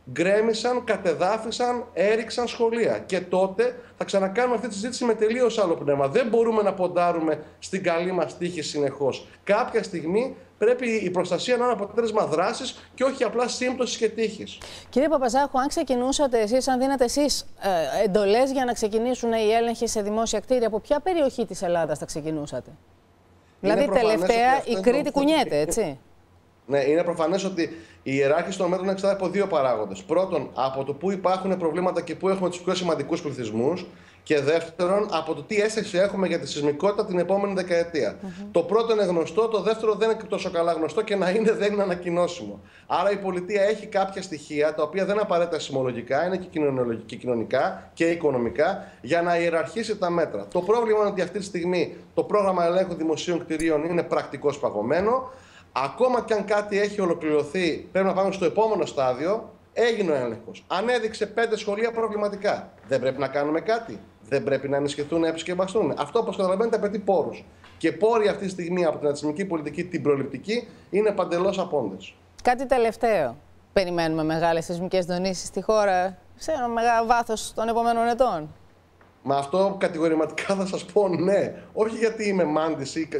γκρέμισαν, κατεδάφισαν, έριξαν σχολεία. Και τότε θα ξανακάνουμε αυτή τη συζήτηση με τελείως άλλο πνεύμα. Δεν μπορούμε να ποντάρουμε στην καλή μας τύχη συνεχώς. Κάποια στιγμή πρέπει η προστασία να είναι αποτέλεσμα δράσης και όχι απλά σύμπτωσης και τύχης. Κύριε Παπαζάχου, αν ξεκινούσατε εσείς, αν δίνετε εσείς εντολές για να ξεκινήσουν οι έλεγχοι σε δημόσια κτίρια, από ποια περιοχή της Ελλάδας θα ξεκινούσατε? Δηλαδή τελευταία η Κρήτη κουνιέται, έτσι. Ναι, είναι προφανές ότι η ιεράρχηση των μέτρων εξαρτάται από δύο παράγοντες. Πρώτον, από το πού υπάρχουν προβλήματα και πού έχουμε τους πιο σημαντικούς πληθυσμούς. Και δεύτερον, από το τι αίσθηση έχουμε για τη σεισμικότητα την επόμενη δεκαετία. Το πρώτο είναι γνωστό, το δεύτερο δεν είναι τόσο καλά γνωστό και να είναι δεν είναι ανακοινώσιμο. Άρα η πολιτεία έχει κάποια στοιχεία τα οποία δεν είναι απαραίτητα σεισμολογικά, είναι και κοινωνικά και οικονομικά, για να ιεραρχήσει τα μέτρα. Το πρόβλημα είναι ότι αυτή τη στιγμή το πρόγραμμα ελέγχου δημοσίων κτηρίων είναι πρακτικώς παγωμένο. Ακόμα και αν κάτι έχει ολοκληρωθεί, πρέπει να πάμε στο επόμενο στάδιο. Έγινε ο έλεγχος. Ανέδειξε 5 σχολεία προβληματικά. Δεν πρέπει να κάνουμε κάτι? Δεν πρέπει να ενισχυθούν, να επισκευαστούν? Αυτό, όπως καταλαβαίνετε, απαιτεί πόρους. Και πόροι αυτή τη στιγμή από την αντισημική πολιτική, την προληπτική, είναι παντελώς απόντες. Κάτι τελευταίο. Περιμένουμε μεγάλες σεισμικές δονήσεις στη χώρα σε ένα μεγάλο βάθος των επόμενων ετών? Με αυτό κατηγορηματικά θα σας πω ναι. Όχι γιατί είμαι μάντης ή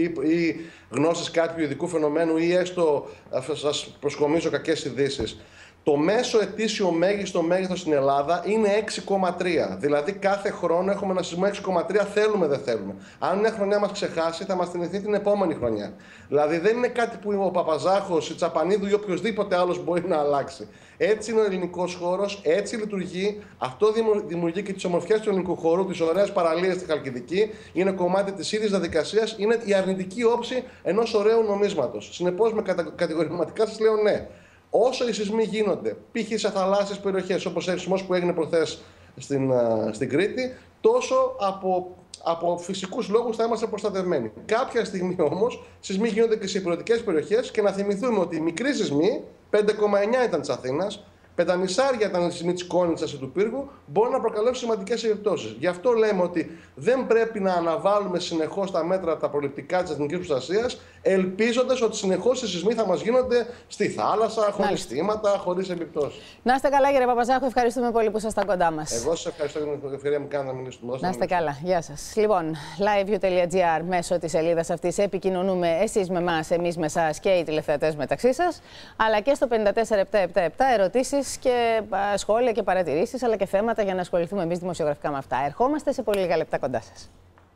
γνώσης κάποιου ειδικού φαινομένου ή έστω σας προσκομίζω κακές ειδήσεις. Το μέσο ετήσιο μέγιστο μέγεθος στην Ελλάδα είναι 6,3. Δηλαδή κάθε χρόνο έχουμε ένα σεισμό 6,3, θέλουμε δεν θέλουμε. Αν μια χρονιά μας ξεχάσει, θα μας θυμηθεί την επόμενη χρονιά. Δηλαδή δεν είναι κάτι που ο Παπαζάχος, η Τσαπανίδου ή οποιοδήποτε άλλος μπορεί να αλλάξει. Έτσι είναι ο ελληνικός χώρος, έτσι λειτουργεί. Αυτό δημιουργεί και τις ομορφιές του ελληνικού χώρου, τις ωραίες παραλίες στη Χαλκιδική. Είναι κομμάτι της ίδιας διαδικασίας, είναι η αρνητική όψη ενός ωραίου νομίσματος. Συνεπώς, με κατηγορηματικά σας λέω ναι. Όσο οι σεισμοί γίνονται, π.χ. σε θαλάσσιες περιοχές, όπως ο σεισμός που έγινε προχθές στην Κρήτη, τόσο από φυσικούς λόγους θα είμαστε προστατευμένοι. Κάποια στιγμή όμως, σεισμοί γίνονται και σε υπηρετικές περιοχές και να θυμηθούμε ότι οι μικροί σεισμοί, 5,9 ήταν της Αθήνας, 5,5 ήταν η σεισμή της Κόνιτσας ή του Πύργου, μπορεί να προκαλέσουν σημαντικές επιπτώσεις. Γι' αυτό λέμε ότι δεν πρέπει να αναβάλουμε συνεχώς τα μέτρα τα προληπτικά της εθνικής προστασίας, ελπίζοντας ότι συνεχώς οι σεισμοί θα μας γίνονται στη θάλασσα, χωρίς θύματα, χωρίς επιπτώσεις. Να είστε καλά, κύριε Παπαζάχου, ευχαριστούμε πολύ που ήσασταν κοντά μας. Εγώ σας ευχαριστώ για την ευκαιρία μου κάνετε να μιλήσουμε. Να είστε καλά, γεια σας. Λοιπόν, liveview.gr, μέσω της σελίδας αυτής επικοινωνούμε εσείς με εμάς, εμείς με εσάς και οι τηλεθεατές μεταξύ σας, αλλά και στο 54777 ερωτήσεις και σχόλια και παρατηρήσεις, αλλά και θέματα για να ασχοληθούμε εμείς δημοσιογραφικά με αυτά. Ερχόμαστε σε πολύ λίγα λεπτά κοντά σας.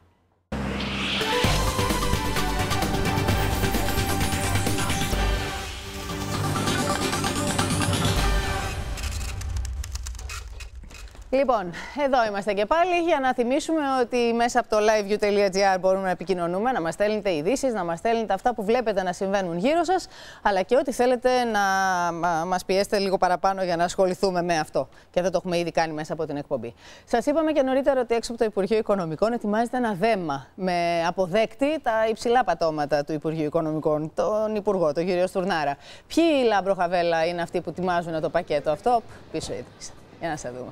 Λοιπόν, εδώ είμαστε και πάλι για να θυμίσουμε ότι μέσα από το liveview.gr μπορούμε να επικοινωνούμε, να μας στέλνετε ειδήσεις, να μας στέλνετε αυτά που βλέπετε να συμβαίνουν γύρω σας, αλλά και ό,τι θέλετε να μας πιέσετε λίγο παραπάνω για να ασχοληθούμε με αυτό. Και αυτό το έχουμε ήδη κάνει μέσα από την εκπομπή. Σας είπαμε και νωρίτερα ότι έξω από το Υπουργείο Οικονομικών ετοιμάζεται ένα δέμα με αποδέκτη τα υψηλά πατώματα του Υπουργείου Οικονομικών, τον Υπουργό, τον κύριο Στουρνάρα. Ποιοι, Λάμπρο Χαβέλα, είναι αυτοί που ετοιμάζουν το πακέτο αυτό? Πίσω ήρθε. Για να σε δούμε.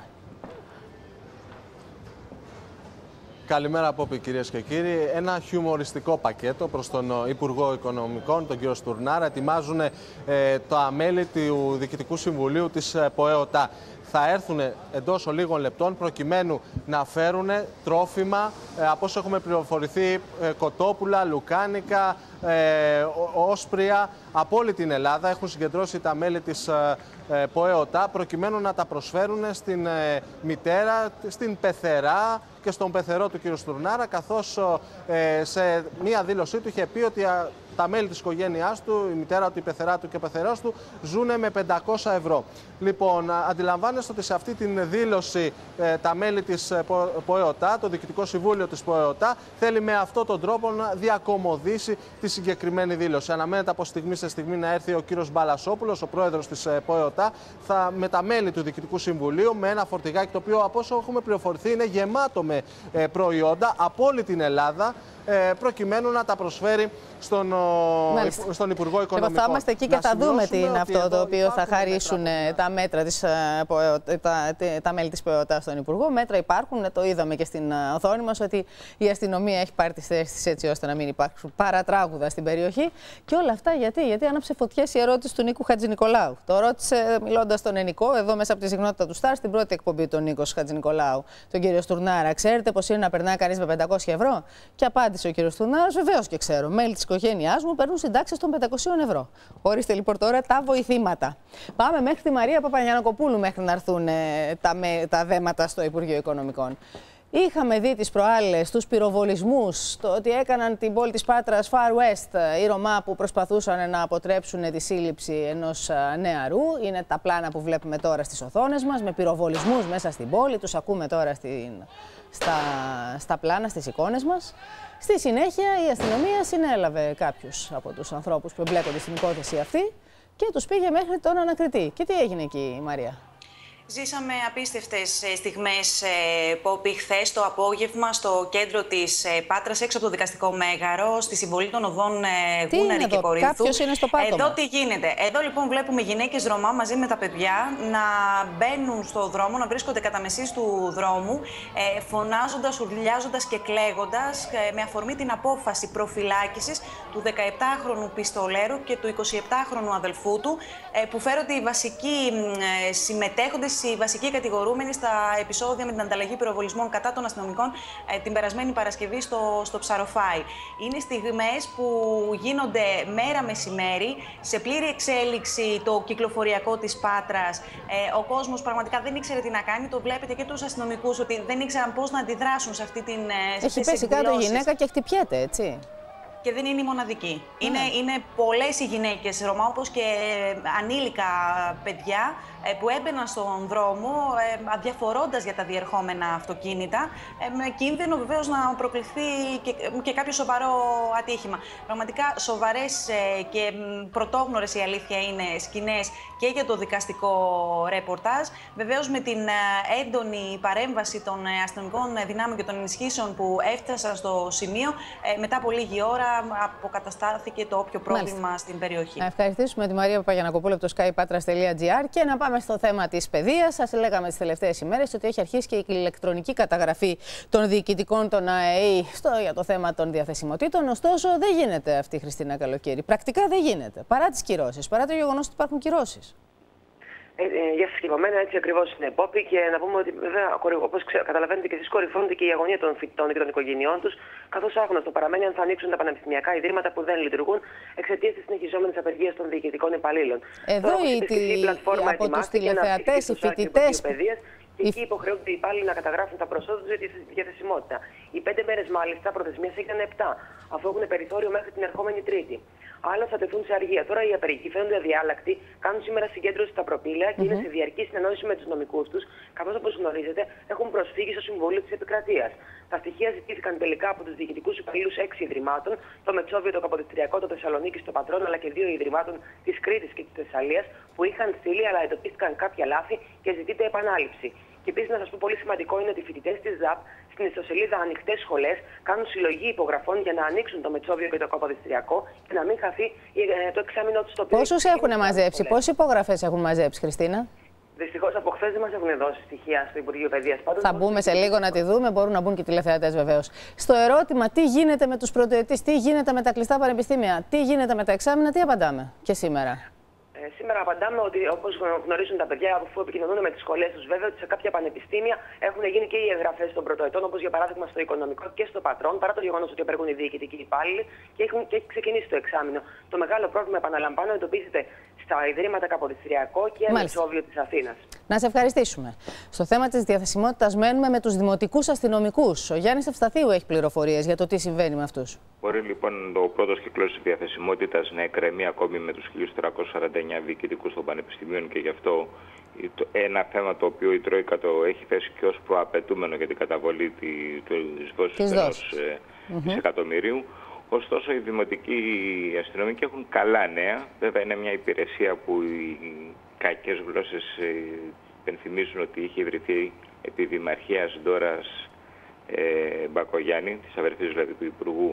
Καλημέρα από όπι, κυρίες και κύριοι. Ένα χιουμοριστικό πακέτο προς τον Υπουργό Οικονομικών, τον κύριο Στουρνάρα. Ετοιμάζουν τα μέλη του Διοικητικού Συμβουλίου της ΠΟΕΟΤΑ. Θα έρθουν εντός λίγων λεπτών προκειμένου να φέρουν τρόφιμα, από όσο έχουμε πληροφορηθεί, κοτόπουλα, λουκάνικα, όσπρια από όλη την Ελλάδα. Έχουν συγκεντρώσει τα μέλη της ΠΟΕΟΤΑ προκειμένου να τα προσφέρουν στην μητέρα, στην πεθερά και στον πεθερό του κ. Στουρνάρα, καθώς σε μία δήλωσή του είχε πει ότι τα μέλη της οικογένειάς του, η μητέρα του, η πεθερά του και ο πεθερός του, ζουν με 500 ευρώ. Λοιπόν, αντιλαμβάνεστε ότι σε αυτή την δήλωση τα μέλη της ΠΟΕΟΤΑ, το Διοικητικό Συμβούλιο της ΠΟΕΟΤΑ, θέλει με αυτόν τον τρόπο να διακομωδήσει τη συγκεκριμένη δήλωση. Αναμένεται από στιγμή σε στιγμή να έρθει ο κύριος Μπαλασόπουλος, ο πρόεδρος της ΠΟΕΟΤΑ, με τα μέλη του Διοικητικού Συμβουλίου, με ένα φορτηγάκι το οποίο, από όσο έχουμε πληροφορηθεί, είναι γεμάτο με προϊόντα από όλη την Ελλάδα. προκειμένου να τα προσφέρει στον Υπουργό Οικονομικών. Θα είμαστε εκεί και θα δούμε τι είναι αυτό το οποίο θα χαρίσουν τα μέτρα τα μέλη της ΠΕΟΤΑ στον Υπουργό. Μέτρα υπάρχουν, το είδαμε και στην οθόνη μας, ότι η αστυνομία έχει πάρει τις θέσεις έτσι ώστε να μην υπάρξουν παρατράγουδα στην περιοχή. Και όλα αυτά γιατί άναψε φωτιές η ερώτηση του Νίκου Χατζηνικολάου. Το ρώτησε μιλώντας στον Ενικό, εδώ μέσα από τη συχνότητα του Σταρ, στην πρώτη εκπομπή του Νίκος Χατζηνικολάου, τον κύριο Στουρνάρα. Ξέρετε πώς είναι να περνάει κανείς με 500 ευρώ? Και απάντησε ο κύριος Στουρνάρας, βεβαίως και ξέρω. Μέλη της οικογένειάς μου παίρνουν συντάξεις των 500 ευρώ. Ορίστε λοιπόν τώρα τα βοηθήματα. Πάμε μέχρι τη Μαρία Παπαγιαννακοπούλου μέχρι να έρθουν τα δέματα στο Υπουργείο Οικονομικών. Είχαμε δει τις προάλλες τους πυροβολισμούς, το ότι έκαναν την πόλη της Πάτρας Far West οι Ρωμά που προσπαθούσαν να αποτρέψουν τη σύλληψη ενός νεαρού. Είναι τα πλάνα που βλέπουμε τώρα στις οθόνες μας, με πυροβολισμούς μέσα στην πόλη. Τους ακούμε τώρα στα πλάνα, στις εικόνες μας. Στη συνέχεια η αστυνομία συνέλαβε κάποιους από τους ανθρώπους που εμπλέκονται στην υπόθεση αυτή και τους πήγε μέχρι τον ανακριτή. Και τι έγινε εκεί, Μαρία? Ζήσαμε απίστευτες στιγμές, Πόπη, χθες το απόγευμα στο κέντρο της Πάτρας, έξω από το δικαστικό μέγαρο, στη συμβολή των οδών Γούναρη και Κορίνθου. Κάποιος είναι στο πάτωμα. Εδώ τι γίνεται? Εδώ λοιπόν βλέπουμε γυναίκες Ρωμά μαζί με τα παιδιά να μπαίνουν στο δρόμο, να βρίσκονται κατά μεσής του δρόμου, φωνάζοντας, ουρλιάζοντας και κλαίγοντας, με αφορμή την απόφαση προφυλάκησης του 17χρονου πιστολέρου και του 27χρονου αδελφού του, που φέρονται οι βασικοί συμμετέχοντες, οι βασικοί κατηγορούμενοι στα επεισόδια με την ανταλλαγή πυροβολισμών κατά των αστυνομικών την περασμένη Παρασκευή στο Ψαροφάι. Είναι στιγμές που γίνονται μέρα μεσημέρι, σε πλήρη εξέλιξη το κυκλοφοριακό της Πάτρας. Ο κόσμος πραγματικά δεν ήξερε τι να κάνει. Το βλέπετε και τους αστυνομικούς ότι δεν ήξεραν πώς να αντιδράσουν σε αυτή την Έχει πέσει κάτω η γυναίκα και χτυπιέται, έτσι. Και δεν είναι η μοναδική. Είναι πολλές οι γυναίκες Ρωμά, όπως και ανήλικα παιδιά, που έμπαιναν στον δρόμο αδιαφορώντας για τα διερχόμενα αυτοκίνητα, με κίνδυνο βεβαίως να προκληθεί και κάποιο σοβαρό ατύχημα. Πραγματικά σοβαρές και πρωτόγνωρες, η αλήθεια είναι, σκηνές και για το δικαστικό ρεπορτάζ. Βεβαίως με την έντονη παρέμβαση των αστυνομικών δυνάμεων και των ενισχύσεων που έφτασαν στο σημείο, μετά από λίγη ώρα αποκαταστάθηκε το όποιο πρόβλημα στην περιοχή. Να ευχαριστήσουμε τη Μαρία Παπαγιαννακοπούλου από το skypatras.gr και να πάμε στο θέμα της παιδείας. Σας λέγαμε τις τελευταίες ημέρες ότι έχει αρχίσει και η ηλεκτρονική καταγραφή των διοικητικών των ΑΕΗ για το θέμα των διαθεσιμοτήτων. Ωστόσο, δεν γίνεται αυτή, Χριστίνα Καλοκαίρη. Πρακτικά δεν γίνεται. Παρά τις κυρώσεις, παρά το γεγονός ότι υπάρχουν κυρώσεις. Για συγκεκριμένα έτσι ακριβώς είναι, Πόπη, και να πούμε ότι βέβαια, όπως καταλαβαίνετε και εσείς, κορυφώνεται και η αγωνία των φοιτητών και των οικογενειών τους, καθώς άγνωστο παραμένει αν θα ανοίξουν τα πανεπιστημιακά ιδρύματα που δεν λειτουργούν εξαιτίας της συνεχιζόμενης απεργίας των διοικητικών υπαλλήλων. Εδώ από τους τηλεθεατές, οι φοιτητές. Και εκεί υποχρεούνται οι υπάλληλοι να καταγράφουν τα προσόδια τους για τη διαθεσιμότητα. Οι 5 μέρες μάλιστα προθεσμίας έγιναν 7, αφού έχουν περιθώριο μέχρι την ερχόμενη Τρίτη. Άλλα θα τεθούν σε αργία. Τώρα οι απεργοί φαίνονται αδιάλακτοι, κάνουν σήμερα συγκέντρωση στα προπήλαια και είναι σε διαρκή συνεννόηση με τους νομικούς τους, καθώς όπως γνωρίζετε έχουν προσφύγει στο Συμβούλιο της Επικρατείας. Τα στοιχεία ζητήθηκαν τελικά από τους διοικητικούς υπαλλήλους 6 ιδρυμάτων, το Μετσόβιο, το Καποδιστριακό, το Θεσσαλονίκη, το Πατρών, αλλά και 2 ιδρυμάτων της Κρήτης και της Θεσσαλίας, που είχαν στείλει αλλά εντοπίστηκαν κάποια λάθη και ζητείται επανάληψη. Και επίσης να σας πω πολύ σημαντικό είναι ότι οι φοιτητές της ΔΑΠ στην ιστοσελίδα Ανοιχτές Σχολές κάνουν συλλογή υπογραφών για να ανοίξουν το Μετσόβιο και το Καποδιστριακό και να μην χαθεί το εξάμηνο του στο οποίο. Πόσους έχουν μαζέψει, πόσες υπογραφές έχουν μαζέψει, Χριστίνα? Δυστυχώς από χθες δεν μας έχουν δώσει στοιχεία στο Υπουργείο Παιδείας. Θα μπούμε σε λίγο να τη δούμε, μπορούν να μπουν και τηλεθεατές βεβαίως. Στο ερώτημα τι γίνεται με τους πρωτοετής, τι γίνεται με τα κλειστά πανεπιστήμια, τι γίνεται με τα εξάμηνα, τι απαντάμε και σήμερα? Σήμερα απαντάμε ότι, όπως γνωρίζουν τα παιδιά, αφού επικοινωνούν με τις σχολές τους, βέβαια, ότι σε κάποια πανεπιστήμια έχουν γίνει και οι εγγραφές των πρωτοετών, όπως για παράδειγμα στο Οικονομικό και στο Πατρών, παρά το γεγονός ότι απεργούν οι διοικητικοί υπάλληλοι και έχει ξεκινήσει το εξάμηνο. Το μεγάλο πρόβλημα, επαναλαμβάνω, εντοπίζεται στα ιδρύματα Καποδιστριακό και Μετσόβιο της Αθήνας. Να σε ευχαριστήσουμε. Στο θέμα της διαθεσιμότητας μένουμε με τους δημοτικούς αστυνομικούς. Ο Γιάννης Ευσταθίου έχει πληροφορίες για το τι συμβαίνει με αυτούς. Μπορεί λοιπόν ο πρώτος κύκλος της διαθεσιμότητας να εκκρεμεί ακόμη με τους 1.349 διοικητικούς των πανεπιστημίων και γι' αυτό ένα θέμα το οποίο η Τρόικα το έχει θέσει και ως προαπαιτούμενο για την καταβολή της δόσης ενός δισεκατομμυρίου. Ωστόσο, οι δημοτικοί αστυνομικοί έχουν καλά νέα. Βέβαια, είναι μια υπηρεσία που οι κακές γλώσσες υπενθυμίζουν ότι είχε ιδρυθεί επί Δημαρχίας Ντόρας Μπακογιάννη, της αδερφής δηλαδή του Υπουργού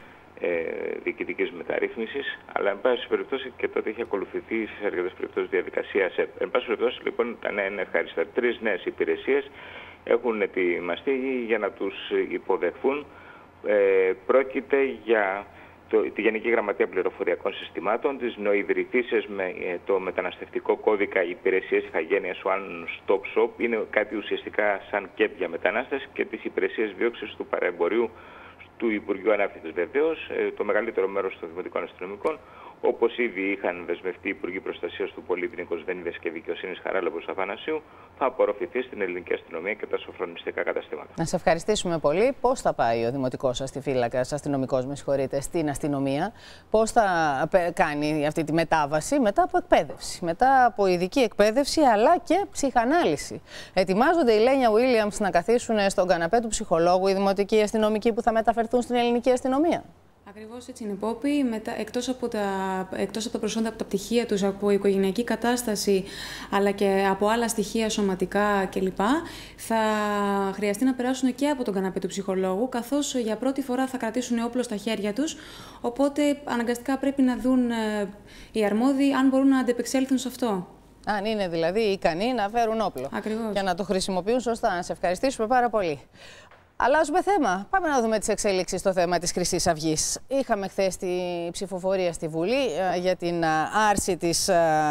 διοικητικής μεταρρύθμισης, αλλά εν πάση περιπτώσει και τότε είχε ακολουθηθεί σε αρκετές περιπτώσεις διαδικασία ΣΕΠ. Εν πάση περιπτώσει λοιπόν τα νέα είναι ευχάριστα. 3 νέες υπηρεσίες έχουν ετοιμαστεί για να τους υποδεχθούν. Πρόκειται για τη Γενική Γραμματεία Πληροφοριακών Συστημάτων, τις νοηδρυθήσεις με το μεταναστευτικό κώδικα υπηρεσίες ηθαγένειας One Stop Shop, είναι κάτι ουσιαστικά σαν ΚΕΠ για μετανάστες, και τις υπηρεσίες δίωξης του παραεμπορίου του Υπουργείου Ανάπτυξης βεβαίως, το μεγαλύτερο μέρος των δημοτικών αστυνομικών, όπως ήδη είχαν δεσμευτεί οι Υπουργοί Προστασίας του Πολίτη Νίκος Δένιδες και Δικαιοσύνης Χαράλαμπος Αθανασίου, θα απορροφηθεί στην ελληνική αστυνομία και τα σοφρονιστικά καταστήματα. Να σε ευχαριστήσουμε πολύ. Πώς θα πάει ο δημοτικός αστιφύλακας, αστυνομικός, με συγχωρείτε, στην αστυνομία, πώς θα κάνει αυτή τη μετάβαση μετά από εκπαίδευση, μετά από ειδική εκπαίδευση αλλά και ψυχανάλυση? Ετοιμάζονται η Λένια Williams να καθίσουν στον καναπέ του ψυχολόγου οι δημοτικοί αστυνομικοί που θα μεταφερθούν στην ελληνική αστυνομία? Ακριβώς έτσι είναι, Πόπη. Εκτός από τα προσόντα, από τα πτυχία τους, από οικογενειακή κατάσταση, αλλά και από άλλα στοιχεία σωματικά κλπ., θα χρειαστεί να περάσουν και από τον καναπέ του ψυχολόγου, καθώς για πρώτη φορά θα κρατήσουν όπλο στα χέρια τους, οπότε αναγκαστικά πρέπει να δουν οι αρμόδιοι αν μπορούν να αντεπεξέλθουν σε αυτό. Αν είναι δηλαδή ικανοί να φέρουν όπλο. Ακριβώς. Για να το χρησιμοποιούν σωστά. Να σε ευχαριστήσουμε πάρα πολύ. Αλλάζουμε θέμα. Πάμε να δούμε τις εξέλιξεις στο θέμα της Χρυσής Αυγής. Είχαμε χθες τη ψηφοφορία στη Βουλή για την άρση της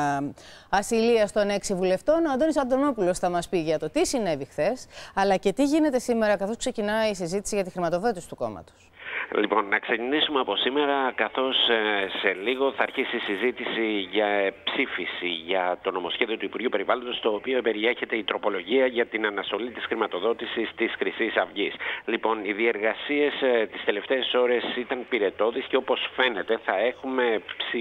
ασυλίας των 6 βουλευτών. Ο Αντώνης Αντωνόπουλος θα μας πει για το τι συνέβη χθες, αλλά και τι γίνεται σήμερα, καθώς ξεκινάει η συζήτηση για τη χρηματοδότηση του κόμματος. Λοιπόν, να ξεκινήσουμε από σήμερα, καθώς σε λίγο θα αρχίσει η συζήτηση για ψήφιση για το νομοσχέδιο του Υπουργείου Περιβάλλοντος, το οποίο περιέχεται η τροπολογία για την αναστολή της χρηματοδότησης της Χρυσής Αυγής. Λοιπόν, οι διεργασίες τις τελευταίες ώρες ήταν πυρετώδεις και όπως φαίνεται θα έχουμε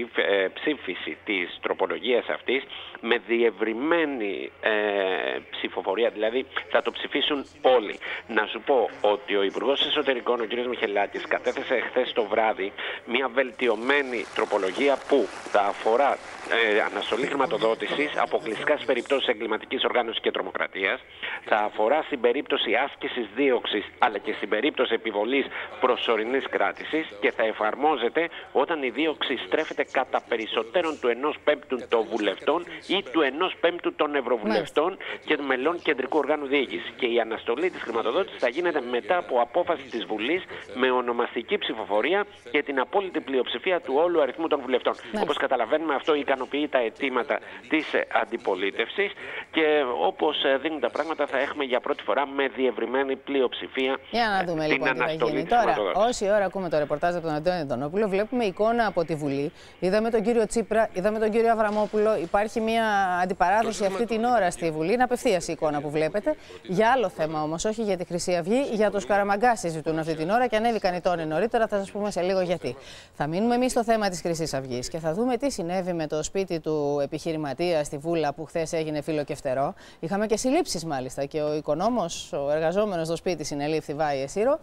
ψήφιση της τροπολογίας αυτής με διευρυμένη ψηφοφορία, δηλαδή θα το ψηφίσουν όλοι. Να σου πω ότι ο Υπουργός Εσωτερικών, ο κ. Μιχελάκης, κατέθεσε χθες το βράδυ μια βελτιωμένη τροπολογία που θα αφορά αναστολή χρηματοδότησης αποκλειστικά στις περιπτώσεις εγκληματικής οργάνωσης και τρομοκρατίας, θα αφορά στην περίπτωση άσκησης δίωξης αλλά και στην περίπτωση επιβολής προσωρινής κράτησης και θα εφαρμόζεται όταν η δίωξη στρέφεται κατά περισσότερον του 1/5 των βουλευτών ή του 1/5 των ευρωβουλευτών και μελών κεντρικού οργάνου διοίκησης. Και η αναστολή της χρηματοδότησης θα γίνεται μετά από απόφαση της Βουλής με ονομαστική ψηφοφορία και την απόλυτη πλειοψηφία του όλου αριθμού των βουλευτών. Όπως καταλαβαίνουμε, αυτό ικανοποιεί τα αιτήματα της αντιπολίτευσης και όπως δίνουν τα πράγματα θα έχουμε για πρώτη φορά με διευρυμένη πλειοψηφία την αναστολή της χρηματοδότησης. Όση ώρα ακούμε το ρεπορτάζ από τον Αντώνη Αντωνόπουλο, βλέπουμε εικόνα από τη Βουλή. Είδαμε τον κύριο Τσίπρα, είδαμε τον κύριο Αβραμόπουλο. Υπάρχει μια αντιπαράθεση αυτή την ώρα στη Βουλή. Είναι απευθείας η εικόνα που βλέπετε. Για άλλο θέμα όμως, όχι για τη Χρυσή Αυγή, για το Σκαραμαγκά συζητούν αυτή την ώρα και ανέβηκαν οι τόνοι νωρίτερα. Θα σας πούμε σε λίγο γιατί. Θα μείνουμε εμείς στο θέμα της Χρυσής Αυγής και θα δούμε τι συνέβη με το σπίτι του επιχειρηματία στη Βούλα που χθες έγινε φύλλο και φτερό. Είχαμε και συλλήψεις μάλιστα και ο οικονόμος, ο εργαζόμενος στο σπίτι, συνελήφθη Βάη Εσύρο.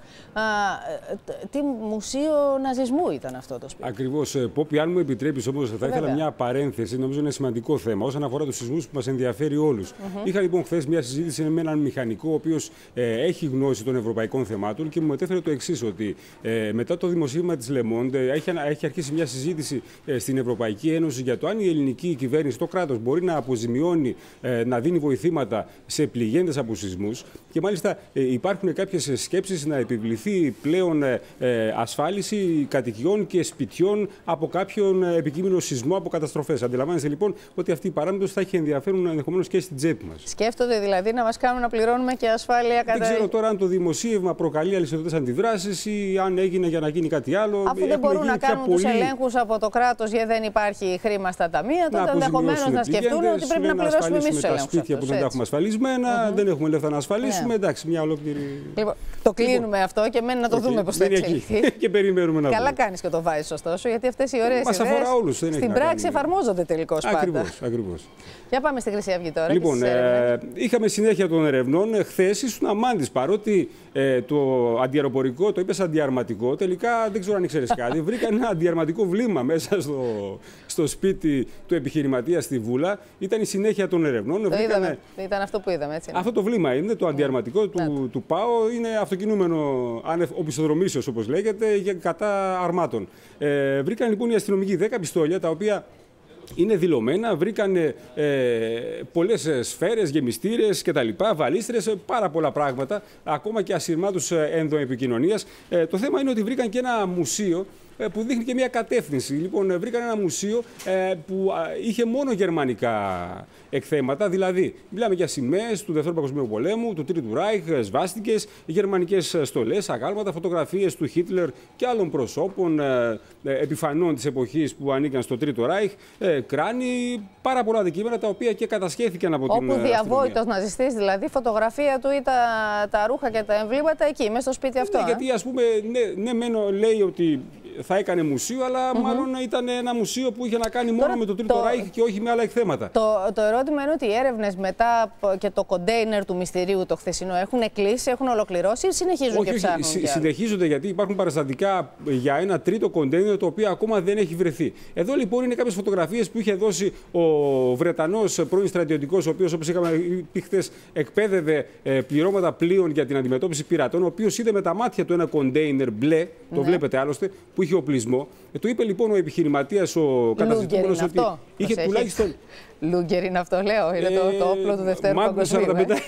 Τι μουσείο ναζισμού ήταν αυτό το σπίτι. Ακριβώς. Πόπη, αν μου επιτρέπεις όμως, θα ήθελα μια παρένθεση. Νομίζω είναι σημαντικό θέμα όσον αφορά τους σεισμούς που μας ενδιαφέρει όλους. Είχα λοιπόν χθες μια συζήτηση με έναν μηχανικό, ο οποίος έχει γνώση των ευρωπαϊκών θεμάτων και μου μετέφερε το εξής, ότι μετά το δημοσίευμα της Le Monde έχει αρχίσει μια συζήτηση στην Ευρωπαϊκή Ένωση για το αν η ελληνική κυβέρνηση, το κράτος, μπορεί να αποζημιώνει, να δίνει βοηθήματα σε πληγέντες από σεισμούς. Και μάλιστα υπάρχουν κάποιες σκέψεις να επιβληθεί πλέον ασφάλιση κατοικιών και σπιτιών από κάποιον επικείμενο σεισμό, από καταστροφές. Αντιλαμβάνεστε λοιπόν ότι αυτή η παράμετρος θα έχει ενδιαφέρον ενδεχομένως και στην τσέπη μας. Σκέφτονται δηλαδή να μας κάνουν να πληρώνουμε και ασφάλεια κατά. Δεν ξέρω τώρα αν το δημοσίευμα προκαλεί αλυσιδωτές αντιδράσεις ή αν έγινε για να γίνει κάτι άλλο. Αφού δεν μπορούν να κάνουν τους ελέγχους από το κράτος γιατί δεν υπάρχει χρήμα στα ταμεία, τότε ενδεχομένως να σκεφτούν ότι πρέπει να πληρώσουμε εμείς τους ελέγχους. Τα σπίτια που δεν τα έχουμε ασφαλισμένα, δεν έχουμε λεφτά να ασφαλίσουμε. Εντάξει, μια ολόκληρη. Λοιπόν, το κλείνουμε αυτό και μένει να το δούμε πώς θα εξελιχθεί. Και περιμένουμε να δούμε. Καλά κάνεις και το βάζεις ωστόσο, γιατί αυτές οι ωραίες ιδέες αφορά όλους, στην πράξη εφαρμόζονται τελικώς πάντα. Ακριβώς. Για πάμε στη Χρυσή Αυγή τώρα. Λοιπόν, είχαμε συνέχεια των ερευνών. Χθες ήσουν αμάντης, παρότι το αντιαεροπορικό, το είπες αντιαρματικό, τελικά δεν ξέρω αν ήξερες κάτι. Βρήκαν ένα αντιαρματικό βλήμα μέσα στο σπίτι του επιχειρηματία στη Βούλα. Ήταν η συνέχεια των ερευνών. Ήταν αυτό που είδαμε, έτσι. Αυτό το βλήμα είναι, το αντιαρματικό του ΠΑΟ, είναι αυτοκινούμενο οπισθοδρομήσεως, όπως λέγεται, κατά αρμάτων. Βρήκαν λοιπόν οι αστυνομικοί 10 πιστόλια, τα οποία είναι δηλωμένα, βρήκαν πολλές σφαίρες, γεμιστήρες κτλ., βαλίστρες, πάρα πολλά πράγματα, ακόμα και ασυρμάτους ενδοεπικοινωνίας. Το θέμα είναι ότι βρήκαν και ένα μουσείο που δείχνει και μια κατεύθυνση. Λοιπόν, βρήκαν ένα μουσείο που είχε μόνο γερμανικά εκθέματα, δηλαδή μιλάμε για σημαίες του Δεύτερου Παγκοσμίου Πολέμου, του Τρίτου Ράιχ, σβάστικες, γερμανικές στολές, αγάλματα, φωτογραφίες του Χίτλερ και άλλων προσώπων επιφανών της εποχής που ανήκαν στο Τρίτο Ράιχ, κράνη, πάρα πολλά αντικείμενα τα οποία και κατασχέθηκαν από την αστυνομία. Όπου διαβόητος ναζιστής, δηλαδή, φωτογραφία του ή τα ρούχα και τα εμβλήματα εκεί, μέσα στο σπίτι αυτό. Γιατί, ας πούμε, ναι, λέει ότι θα έκανε μουσείο, αλλά μάλλον ήταν ένα μουσείο που είχε να κάνει μόνο με το Τρίτο Ράιχ και όχι με άλλα εκθέματα. Το ερώτημα είναι ότι οι έρευνες μετά και το κοντέινερ του μυστηρίου το χθεσινό έχουν κλείσει, έχουν ολοκληρώσει ή συνεχίζουν και ψάχνουν? Συνεχίζονται, γιατί υπάρχουν παραστατικά για ένα τρίτο κοντέινερ το οποίο ακόμα δεν έχει βρεθεί. Εδώ λοιπόν είναι κάποιες φωτογραφίες που είχε δώσει ο Βρετανός πρώην στρατιωτικός, ο οποίος, όπως είχαμε πει χθες, εκπαίδευε πληρώματα πλοίων για την αντιμετώπιση πειρατών, ο οποίος είδε με τα μάτια του ένα κοντέινερ μπλε, το βλέπετε άλλωστε, που είχε οπλισμό. Του είπε λοιπόν ο επιχειρηματίας, ο καταζητούμενος, ότι είχε τουλάχιστον. Λούγκερ είναι αυτό, λέω. Είναι το όπλο του Δευτέρου Παγκοσμίου.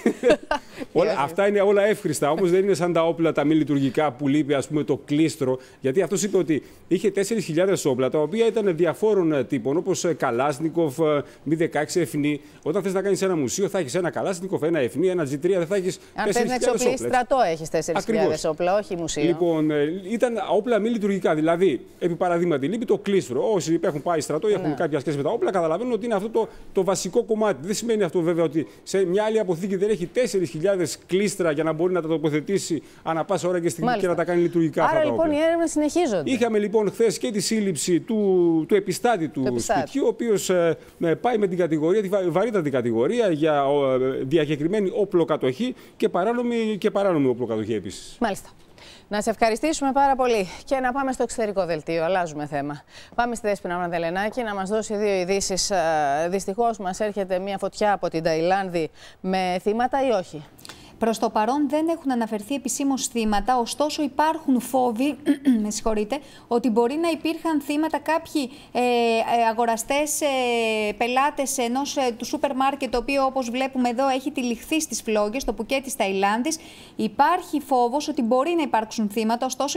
Αυτά είναι όλα εύχριστα. Όμως δεν είναι σαν τα όπλα τα μη λειτουργικά που λείπει, ας πούμε, το κλίστρο. Γιατί αυτός είπε ότι είχε 4.000 όπλα, τα οποία ήταν διαφόρων τύπων, όπως Καλάσνικοφ, Μη-16 Εφνή. Όταν θες να κάνεις ένα μουσείο, θα έχεις ένα Καλάσνικοφ, ένα Εφνή, ένα G3, δεν θα έχεις 4.000 όπλα. Αν θες να εξοπλίσεις στρατό, έχεις 4.000 όπλα, όχι μουσείο. Λοιπόν, ήταν όπλα μη λειτουργικά. Δηλαδή, επί παραδείγματι, λείπει το κλίστρο. Όσοι έχουν πάει στρατό ή έχουν κάποια σχέση με τα όπλα, καταλαβαίνουν ότι είναι αυτό το βασικό κομμάτι. Δεν σημαίνει αυτό βέβαια ότι σε μια άλλη αποθήκη δεν έχει 4.000 κλίστρα για να μπορεί να τα τοποθετήσει ανά πάσα ώρα και στιγμή και να τα κάνει λειτουργικά. Άρα λοιπόν οι έρευνες συνεχίζονται. Είχαμε λοιπόν χθες και τη σύλληψη του επιστάτη του σπιτιού, ο οποίος πάει με την κατηγορία, τη βαρύτατη κατηγορία για διακεκριμένη όπλοκατοχή και παράνομη όπλοκατοχή επίσης. Μάλιστα. Να σε ευχαριστήσουμε πάρα πολύ και να πάμε στο εξωτερικό δελτίο. Αλλάζουμε θέμα. Πάμε στη Δέσποινα Μανδελενάκη να μας δώσει δύο ειδήσεις. Δυστυχώς μας έρχεται μια φωτιά από την Ταϊλάνδη με θύματα ή όχι? Προς το παρόν δεν έχουν αναφερθεί επισήμως θύματα, ωστόσο υπάρχουν φόβοι ότι μπορεί να υπήρχαν θύματα κάποιοι αγοραστές, πελάτες ενός του σούπερ μάρκετ, το οποίο όπως βλέπουμε εδώ έχει τυλιχθεί στις φλόγες, στο Πουκέτ της Ταϊλάνδης. Υπάρχει φόβος ότι μπορεί να υπάρξουν θύματα, ωστόσο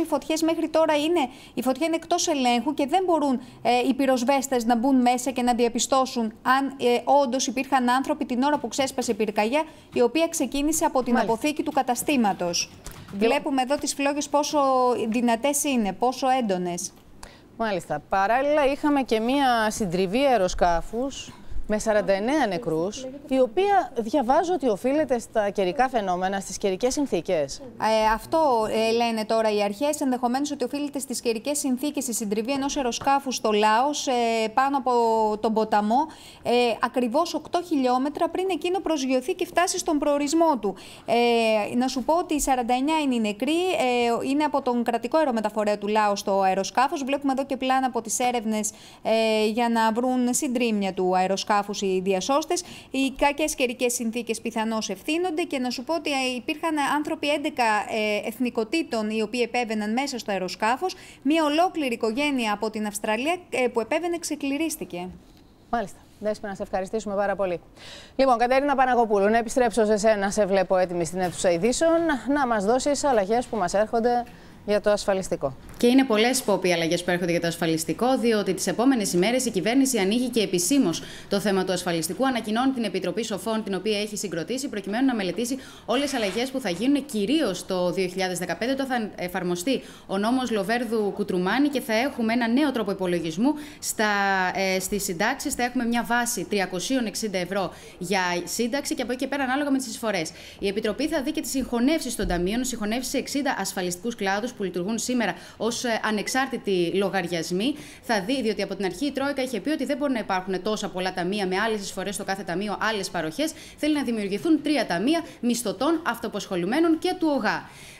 η φωτιά είναι εκτός ελέγχου και δεν μπορούν οι πυροσβέστες να μπουν μέσα και να διαπιστώσουν αν όντως υπήρχαν άνθρωποι την ώρα που ξέσπασε η πυρκαγιά, η οποία ξεκίνησε από την αποθήκη του καταστήματος. Βλέπουμε εδώ τις φλόγες πόσο δυνατές είναι, πόσο έντονες. Μάλιστα. Παράλληλα είχαμε και μία συντριβή αεροσκάφους με 49 νεκρούς, η οποία διαβάζω ότι οφείλεται στα καιρικά φαινόμενα, στις καιρικές συνθήκες. Αυτό λένε τώρα οι αρχές, ενδεχομένως ότι οφείλεται στις καιρικές συνθήκες η συντριβή ενός αεροσκάφου στο Λάος, πάνω από τον ποταμό, ακριβώς 8 χιλιόμετρα πριν εκείνο προσγειωθεί και φτάσει στον προορισμό του. Να σου πω ότι οι 49 είναι οι νεκροί, είναι από τον κρατικό αερομεταφορέα του Λάος το αεροσκάφος. Βλέπουμε εδώ και πλάνα από τις έρευνες για να βρουν συντρίμμια του αεροσκάφου οι διασώστες. Οι κακές καιρικές συνθήκες πιθανώς ευθύνονται και να σου πω ότι υπήρχαν άνθρωποι 11 εθνικοτήτων οι οποίοι επέβαιναν μέσα στο αεροσκάφος. Μια ολόκληρη οικογένεια από την Αυστραλία που επέβαινε ξεκληρίστηκε. Μάλιστα. Δέσποινα, να σε ευχαριστήσουμε πάρα πολύ. Λοιπόν, Κατερίνα Παναγοπούλου, να επιστρέψω σε σένα. Σε βλέπω έτοιμη στην αίθουσα ειδήσεων να μας δώσεις αλλαγές που μας έρχονται για το ασφαλιστικό. Και είναι πολλές οι αλλαγές που έρχονται για το ασφαλιστικό, διότι τις επόμενες ημέρες η κυβέρνηση ανοίγει και επισήμως το θέμα του ασφαλιστικού. Ανακοινώνει την Επιτροπή Σοφών, την οποία έχει συγκροτήσει, προκειμένου να μελετήσει όλες τις αλλαγές που θα γίνουν κυρίως το 2015, όταν θα εφαρμοστεί ο νόμος Λοβέρδου Κουτρουμάνη και θα έχουμε ένα νέο τρόπο υπολογισμού στις συντάξεις. Θα έχουμε μια βάση 360 ευρώ για σύνταξη και από εκεί και πέρα ανάλογα με τις εισφορές. Η Επιτροπή θα δει και τις συγχωνεύσεις των ταμείων, συγχωνεύσεις σε 60 ασφαλιστικούς κλάδους που λειτουργούν σήμερα ως ανεξάρτητοι λογαριασμοί. Θα δει, διότι από την αρχή η Τρόικα είχε πει ότι δεν μπορεί να υπάρχουν τόσα πολλά ταμεία με άλλες εισφορές στο κάθε ταμείο, άλλες παροχές. Θέλει να δημιουργηθούν 3 ταμεία μισθωτών, αυτοαπασχολουμένων και του ΟΓΑ.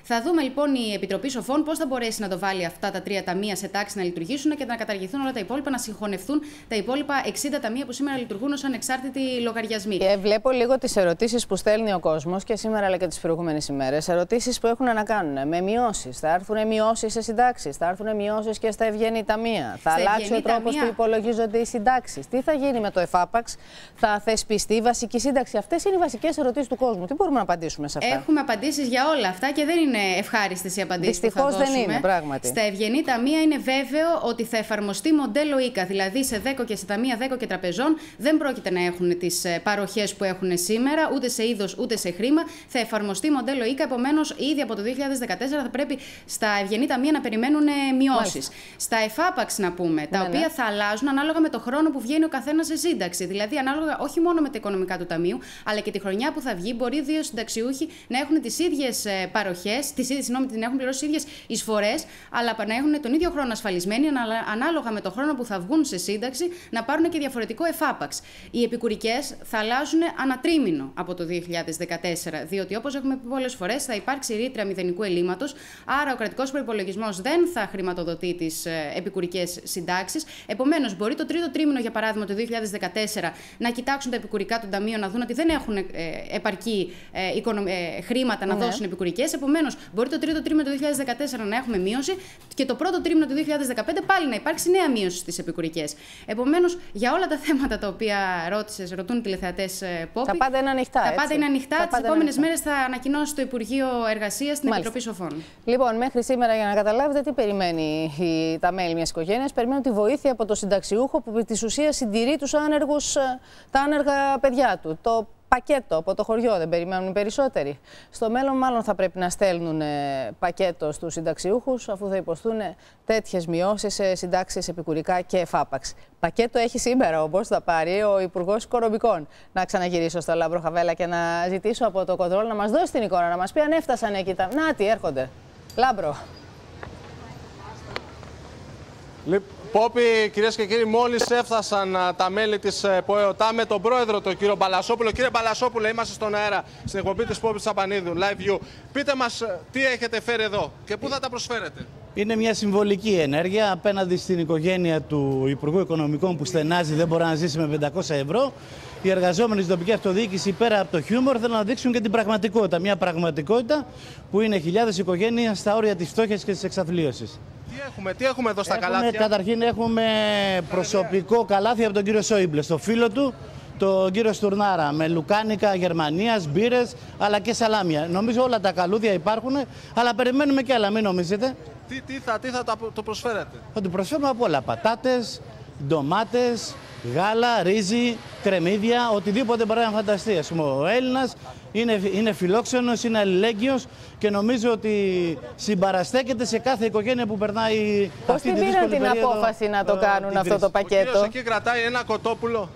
Θα δούμε λοιπόν η Επιτροπή Σοφών πώς θα μπορέσει να το βάλει αυτά τα 3 ταμεία σε τάξη να λειτουργήσουν και να καταργηθούν όλα τα υπόλοιπα, να συγχωνευτούν τα υπόλοιπα 60 ταμεία που σήμερα λειτουργούν ως ανεξάρτητοι λογαριασμοί. Βλέπω λίγο τις ερωτήσεις που στέλνει ο κόσμος και σήμερα αλλά και τις προηγούμενες ημέρες. Ερωτήσεις που έχουν να κάνουν με μειώσεις. Θα έρθουν μειώσεις σε συντάξεις, θα έρθουν μειώσεις και στα ευγενή ταμεία. Θα αλλάξει ο τρόπος που υπολογίζονται οι συντάξεις. Τι θα γίνει με το ΕΦΑΠΑΞ, θα θεσπιστεί βασική σύνταξη. Αυτές είναι οι βασικές ερωτήσεις του κόσμου. Τι μπορούμε να απαντήσουμε σε αυτά? Έχουμε απαντήσεις για όλα αυτά και δεν είναι ευχάριστες οι απαντήσεις που θα δώσουμε. Δυστυχώς δεν είναι, πράγματι. Στα ευγενή ταμεία είναι βέβαιο ότι θα εφαρμοστεί μοντέλο ΙΚΑ. Δηλαδή σε ΔΕΚΟ και σε ταμεία ΔΕΚΟ και τραπεζών δεν πρόκειται να έχουν τις παροχές που έχουν σήμερα, ούτε σε είδος ούτε σε χρήμα. Θα εφαρμοστεί μοντέλο ΙΚΑ. Επομένως, ήδη από το 2014 θα πρέπει στα ευγενή ταμεία να περιμένουν μειώσεις. Στα ΕΦΑΠΑΞ, να πούμε, τα οποία θα αλλάζουν ανάλογα με το χρόνο που βγαίνει ο καθένας σε σύνταξη. Δηλαδή, ανάλογα όχι μόνο με τα οικονομικά του ταμείου, αλλά και τη χρονιά που θα βγει, μπορεί 2 συνταξιούχοι να έχουν τις ίδιες παροχές, να έχουν πληρώσει τις ίδιες εισφορές, αλλά να έχουν τον ίδιο χρόνο ασφαλισμένοι, ανάλογα με το χρόνο που θα βγουν σε σύνταξη, να πάρουν και διαφορετικό ΕΦΑΠΑΞ. Οι επικουρικές θα αλλάζουν ανατρίμηνο από το 2014, διότι όπως έχουμε πει πολλές φορές, θα υπάρξει ρήτρα μηδενικού ελλείμματος, άρα ο κρατικός προϋπολογισμός δεν θα χρηματοδοτεί τις επικουρικές συντάξεις. Επομένως, μπορεί το τρίτο τρίμηνο, για παράδειγμα, το 2014, να κοιτάξουν τα επικουρικά των ταμείων, να δουν ότι δεν έχουν επαρκή χρήματα να δώσουν επικουρικές. Επομένως, μπορεί το τρίτο τρίμηνο του 2014 να έχουμε μείωση και το πρώτο τρίμηνο του 2015 πάλι να υπάρξει νέα μείωση στις επικουρικές. Επομένως, για όλα τα θέματα τα οποία ρωτούν οι τηλεθεατές, Πόπη, τα πάντα είναι ανοιχτά. Τα πάντα είναι ανοιχτά. Τις επόμενες μέρες θα ανακοινώσει το Υπουργείο Εργασίας στην Επιτροπή Σοφών. Λοιπόν, μέχρι σήμερα, για να καταλάβετε τι περιμένει τα μέλη μιας οικογένειας, περιμένουν τη βοήθεια από το συνταξιούχο που της ουσίας συντηρεί τα άνεργα παιδιά του. Το πακέτο από το χωριό, δεν περιμένουν οι περισσότεροι. Στο μέλλον, μάλλον θα πρέπει να στέλνουν πακέτο στους συνταξιούχους, αφού θα υποστούν τέτοιες μειώσεις σε συντάξεις επικουρικά και ΕΦΑΠΑΞ. Πακέτο έχει σήμερα όμως, θα πάρει ο Υπουργός Οικονομικών. Να ξαναγυρίσω στο Λάμπρο Χαβέλα και να ζητήσω από το κοντρόλ να μας δώσει την εικόνα, να μας πει αν έφτασαν εκεί τα. Να, τι έρχονται. Λάμπρο. Πόπη, κυρίες και κύριοι, μόλις έφτασαν τα μέλη της ΠΟΕΟΤΑ με τον πρόεδρο, τον κύριο Μπαλασόπουλο. Κύριε Μπαλασόπουλο, είμαστε στον αέρα, στην εκπομπή της Πόπης Τσαπανίδου, Live View. Πείτε μας τι έχετε φέρει εδώ και πού θα τα προσφέρετε. Είναι μια συμβολική ενέργεια απέναντι στην οικογένεια του Υπουργού Οικονομικών που στενάζει, δεν μπορεί να ζήσει με 500 ευρώ. Οι εργαζόμενοι στην τοπική αυτοδιοίκηση, πέρα από το χιούμορ, θέλουν να δείξουν και την πραγματικότητα. Μια πραγματικότητα που είναι χιλιάδες οικογένειες στα όρια της φτώχειας και της εξαθλίωσης. Τι έχουμε εδώ στα καλάθια? Καταρχήν έχουμε προσωπικό καλάθι από τον κύριο Σόιμπλε, στο φίλο του, τον κύριο Στουρνάρα, με λουκάνικα Γερμανίας, μπύρες, αλλά και σαλάμια. Νομίζω όλα τα καλούδια υπάρχουν, αλλά περιμένουμε και άλλα, μην νομίζετε. Τι θα το προσφέρετε? Θα του προσφέρουμε από όλα. Πατάτες, ντομάτες, γάλα, ρύζι, κρεμμύδια, οτιδήποτε μπορεί να φανταστεί. Ας πούμε, ο Έλληνας είναι φιλόξενος, είναι αλληλέγγυος και νομίζω ότι συμπαραστέκεται σε κάθε οικογένεια που περνάει αυτή τη δύσκολη περίοδο. Πώς την πήραν την απόφαση να το κάνουν αυτό το πακέτο? Ο κύριος εκεί κρατάει ένα κοτόπουλο.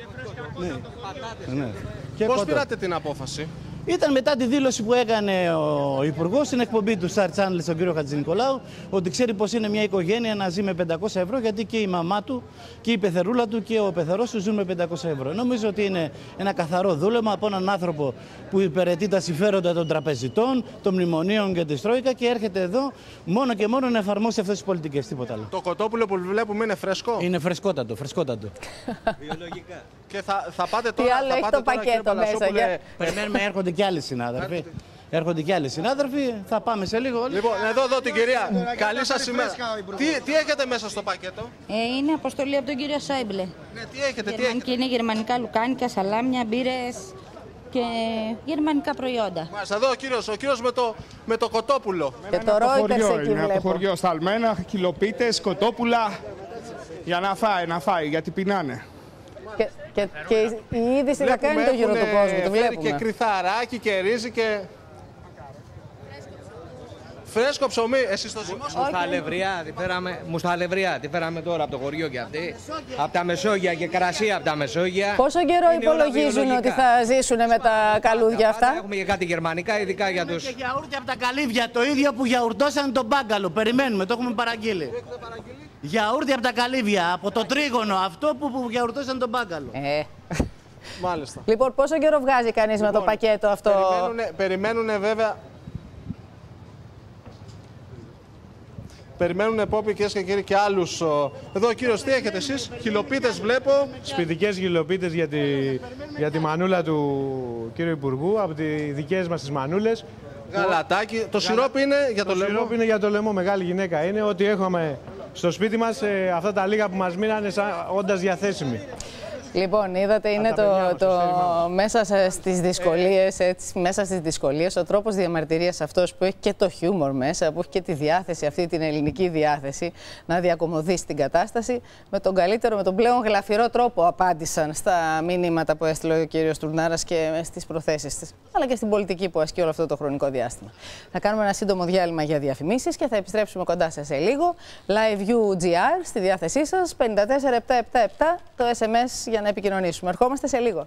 Ναι. Πώς πήρατε την απόφαση? Ήταν μετά τη δήλωση που έκανε ο Υπουργός στην εκπομπή του Star Channel στον κύριο Χατζηνικολάου, ότι ξέρει πως είναι μια οικογένεια να ζει με 500 ευρώ, γιατί και η μαμά του και η πεθερούλα του και ο πεθερός του ζουν με 500 ευρώ. Νομίζω ότι είναι ένα καθαρό δούλευμα από έναν άνθρωπο που υπηρετεί τα συμφέροντα των τραπεζιτών, των μνημονίων και της Τρόικα και έρχεται εδώ μόνο και μόνο να εφαρμόσει αυτές τις πολιτικές, τίποτα άλλο. Το κοτόπουλο που βλέπουμε είναι φρέσκο? Είναι φρεσκότατο. Βιολογικά. Και θα πάτε τώρα. Τι άλλο έχει το πακέτο μέσα? Περιμένουμε, έρχονται και άλλοι συνάδελφοι. Έρχονται και άλλοι συνάδελφοι, θα πάμε σε λίγο. Λοιπόν, εδώ την κυρία. Καλή σας ημέρα. Τι έχετε μέσα στο πακέτο? Είναι αποστολή από τον κύριο Σόιμπλε. Ναι, τι έχετε? Και είναι γερμανικά λουκάνικα, σαλάμια, μπύρες και γερμανικά προϊόντα. Μάλιστα, εδώ ο κύριος με το κοτόπουλο. Και το Reuters εκεί είναι από το χωριό σταλμένα, κιλοπίτες, κοτόπουλα, για να φάει, γιατί πεινάνε. Και η είδηση θα κάνει το γύρο του κόσμου, το βλέπουμε. Και κρυθαράκι και ρύζι και... Φρέσκο ψωμί, εσείς το ζυμώσατε? Μουσταλευριά, τη φέραμε τώρα από το χωριό και αυτή. Από τα Μεσόγεια και κρασί από τα Μεσόγεια. Πόσο καιρό υπολογίζουν ότι θα ζήσουν με τα καλούδια αυτά? Έχουμε και κάτι γερμανικά, ειδικά για τους... Και γιαούρτι από τα καλύβια, το ίδιο που γιαουρτώσαν τον μπάγκαλο. Περιμένουμε, το έχουμε παραγγείλει. Γιαούρτι από τα καλύβια, από το τρίγωνο, αυτό που γιαουρτώσαν τον μπάγκαλο. Μάλιστα. Λοιπόν, πόσο καιρό βγάζει κανείς με το πακέτο αυτό? Περιμένουνε βέβαια. περιμένουν επόποι, κυρίες και κύριοι, και άλλους. Εδώ, κύριος, τι έχετε εσείς? Χιλοπίτες βλέπω. Σπιτικές χιλοπίτες για τη μανούλα του κύριου Υπουργού, από τις δικές μας τις μανούλες. Γαλατάκι. Το σιρόπι είναι για το λαιμό. Το σιρόπι είναι για το λαιμό, μεγάλη γυναίκα είναι. Ότι έχουμε στο σπίτι μας, αυτά τα λίγα που μας μείνανε όντας διαθέσιμοι. Λοιπόν, είδατε, είναι μέσα στις δυσκολίες, ο τρόπος διαμαρτυρίας αυτός που έχει και το χιούμορ μέσα, που έχει και τη διάθεση, αυτή την ελληνική διάθεση, να διακομωδήσει την κατάσταση. Με τον καλύτερο, με τον πλέον γλαφυρό τρόπο απάντησαν στα μηνύματα που έστειλε ο κύριος Τουρνάρας και στις προθέσεις της, αλλά και στην πολιτική που ασκεί όλο αυτό το χρονικό διάστημα. Θα κάνουμε ένα σύντομο διάλειμμα για διαφημίσεις και θα επιστρέψουμε κοντά σας σε λίγο. LiveView.gr στη διάθεσή σας, 54777 το SMS για να επικοινωνήσουμε. Ερχόμαστε σε λίγο.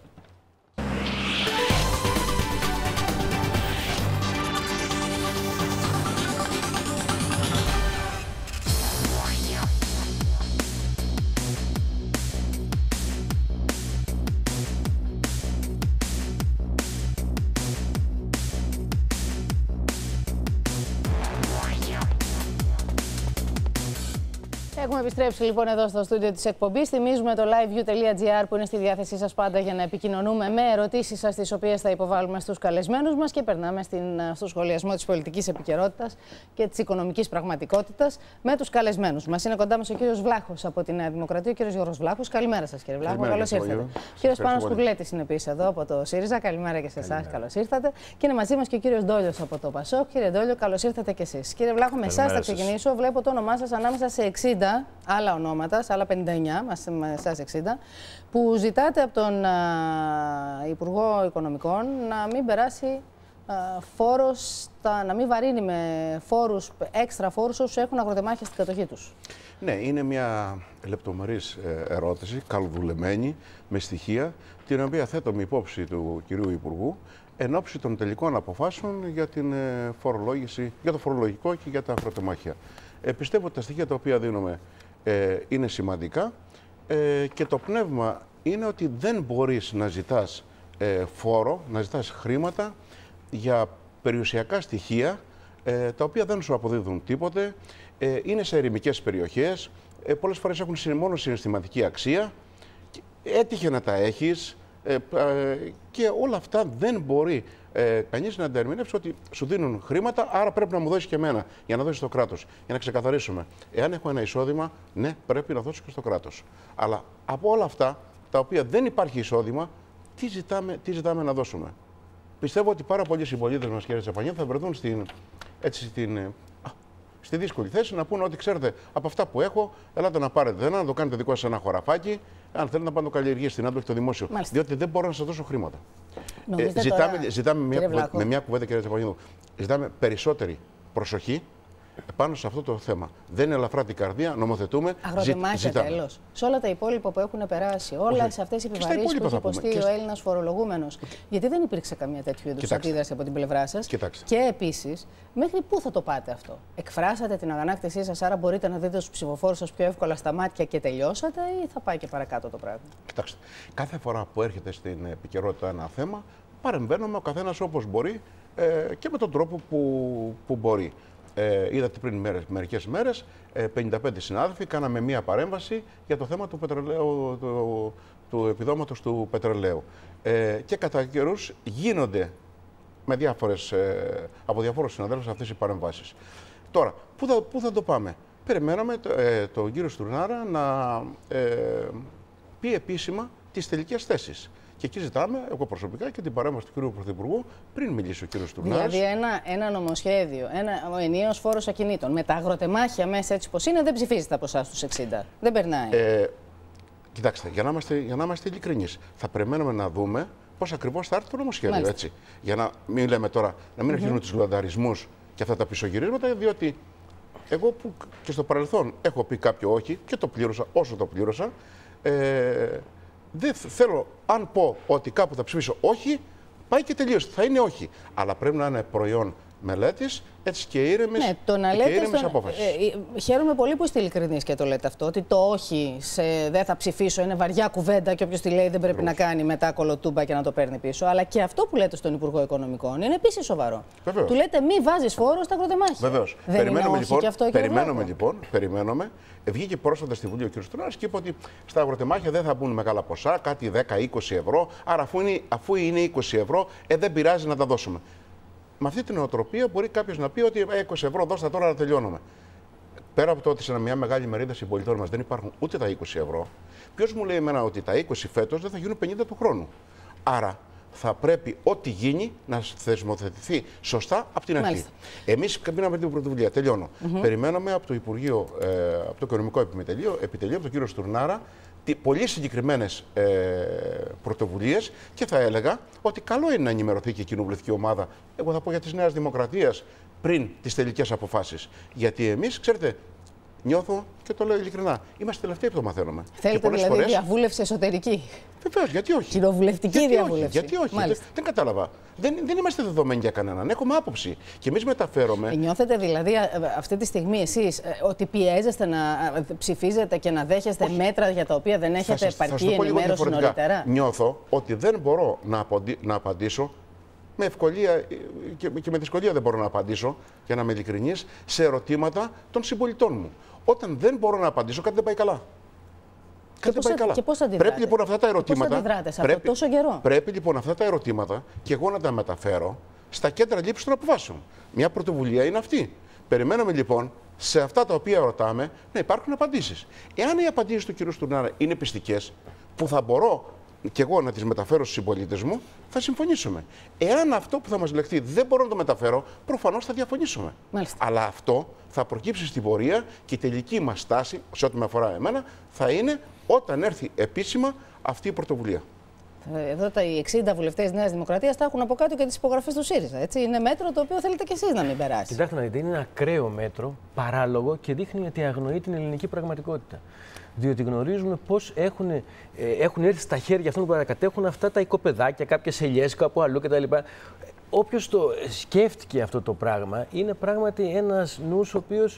Έχουμε επιστρέψει λοιπόν εδώ στο στούντιο της εκπομπής. Θυμίζουμε το liveview.gr που είναι στη διάθεσή σας πάντα για να επικοινωνούμε με ερωτήσεις σας, τις οποίες θα υποβάλουμε στους καλεσμένους μας, και περνάμε στο σχολιασμό της πολιτικής επικαιρότητας και της οικονομικής πραγματικότητας με τους καλεσμένους μας. Είναι κοντά μας ο κύριος Βλάχος από τη Νέα Δημοκρατία, ο κύριος Γιώργος Βλάχος. Καλημέρα σας, κύριε Βλάχο. Καλώς ήρθατε. Ο κύριος Πάνος Κουρλέτης είναι επίσης εδώ από το ΣΥΡΙΖΑ. Καλημέρα και σε εσάς. Καλώς ήρθατε. Και είναι μαζί μας και ο κύριος Ντόλιος από το ΠΑΣΟΚ. Κύριε Ντόλιο, καλώς ήρθατε κι εσείς. Κύριε Βλάχο, με εσάς θα ξεκινήσω. Βλέπω το όνομά σας ανάμεσα σε 60 άλλα ονόματα, σε άλλα 59, με εσάς 60, που ζητάτε από τον Υπουργό Οικονομικών να μην περάσει φόρος, να μην βαρύνει με φόρους, έξτρα φόρους όσους έχουν αγροτεμάχια στην κατοχή τους. Ναι, είναι μια λεπτομερής ερώτηση, καλοδουλεμένη, με στοιχεία, την οποία θέτω με υπόψη του κυρίου Υπουργού εν ώψη των τελικών αποφάσεων για την φορολόγηση, για το φορολογικό και για τα αγροτεμάχια. Πιστεύω ότι τα στοιχεία τα οποία δίνουμε είναι σημαντικά και το πνεύμα είναι ότι δεν μπορείς να ζητάς φόρο, να ζητάς χρήματα για περιουσιακά στοιχεία τα οποία δεν σου αποδίδουν τίποτε, είναι σε ερημικές περιοχές, πολλές φορές έχουν μόνο συναισθηματική αξία, έτυχε να τα έχεις και όλα αυτά δεν μπορεί κανείς να αντερμηνεύσει ότι σου δίνουν χρήματα, άρα πρέπει να μου δώσεις και εμένα για να δώσεις στο κράτος. Για να ξεκαθαρίσουμε, εάν έχω ένα εισόδημα, ναι, πρέπει να δώσω και στο κράτος. Αλλά από όλα αυτά τα οποία δεν υπάρχει εισόδημα, τι ζητάμε να δώσουμε. Πιστεύω ότι πάρα πολλοί συμπολίτες μας, κύριε Τσαπανίδη, θα βρεθούν στη δύσκολη θέση να πούνε ότι ξέρετε, από αυτά που έχω, ελάτε να πάρετε ένα, να το κάνετε δικό σας ένα χωραφάκι, αν θέλετε να πάτε να το καλλιεργήσετε στην άντλη το δημόσιο. Μάλιστα. Διότι δεν μπορώ να σας δώσω χρήματα. Ζητάμε με μια κουβέντα, κύριε Τσαπανίδου, ζητάμε περισσότερη προσοχή πάνω σε αυτό το θέμα. Δεν είναι ελαφρά την καρδία, νομοθετούμε. Αγροτεμάχια τέλος. Σε όλα τα υπόλοιπα που έχουν περάσει, όλες αυτές οι επιβαρύνσεις που έχει υποστεί ο Έλληνας φορολογούμενος. Γιατί δεν υπήρξε καμία τέτοιου είδους αντίδραση από την πλευρά σας. Και επίσης, μέχρι πού θα το πάτε αυτό? Εκφράσατε την αγανάκτησή σας, άρα μπορείτε να δείτε τους ψηφοφόρους σας πιο εύκολα στα μάτια και τελειώσατε, ή θα πάει και παρακάτω το πράγμα? Κοιτάξτε, κάθε φορά που έρχεται στην επικαιρότητα ένα θέμα, παρεμβαίνουμε ο καθένας όπως μπορεί και με τον τρόπο που μπορεί. Είδατε πριν μερικές μέρες, 55 συνάδελφοι κάναμε μία παρέμβαση για το θέμα του πετρελαίου, του επιδόματος του πετρελαίου. Και κατά καιρούς γίνονται με από διάφορους συναδέλφους αυτές οι παρεμβάσεις. Τώρα, πού θα το πάμε? Περιμέναμε τον κύριο Στουρνάρα να πει επίσημα τις τελικές θέσεις. Και εκεί ζητάμε, εγώ προσωπικά, και την παρέμβαση του κ. Πρωθυπουργού πριν μιλήσει ο κ. Στουρνάρας. Δηλαδή, ένα νομοσχέδιο, ο ενιαίος φόρος ακινήτων με τα αγροτεμάχια μέσα έτσι πως είναι, δεν ψηφίζεται από εσάς τους 60. Δεν περνάει. Κοιτάξτε, για να είμαστε ειλικρινείς, θα περιμένουμε να δούμε πώς ακριβώς θα έρθει το νομοσχέδιο. Έτσι, για να μην λέμε τώρα, να μην αρχίζουμε τους λογαριασμούς και αυτά τα πισωγυρίσματα, διότι εγώ που και στο παρελθόν έχω πει κάποιο όχι και το πλήρωσα όσο το πλήρωσα. Δεν θέλω, αν πω ότι κάπου θα ψηφίσω όχι, πάει και τελείωσε. Θα είναι όχι. Αλλά πρέπει να είναι προϊόν μελέτης, έτσι και ήρεμης, ναι, το να λέτε απόφασης. Χαίρομαι πολύ που είστε ειλικρινείς και το λέτε αυτό, ότι το όχι, δεν θα ψηφίσω, είναι βαριά κουβέντα και όποιος τη λέει δεν πρέπει να κάνει μετά κολοτούμπα και να το παίρνει πίσω. Αλλά και αυτό που λέτε στον Υπουργό Οικονομικών είναι επίσης σοβαρό. Βεβαίως. Του λέτε μη βάζεις φόρο στα αγροτεμάχια. Βεβαίως. Περιμένουμε λοιπόν. Βγήκε πρόσφατα στη Βουλή ο κ. Στουρνάρας και είπε ότι στα αγροτεμάχια δεν θα μπουν μεγάλα ποσά, κάτι 10-20 ευρώ. Άρα, αφού είναι 20 ευρώ, δεν πειράζει να τα δώσουμε. Με αυτή την νοοτροπία μπορεί κάποιος να πει ότι 20 ευρώ δώστε τώρα να τελειώνουμε. Πέρα από το ότι σε μια μεγάλη μερίδα συμπολιτών μας δεν υπάρχουν ούτε τα 20 ευρώ, ποιος μου λέει εμένα ότι τα 20 φέτος δεν θα γίνουν 50 του χρόνου. Άρα θα πρέπει ό,τι γίνει να θεσμοθετηθεί σωστά από την αρχή. Εμείς καμπίναμε την πρωτοβουλία. Τελειώνω. Περιμένουμε από το Υπουργείο, από το Οικονομικό Επιτελείο, από τον κύριο Στουρνάρα, πολύ συγκεκριμένες πρωτοβουλίες και θα έλεγα ότι καλό είναι να ενημερωθεί και η κοινοβουλευτική ομάδα, εγώ θα πω για της Νέας Δημοκρατίας, πριν τις τελικές αποφάσεις. Γιατί εμείς, ξέρετε, νιώθω και το λέω ειλικρινά, είμαστε τελευταίοι που το μαθαίνουμε. Θέλετε δηλαδή διαβούλευση εσωτερική. Βεβαίως, γιατί όχι. Κοινοβουλευτική διαβούλευση. Γιατί όχι. Δεν κατάλαβα. Δεν είμαστε δεδομένοι για κανέναν. Έχουμε άποψη. Και εμείς μεταφέρομαι. Νιώθετε δηλαδή αυτή τη στιγμή εσείς ότι πιέζεστε να ψηφίζετε και να δέχεστε μέτρα για τα οποία δεν έχετε επαρκή ενημέρωση νωρίτερα? Νιώθω ότι δεν μπορώ να απαντήσω. Με ευκολία και με δυσκολία δεν μπορώ να απαντήσω, για να είμαι ειλικρινής, σε ερωτήματα των συμπολιτών μου. Όταν δεν μπορώ να απαντήσω, κάτι δεν πάει καλά. Και πώς αντιδράτε? Πρέπει λοιπόν αυτά τα ερωτήματα. Πώς αντιδράτε σε αυτό τόσο καιρό? Πρέπει λοιπόν αυτά τα ερωτήματα και εγώ να τα μεταφέρω στα κέντρα λήψης των αποφάσεων. Μια πρωτοβουλία είναι αυτή. Περιμένουμε λοιπόν σε αυτά τα οποία ρωτάμε να υπάρχουν απαντήσεις. Εάν οι απαντήσεις του κ. Στουρνάρα είναι πιστικές, που θα μπορώ και εγώ να τις μεταφέρω στους συμπολίτες μου, θα συμφωνήσουμε. Εάν αυτό που θα μας λεχθεί δεν μπορώ να το μεταφέρω, προφανώς θα διαφωνήσουμε. Μάλιστα. Αλλά αυτό θα προκύψει στην πορεία και η τελική μας στάση, σε ό,τι με αφορά εμένα, θα είναι όταν έρθει επίσημα αυτή η πρωτοβουλία. Εδώ οι 60 βουλευτές της Νέας Δημοκρατίας θα έχουν από κάτω και τις υπογραφές του ΣΥΡΙΖΑ. Έτσι. Είναι μέτρο το οποίο θέλετε κι εσείς να μην περάσει. Κοιτάξτε να δείτε, είναι ένα ακραίο μέτρο, παράλογο και δείχνει ότι αγνοεί την ελληνική πραγματικότητα. Διότι γνωρίζουμε πώς έχουν έρθει στα χέρια αυτών που παρακατέχουν αυτά τα οικοπεδάκια, κάποιες ελιές κάπου αλλού κτλ. Όποιος το σκέφτηκε αυτό το πράγμα, είναι πράγματι ένας νους ο οποίος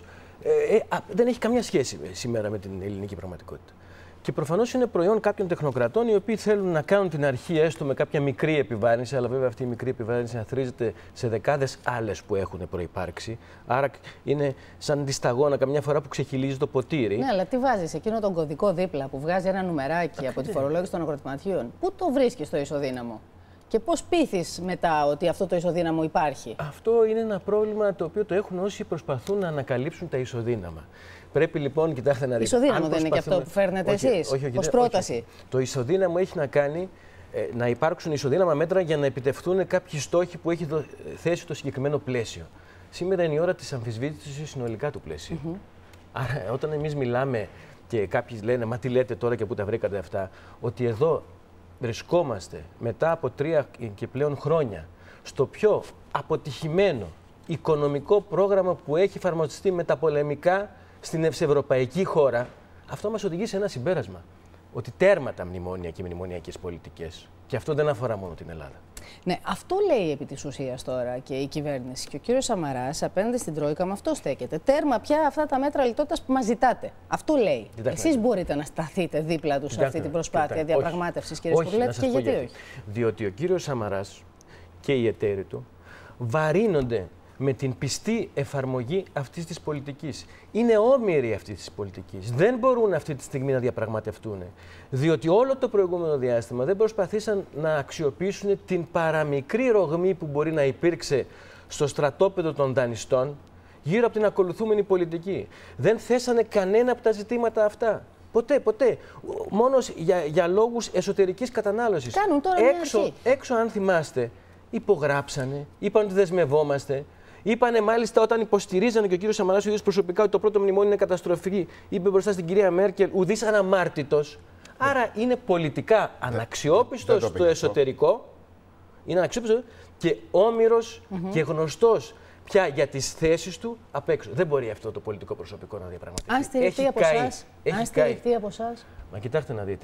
δεν έχει καμία σχέση σήμερα με την ελληνική πραγματικότητα. Και προφανώς είναι προϊόν κάποιων τεχνοκρατών οι οποίοι θέλουν να κάνουν την αρχή έστω με κάποια μικρή επιβάρυνση, αλλά βέβαια αυτή η μικρή επιβάρυνση αθροίζεται σε δεκάδες άλλες που έχουν προϋπάρξει. Άρα είναι σαν τη σταγόνα καμιά φορά που ξεχυλίζει το ποτήρι. Ναι, αλλά τι βάζεις εκείνο τον κωδικό δίπλα που βγάζει ένα νουμεράκι από τη φορολόγηση των αγροτηματιών? Πού το βρίσκεις το ισοδύναμο? Και πώς πείθεις μετά ότι αυτό το ισοδύναμο υπάρχει? Αυτό είναι ένα πρόβλημα το οποίο το έχουν όσοι προσπαθούν να ανακαλύψουν τα ισοδύναμα. Πρέπει λοιπόν, κοιτάξτε να δείτε. Ισοδύναμο δεν είναι και αυτό που φέρνετε εσείς ως πρόταση? Το ισοδύναμο έχει να κάνει να υπάρξουν ισοδύναμα μέτρα για να επιτευχθούν κάποιοι στόχοι που έχει θέσει το συγκεκριμένο πλαίσιο. Σήμερα είναι η ώρα της αμφισβήτησης συνολικά του πλαίσιου. Άρα, όταν εμείς μιλάμε και κάποιοι λένε, μα τι λέτε τώρα και πού τα βρήκατε αυτά, ότι εδώ βρισκόμαστε μετά από 3 και πλέον χρόνια στο πιο αποτυχημένο οικονομικό πρόγραμμα που έχει εφαρμοστεί μεταπολεμικά στην ευρωπαϊκή χώρα, αυτό μας οδηγεί σε ένα συμπέρασμα. Ότι τέρμα τα μνημόνια και οι μνημονιακές πολιτικές. Και αυτό δεν αφορά μόνο την Ελλάδα. Ναι, αυτό λέει επί της ουσίας τώρα και η κυβέρνηση. Και ο κύριος Σαμαράς απέναντι στην Τρόικα με αυτό στέκεται. Τέρμα πια αυτά τα μέτρα λιτότητας που μας ζητάτε. Αυτό λέει. Εσείς μπορείτε να σταθείτε δίπλα του σε αυτή την προσπάθεια διαπραγμάτευσης, κύριε Σκουρλέτη, και γιατί όχι? Διότι ο κύριος Σαμαράς και οι εταίροι του βαρύνονται με την πιστή εφαρμογή αυτής της πολιτικής. Είναι όμοιροι αυτής της πολιτικής. Δεν μπορούν αυτή τη στιγμή να διαπραγματευτούν. Διότι όλο το προηγούμενο διάστημα δεν προσπαθήσαν να αξιοποιήσουν την παραμικρή ρογμή που μπορεί να υπήρξε στο στρατόπεδο των δανειστών γύρω από την ακολουθούμενη πολιτική. Δεν θέσανε κανένα από τα ζητήματα αυτά. Ποτέ, ποτέ. Μόνο για λόγους εσωτερικής κατανάλωσης. Κάνουν τώρα έξω, αν θυμάστε, υπογράψανε, είπαν ότι δεσμευόμαστε. Είπανε μάλιστα όταν υποστηρίζανε και ο κύριος Σαμαράς ο ίδιος προσωπικά ότι το πρώτο μνημόνιο είναι καταστροφή, είπε μπροστά στην κυρία Μέρκελ, ουδής αναμάρτητος. Άρα είναι πολιτικά αναξιόπιστος στο εσωτερικό, είναι αναξιόπιστος και όμηρος και γνωστός πια για τις θέσεις του απ' έξω. Δεν μπορεί αυτό το πολιτικό προσωπικό να διαπραγματευτεί. Αν στηριχτεί από εσάς. Μα κοιτάξτε να δείτε.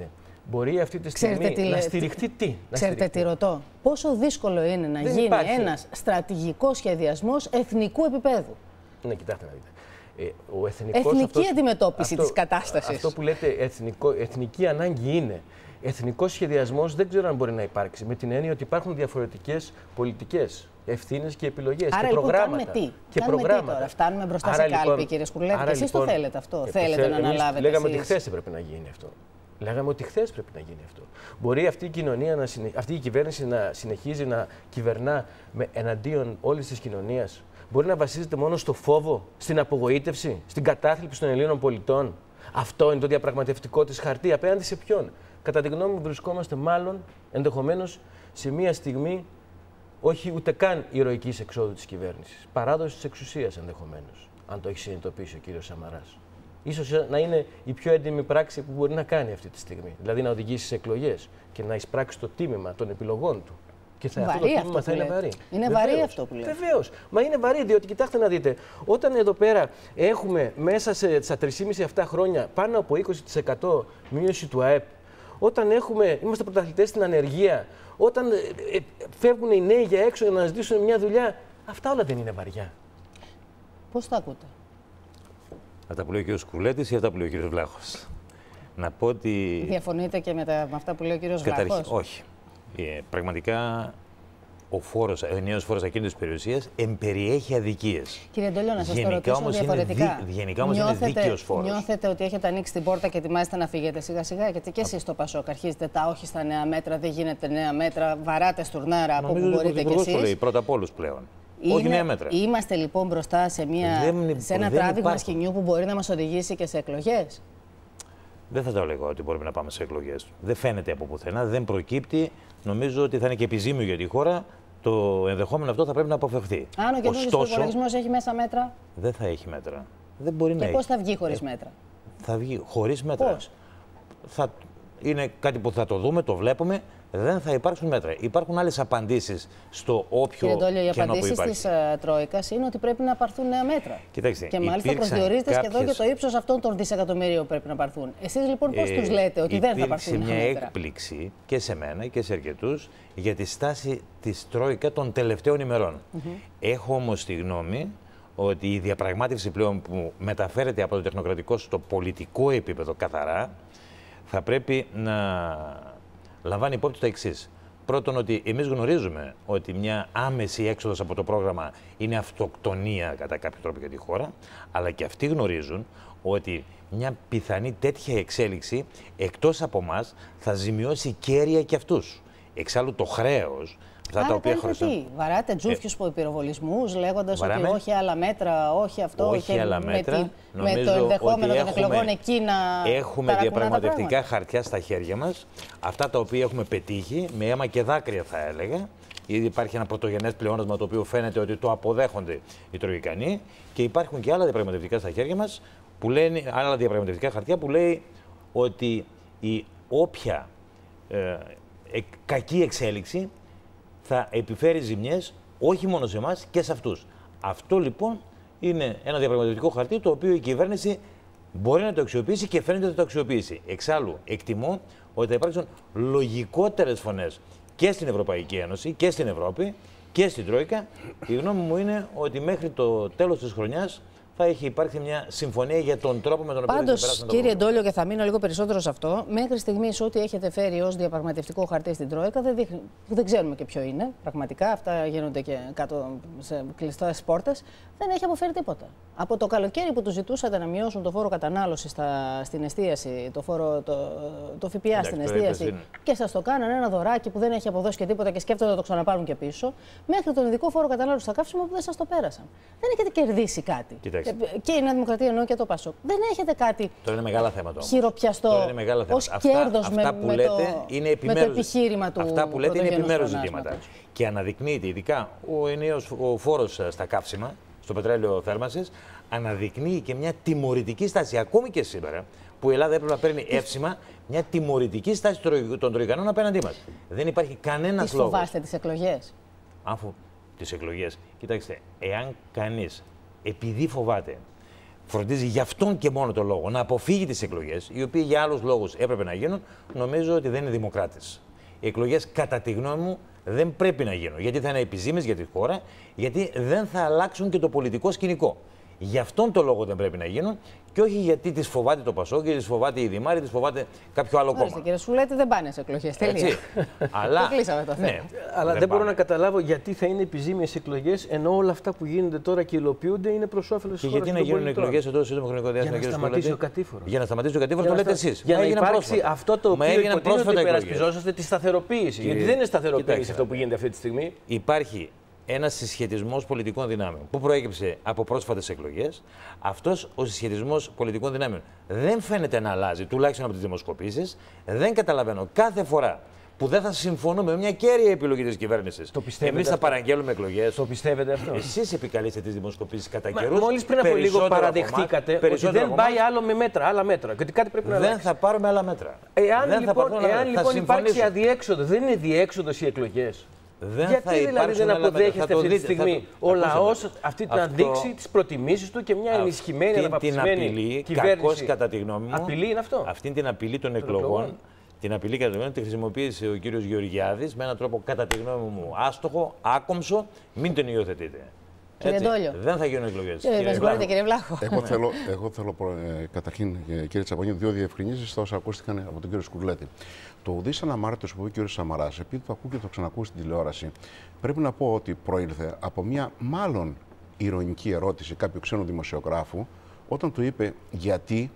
μπορεί αυτή τη στιγμή να στηριχτεί τι. Ξέρετε τι ρωτώ. Πόσο δύσκολο είναι να γίνει ένας στρατηγικός σχεδιασμός εθνικού επίπεδου. Ναι, κοιτάξτε να δείτε. Εθνική αντιμετώπιση της κατάστασης. Αυτό που λέτε εθνική ανάγκη είναι. Εθνικός σχεδιασμός δεν ξέρω αν μπορεί να υπάρξει. Με την έννοια ότι υπάρχουν διαφορετικές πολιτικές ευθύνες και επιλογές. Άρα, και προγράμματα. Κάνουμε τι. Και κάνουμε προγράμματα. Τι τώρα. Φτάνουμε μπροστά σε κάλπη, κύριε Σκουλέτη. Εσείς το θέλετε αυτό. Θέλετε να αναλάβετε. Λέγαμε ότι χθες έπρεπε να γίνει αυτό. Λέγαμε ότι χθες πρέπει να γίνει αυτό. Μπορεί αυτή η κοινωνία, αυτή η κυβέρνηση να συνεχίζει να κυβερνά εναντίον όλης της κοινωνίας. Μπορεί να βασίζεται μόνο στο φόβο, στην απογοήτευση, στην κατάθλιψη των Ελλήνων πολιτών. Αυτό είναι το διαπραγματευτικό της χαρτί. Απέναντι σε ποιον? Κατά τη γνώμη μου, βρισκόμαστε μάλλον ενδεχομένως σε μια στιγμή όχι ούτε καν ηρωικής εξόδου της κυβέρνησης. Παράδοση της εξουσίας ενδεχομένως, αν το έχει συνειδητοποιήσει ο κύριος Σαμαράς. Ίσως να είναι η πιο έντιμη πράξη που μπορεί να κάνει αυτή τη στιγμή. Δηλαδή να οδηγήσει σε εκλογές και να εισπράξει το τίμημα των επιλογών του. Και αυτό το τίμημα θα είναι βαρύ. Είναι βαρύ αυτό που λέτε. Βεβαίως. Μα είναι βαρύ, διότι κοιτάξτε να δείτε. Όταν εδώ πέρα έχουμε μέσα στα 3,5-7 χρόνια πάνω από 20% μείωση του ΑΕΠ, όταν είμαστε πρωταθλητές στην ανεργία, όταν φεύγουν οι νέοι για έξω για να ζητήσουν μια δουλειά, αυτά όλα δεν είναι βαριά. Πώς τα ακούτε? Αυτά που λέει ο κ. Σκουλέτης ή αυτά που λέει ο κ. Βλάχος? Να πω ότι... Διαφωνείτε και με αυτά που λέει ο κ. Βλάχος? Όχι. Πραγματικά ο ενιαίος φόρος ακίνητης περιουσίας εμπεριέχει αδικίες. Κύριε Ντόλιο, να σας το ρωτήσω διαφορετικά. Γενικά όμως είναι δίκαιος φόρος. Νιώθετε ότι έχετε ανοίξει την πόρτα και ετοιμάζετε να φύγετε σιγά-σιγά? Γιατί και εσείς στο Πασόκ αρχίζετε τα όχι στα νέα μέτρα, δεν γίνεται νέα μέτρα, βαράτε στουρνάρα από όπου μπορείτε κι εσείς. Το λέει πρώτα απ' όλους πλέον. Όχι νέα μέτρα. Είμαστε λοιπόν μπροστά σε ένα τράβηγμα σκηνιού που μπορεί να μας οδηγήσει και σε εκλογές? Δεν θα το λέγω ότι μπορούμε να πάμε σε εκλογές. Δεν φαίνεται από πουθενά, δεν προκύπτει. Νομίζω ότι θα είναι και επιζήμιο για τη χώρα. Το ενδεχόμενο αυτό θα πρέπει να αποφευχθεί. Αν ο καινούργιος προϋπολογισμός έχει μέσα μέτρα? Δεν θα έχει μέτρα. Δεν μπορεί να έχει. Και πώς θα βγει χωρίς μέτρα? Θα βγει χωρίς μέτρα. Πώς? Είναι κάτι που θα το δούμε, το βλέπουμε. Δεν θα υπάρξουν μέτρα. Υπάρχουν άλλες απαντήσεις στο όποιο κενό που υπάρχει. Κύριε Ντόλιο, οι απαντήσεις της Τρόικας είναι ότι πρέπει να πάρθουν νέα μέτρα. Κοιτάξτε, και μάλιστα προσδιορίζεται σχεδόν και το ύψος αυτών των δισεκατομμυρίων πρέπει να πάρθουν. Εσείς λοιπόν πώς τους λέτε ότι δεν θα πάρθουν νέα μέτρα? Υπήρξε μια έκπληξη και σε μένα και σε αρκετούς για τη στάση της Τρόικα των τελευταίων ημερών. Έχω όμως τη γνώμη ότι η διαπραγμάτευση πλέον που μεταφέρεται από το τεχνοκρατικό στο πολιτικό επίπεδο καθαρά θα πρέπει να λαμβάνει υπόψη τα εξής. Πρώτον, ότι εμείς γνωρίζουμε ότι μια άμεση έξοδος από το πρόγραμμα είναι αυτοκτονία κατά κάποιο τρόπο για τη χώρα, αλλά και αυτοί γνωρίζουν ότι μια πιθανή τέτοια εξέλιξη εκτός από εμάς θα ζημιώσει κέρια και αυτούς. Εξάλλου το χρέος. Άρα τι, βαράτε τζούφιους πυροβολισμούς λέγοντας ότι όχι άλλα μέτρα, όχι αυτό, όχι και άλλα μέτρα. με το ενδεχόμενο των εκλογών εκεί να έχουμε διαπραγματευτικά χαρτιά στα χέρια μας, αυτά τα οποία έχουμε πετύχει, με αίμα και δάκρυα θα έλεγα. Ήδη υπάρχει ένα πρωτογενές πλεόνασμα το οποίο φαίνεται ότι το αποδέχονται οι Τροικανοί και υπάρχουν και άλλα διαπραγματευτικά στα χέρια μας, που λένε, άλλα διαπραγματευτικά χαρτιά που λέει ότι η όποια κακή εξέλιξη θα επιφέρει ζημιές όχι μόνο σε εμάς και σε αυτούς. Αυτό λοιπόν είναι ένα διαπραγματευτικό χαρτί το οποίο η κυβέρνηση μπορεί να το αξιοποιήσει και φαίνεται ότι το αξιοποιήσει. Εξάλλου, εκτιμώ ότι θα υπάρξουν λογικότερες φωνές και στην Ευρωπαϊκή Ένωση και στην Ευρώπη και στην Τρόικα. Η γνώμη μου είναι ότι μέχρι το τέλος της χρονιάς θα έχει υπάρξει μια συμφωνία για τον τρόπο με τον οποίο θα περάσουν. Κύριε Ντόλιο, και θα μείνω λίγο περισσότερο σε αυτό, μέχρι στιγμής ό,τι έχετε φέρει ως διαπραγματευτικό χαρτί στην Τρόικα δεν ξέρουμε και ποιο είναι. Πραγματικά αυτά γίνονται και κάτω σε κλειστές πόρτες. Δεν έχει αποφέρει τίποτα. Από το καλοκαίρι που του ζητούσατε να μειώσουν το φόρο κατανάλωσης στην εστίαση, το ΦΠΑ στην εστίαση, και σας το κάνανε ένα δωράκι που δεν έχει αποδώσει και τίποτα και σκέφτονται να το ξαναπάρουν και πίσω, μέχρι τον ειδικό φόρο κατανάλωσης στα καύσιμα που δεν σας το πέρασαν. Δεν έχετε κερδίσει κάτι. Κοιτάξτε. Και η Νέα Δημοκρατία εννοώ και το Πασόκ. Δεν έχετε κάτι χειροπιαστό ως κέρδος με το επιχείρημα του. Αυτά που λέτε είναι επιμέρους ζητήματα. Και αναδεικνύεται ειδικά ο φόρος στα καύσιμα, στο πετρέλαιο θέρμανσης, αναδεικνύει και μια τιμωρητική στάση. Ακόμη και σήμερα, που η Ελλάδα έπρεπε να παίρνει εύσημα, μια τιμωρητική στάση των Τροικανών απέναντί μας. Δεν υπάρχει κανένας λόγος. Φοβάστε τις εκλογές? Αφού τις εκλογές, κοιτάξτε, εάν κανείς επειδή φοβάται, φροντίζει γι' αυτόν και μόνο τον λόγο να αποφύγει τις εκλογές, οι οποίοι για άλλους λόγους έπρεπε να γίνουν, νομίζω ότι δεν είναι δημοκράτης. Οι εκλογές, κατά τη γνώμη μου, δεν πρέπει να γίνουν. Γιατί θα είναι επιζήμιες για τη χώρα, γιατί δεν θα αλλάξουν και το πολιτικό σκηνικό. Γι' αυτόν τον λόγο δεν πρέπει να γίνουν και όχι γιατί τις φοβάται το Πασόκ, τις φοβάται η Δημάρη, τις φοβάται κάποιο άλλο κόμμα. Κύριε Σουλέτη, δεν πάνε σε εκλογές. Τελεία. Αλλά, το κλείσαμε το θέμα. Ναι, αλλά δεν μπορώ να καταλάβω γιατί θα είναι επιζήμιες εκλογές, ενώ όλα αυτά που γίνονται τώρα και υλοποιούνται είναι προς όφελος της χώρας. Και γιατί να γίνουν εκλογές εδώ στο σύντομο χρονικό διάστημα? Για να σταματήσει ο κατήφορος. Για να σταματήσει ο κατήφορος, το λέτε εσείς. Για να υπάρξει αυτό το οποίο υποτίθεται ότι υπερασπιζόσαστε, τη σταθεροποίηση. Γιατί δεν είναι σταθεροποίηση αυτό που γίνεται αυτή τη στιγμή. Υπάρχει ένας συσχετισμός πολιτικών δυνάμεων που προέκυψε από πρόσφατες εκλογές. Αυτός ο συσχετισμός πολιτικών δυνάμεων δεν φαίνεται να αλλάζει, τουλάχιστον από τις δημοσκοπήσεις. Δεν καταλαβαίνω κάθε φορά που δεν θα συμφωνούμε με μια κέρια επιλογή της κυβέρνησης. Εμείς θα παραγγέλουμε εκλογές. Το πιστεύετε αυτό? Εσείς επικαλείστε τις δημοσκοπήσεις κατά καιρούς. Μόλις πριν από λίγο παραδεχτήκατε ότι δεν πάει άλλο με μέτρα, άλλα μέτρα. Και ότι κάτι πρέπει να αλλάξει. Δεν θα πάρουμε άλλα μέτρα. Εάν λοιπόν υπάρξει αδιέξοδο, δεν είναι διέξοδος οι εκλογές. Γιατί δηλαδή δεν αποδέχεστε αυτή τη στιγμή ο λαός αυτή την αντίξη της προτιμήσης του και μια ενισχυμένη, αναπαυξημένη κυβέρνηση? Κατά τη γνώμη μου, απειλή είναι αυτό. Αυτή την απειλή των εκλογών, την απειλή κατά τη γνώμη μου, τη χρησιμοποίησε ο κύριος Γεωργιάδης με έναν τρόπο κατά τη γνώμη μου άστοχο, άκομψο. Μην τον υιοθετείτε. Δεν θα γίνουν εκλογές. Με συγχωρείτε, κύριε Βλάχο. Εγώ θέλω καταρχήν, κύριε Τσαπανίδη, δύο διευκρινήσεις στα όσα ακούστηκαν από τον κύριο Σκουρλέτη. Το ουδής αναμάρτητος που είπε ο κύριος Σαμαράς, επειδή το ακούω και το ξανακούω στην τηλεόραση, πρέπει να πω ότι προήλθε από μια μάλλον ηρωνική ερώτηση κάποιου ξένου δημοσιογράφου, όταν του είπε γιατί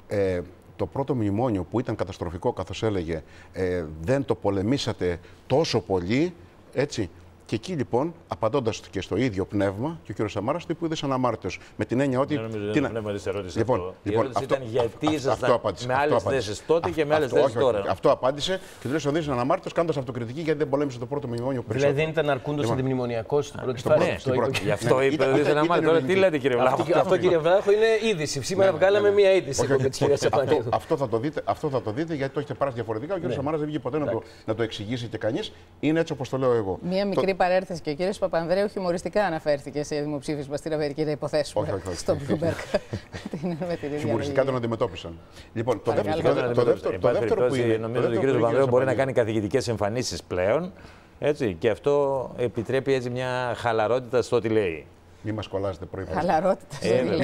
το πρώτο μνημόνιο που ήταν καταστροφικό, καθώς έλεγε, δεν το πολεμήσατε τόσο πολύ, έτσι. Και εκεί λοιπόν, απαντώντας και στο ίδιο πνεύμα, και ο κ. Σαμάρας το είπε ουδής αναμάρτητος. Με την έννοια ότι. Δεν νομίζω ότι είναι πνεύμα της ερώτησης. Η ερώτηση ήταν γιατί ήσασταν με άλλες θέσεις τότε και με άλλες θέσεις τώρα. Αυτό απάντησε και του λέει: ουδής αναμάρτητος, κάνοντας αυτοκριτική γιατί δεν πολέμησε το πρώτο μνημόνιο που δηλαδή δεν ήταν αρκούντος αντιμνημονιακός στην πρώτη φάση. Γι' αυτό είπε ουδής αναμάρτητος. Τώρα τι λέτε, κύριε Βλάχο? Αυτό, κύριε Βλάχο, είναι είδηση. Σήμερα βγάλαμε μία είδηση με τη κυρία Τσαπανίδου. Αυτό θα το δείτε γιατί το έχετε πάρει διαφορετικά. Ο κ. Σαμάρας δεν βγήκε ποτέ να το εξηγήσει και κανείς. Είναι έτσι όπως το λέω εγώ. Μία μικρή παρένθεση και ο κύριος Παπανδρέου χιουμοριστικά αναφέρθηκε σε δημοψήφισμα στην Αμερική, να υποθέσουμε. Στο Bloomberg. Χιουμοριστικά τον αντιμετώπισαν. Λοιπόν, το δεύτερο που είναι. Νομίζω ότι ο κύριος Παπανδρέου μπορεί να κάνει καθηγητικές εμφανίσεις πλέον. Έτσι, και αυτό επιτρέπει έτσι μια χαλαρότητα στο ό,τι λέει. Μην μας κολλάζετε πρωί-πρωί. Χαλαρότητα.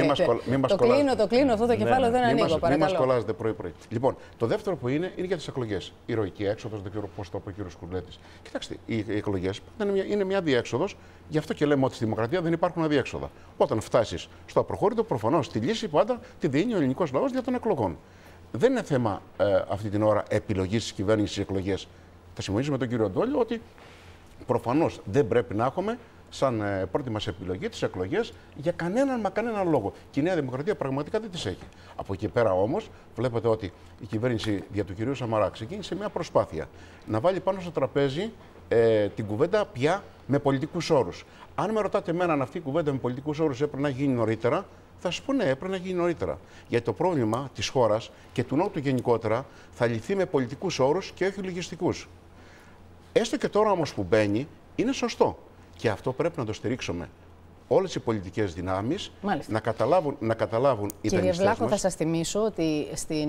Το κλείνω αυτό το κεφάλαιο, δεν ανοίγω. Μην μας κολλάζετε πρωί-πρωί. Λοιπόν, το δεύτερο που είναι για τις εκλογές. Ηρωική έξοδος, δεν ξέρω πώς το είπε ο κ. Σκουρλέτης. Κοιτάξτε, οι εκλογές είναι μια διέξοδος, γι' αυτό και λέμε ότι στη δημοκρατία δεν υπάρχουν αδιέξοδα. Όταν φτάσεις στο απροχώρητο, προφανώς τη λύση πάντα τη δίνει ο ελληνικός λαός δια των εκλογών. Δεν είναι θέμα αυτή την ώρα επιλογής της κυβέρνησης στις εκλογές. Θα συμφωνήσω με τον κύριο Ντόλιο ότι προφανώς δεν πρέπει να έχουμε σαν πρώτη μας επιλογή τις εκλογές για κανέναν λόγο. Και η Νέα Δημοκρατία πραγματικά δεν τις έχει. Από εκεί πέρα όμως βλέπετε ότι η κυβέρνηση δια του κυρίου Σαμαρά ξεκίνησε μια προσπάθεια να βάλει πάνω στο τραπέζι την κουβέντα πια με πολιτικούς όρους. Αν με ρωτάτε εμένα αν αυτή η κουβέντα με πολιτικούς όρους έπρεπε να γίνει νωρίτερα, θα σας πω ναι, έπρεπε να γίνει νωρίτερα. Γιατί το πρόβλημα της χώρας και του Νότου γενικότερα θα λυθεί με πολιτικούς όρους και όχι λογιστικούς. Έστω και τώρα όμως που μπαίνει, είναι σωστό. Και αυτό πρέπει να το στηρίξουμε. Όλες οι πολιτικές δυνάμεις να καταλάβουν οι Κύριε Βλάχο, θα σας θυμίσω ότι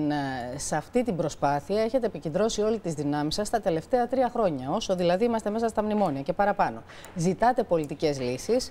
σε αυτή την προσπάθεια έχετε επικεντρώσει όλες τις δυνάμεις σας τα τελευταία 3 χρόνια. Όσο δηλαδή είμαστε μέσα στα μνημόνια και παραπάνω. Ζητάτε πολιτικές λύσεις.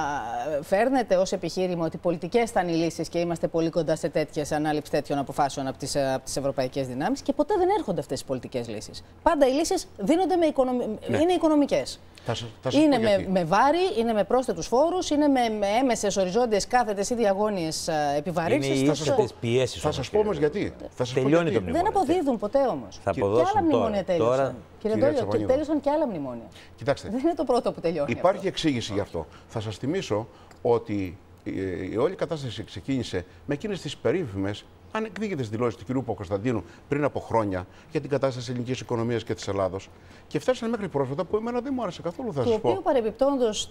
Φέρνετε ως επιχείρημα ότι πολιτικές θα είναι οι λύσεις και είμαστε πολύ κοντά σε ανάληψη τέτοιων αποφάσεων από τις ευρωπαϊκές δυνάμεις. Και ποτέ δεν έρχονται αυτές οι πολιτικές λύσεις. Πάντα οι λύσεις δίνονται είναι οικονομικές. Είναι με βάρη, είναι με πρόσθετους φόρους, είναι με έμεσες οριζόντιες κάθετες ή διαγώνιες επιβαρύνσεις. Είναι ίσες πιέσεις. Θα σας πω όμως γιατί. Τελειώνει το μνημόνιο. Δεν αποδίδουν ποτέ όμως. Θα αποδώσουν και άλλα μνημόνια τέλειωσαν. Τώρα... Κύριε Ντόλιο, τέλειωσαν και άλλα μνημόνια. Κοιτάξτε, δεν είναι το πρώτο που τελειώνει. Υπάρχει εξήγηση γι' αυτό. Θα σας θυμίσω ότι η όλη κατάσταση ξεκίνησε με εκείνες τις περίφημες ανεκδίκητες δηλώσεις του κ. Παπακοσταντίνου πριν από χρόνια για την κατάσταση της ελληνικής οικονομίας και της Ελλάδος. Και φτάσανε μέχρι πρόσφατα που εμένα δεν μου άρεσε καθόλου, θα σας πω. Το οποίο παρεμπιπτόντως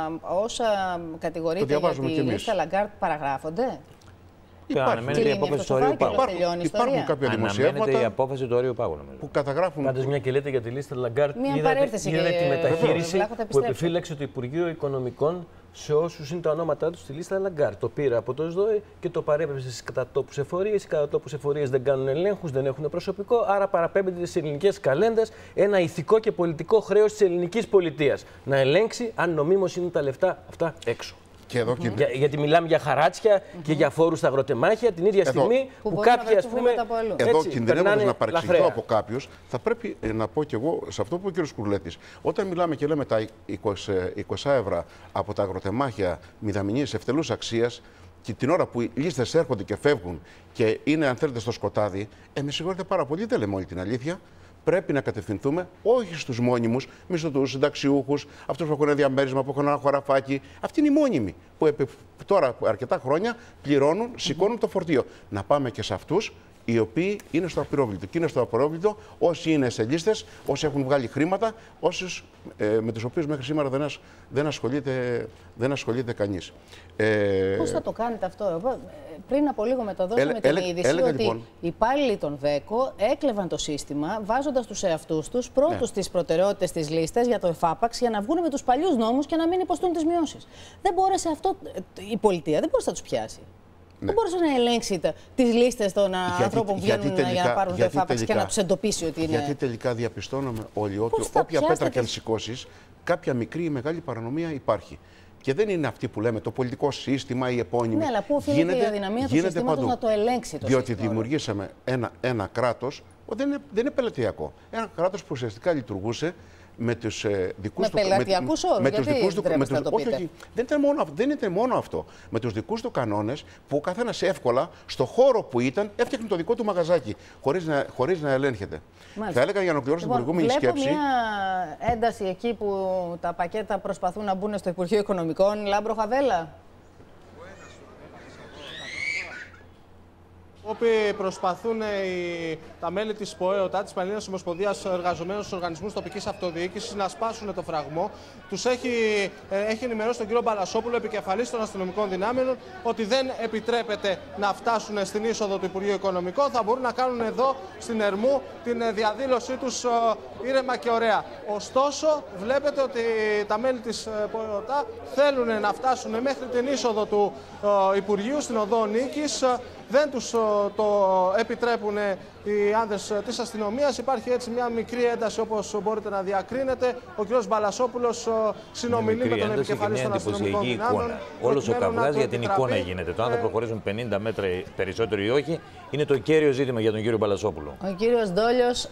όσα κατηγορείται για τη λίστα Λαγκάρτ παραγράφονται. Αναμένεται η απόφαση του Ορείου Πάγου. Υπάρχουν κάποια δημοσιεύματα. Αναμένεται η απόφαση του Ορείου Πάγου. Που καταγράφουν. Πάντως, μια και λέτε για τη λίστα Λαγκάρτ, είδατε τη μεταχείριση που επιφύλαξε το Υπουργείο Οικονομικών σε όσους είναι τα ονόματά τους στη λίστα Λαγκάρ. Το πήρε από το ΣΔΟΕ και το παρέπεψε στις κατατόπους εφορίες. Οι κατατόπους εφορίες δεν κάνουν ελέγχους, δεν έχουν προσωπικό, άρα παραπέμπεται στις ελληνικές καλένδες ένα ηθικό και πολιτικό χρέος της ελληνικής πολιτείας. Να ελέγξει αν νομίμως είναι τα λεφτά αυτά έξω. Και εδώ γιατί μιλάμε για χαράτσια και για φόρους στα αγροτεμάχια την ίδια στιγμή που κάποιοι, ας πούμε. Εδώ κινδυνεύοντας να παρεξηγηθώ από κάποιους, θα πρέπει να πω κι εγώ σε αυτό που είπε ο κ. Κουρλέτης. Όταν μιλάμε και λέμε τα 20 ευρώ από τα αγροτεμάχια μηδαμινής ευτελούς αξίας, και την ώρα που οι λίστες έρχονται και φεύγουν και είναι, αν θέλετε, στο σκοτάδι, με συγχωρείτε πάρα πολύ, δεν λέμε όλη την αλήθεια. Πρέπει να κατευθυνθούμε όχι στους μόνιμους, μισθωτούς, συνταξιούχους, αυτούς που έχουν ένα διαμέρισμα, που έχουν ένα χωραφάκι. Αυτοί είναι οι μόνιμοι που τώρα αρκετά χρόνια πληρώνουν, σηκώνουν το φορτίο. Να πάμε και σε αυτούς οι οποίοι είναι στο απειρόβλητο. Και είναι στο απειρόβλητο όσοι είναι σε λίστες, όσοι έχουν βγάλει χρήματα, όσους, με τους οποίους μέχρι σήμερα δεν ασχολείται κανείς. Πώς θα το κάνετε αυτό? Πριν από λίγο με το δώσαμε την είδηση ότι λοιπόν, οι υπάλληλοι των ΔΕΚΟ έκλεβαν το σύστημα βάζοντας τους εαυτούς τους πρώτους στις προτεραιότητες της λίστας για το ΕΦΑΠΑΞ για να βγουν με τους παλιούς νόμους και να μην υποστούν τις μειώσεις. Δεν μπόρεσε αυτό η πολιτεία, δεν μπόρεσε να τους πιάσει. Δεν μπορούσε να ελέγξει τις λίστες των ανθρώπων που βγαίνουν για να πάρουν το ΕΦΑΠΑΞ και να τους εντοπίσει ότι είναι. Γιατί τελικά διαπιστώνουμε όλοι ότι όποια πέτρα και αν σηκώσεις, κάποια μικρή ή μεγάλη παρανομία υπάρχει. Και δεν είναι αυτή που λέμε το πολιτικό σύστημα ή επώνυμη. Ναι, αλλά πού οφείλεται η αδυναμία του συστήματος να το ελέγξει το διότι σύστημα. Δημιουργήσαμε ένα κράτος, δεν είναι πελατειακό. Ένα κράτος που ουσιαστικά λειτουργούσε με τους δικούς του. Με πελατειακούς όρους, γιατί να το πείτε. Όχι, δεν ήταν μόνο αυτό. Με τους δικούς του κανόνες που ο καθένας εύκολα στο χώρο που ήταν έφτιαχνε το δικό του μαγαζάκι, χωρίς να ελέγχεται. Μάλιστα. Θα έλεγα για να ολοκληρώσω την προηγούμενη σκέψη. Βλέπω μια ένταση εκεί που τα πακέτα προσπαθούν να μπουν στο Υπουργείο Οικονομικών. Λάμπρο Χαβέλα. Όποιοι προσπαθούν τα μέλη της ΠΟΕΟΤΑ, της Πανελλήνιας Ομοσπονδίας Εργαζομένων στους Οργανισμούς Τοπικής Αυτοδιοίκησης, να σπάσουν το φραγμό, τους έχει ενημερώσει τον κύριο Μπαλασόπουλο, επικεφαλής των αστυνομικών δυνάμεων, ότι δεν επιτρέπεται να φτάσουν στην είσοδο του Υπουργείου Οικονομικών. Θα μπορούν να κάνουν εδώ στην Ερμού την διαδήλωσή τους ήρεμα και ωραία. Ωστόσο, βλέπετε ότι τα μέλη της ΠΟΕΟΤΑ θέλουν να φτάσουν μέχρι την είσοδο του Υπουργείου στην οδό Νίκης. Δεν τους το επιτρέπουν οι άνδρες της αστυνομίας. Υπάρχει έτσι μια μικρή ένταση, όπως μπορείτε να διακρίνετε. Ο κ. Μπαλασόπουλος συνομιλεί με τον επικεφαλής των αστυνομικών δυνάμεων. Όλος ο καυγάς για την εικόνα γίνεται. Το αν θα προχωρήσουν 50 μέτρα περισσότερο ή όχι είναι το κέριο ζήτημα για τον κύριο Μπαλασόπουλο. Ο κύριος Ντόλιος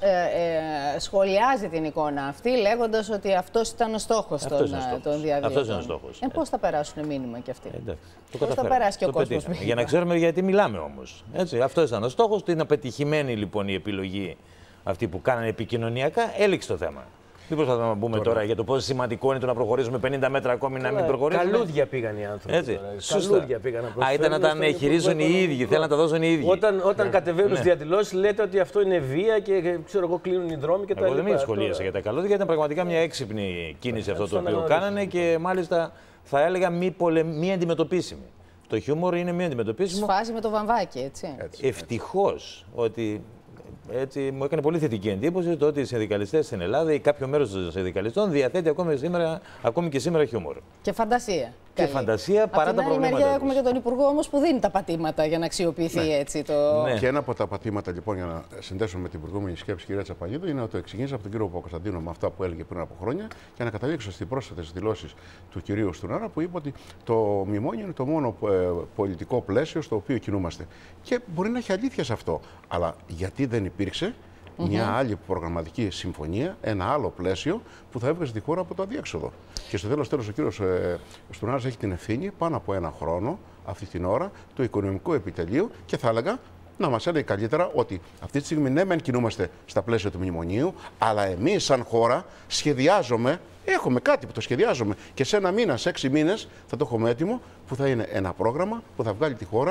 σχολιάζει την εικόνα αυτή, λέγοντας ότι αυτός ήταν ο στόχος των διαδηλωτών. Αυτός είναι ο στόχος. Πώς θα περάσουν μήνυμα κι αυτοί? Πώς θα περάσει και ο κόσμος? Για να ξέρουμε γιατί μιλάμε όμως. Αυτό ήταν ο στόχος. Είναι πετυχημένη λοιπόν η επιλογή αυτή που κάνανε επικοινωνιακά. Έληξε το θέμα. Μην προσπαθούμε να μπούμε τώρα για το πόσο σημαντικό είναι το να προχωρήσουμε 50 μέτρα ακόμη να μην προχωρήσουμε. Καλούδια πήγαν οι άνθρωποι. Έτσι. Καλούδια πήγαν να προσφέρουν. Ήταν να τα χειρίζουν οι ίδιοι, θέλουν να τα δώσουν οι ίδιοι. Όταν κατεβαίνουν στις διαδηλώσεις λέτε ότι αυτό είναι βία και ξέρω εγώ κλείνουν οι δρόμοι και τα λοιπά. Εγώ δεν με σχολίασα για τα καλούδια, γιατί ήταν πραγματικά μια έξυπνη κίνηση αυτό το οποίο κάνανε και μάλιστα θα έλεγα μη αντιμετωπίσιμη. Το χιούμορ είναι μη αντιμετωπίσιμο. Σφάζει με το βαμβάκι, έτσι. Ευτυχώς ότι. Έτσι, μου έκανε πολύ θετική εντύπωση το ότι οι συνδικαλιστές στην Ελλάδα ή κάποιο μέρος των συνδικαλιστών διαθέτει ακόμη και σήμερα χιούμορ. Και φαντασία. Και φαντασία παρά τα προβλήματα. Από την άλλη μεριά έχουμε και τον Υπουργό όμως που δίνει τα πατήματα για να αξιοποιηθεί έτσι το. Ναι. Και ένα από τα πατήματα λοιπόν για να συνδέσουμε με την προηγούμενη σκέψη, κυρία Τσαπαγίδου, είναι να το εξηγήσει από τον κύριο Παπακοσταντίνο με αυτά που έλεγε πριν από χρόνια και να καταλήξω στις πρόσφατες δηλώσεις του κυρίου Στουρνάρα που είπε ότι το μνημόνιο είναι το μόνο πολιτικό πλαίσιο στο οποίο κινούμαστε. Και μπορεί να έχει αλήθεια σε αυτό. Αλλά γιατί δεν υπήρξε μια άλλη προγραμματική συμφωνία, ένα άλλο πλαίσιο που θα έβγαζε τη χώρα από το αδιέξοδο. Και στο τέλος ο κύριος Στουρνάρας έχει την ευθύνη πάνω από ένα χρόνο, αυτή την ώρα, του οικονομικού επιτελείου και θα έλεγα να μας έλεγε καλύτερα ότι αυτή τη στιγμή ναι μεν κινούμαστε στα πλαίσια του μνημονίου, αλλά εμείς σαν χώρα σχεδιάζουμε, έχουμε κάτι που το σχεδιάζουμε και σε ένα μήνα, σε 6 μήνες θα το έχουμε έτοιμο, που θα είναι ένα πρόγραμμα που θα βγάλει τη χώρα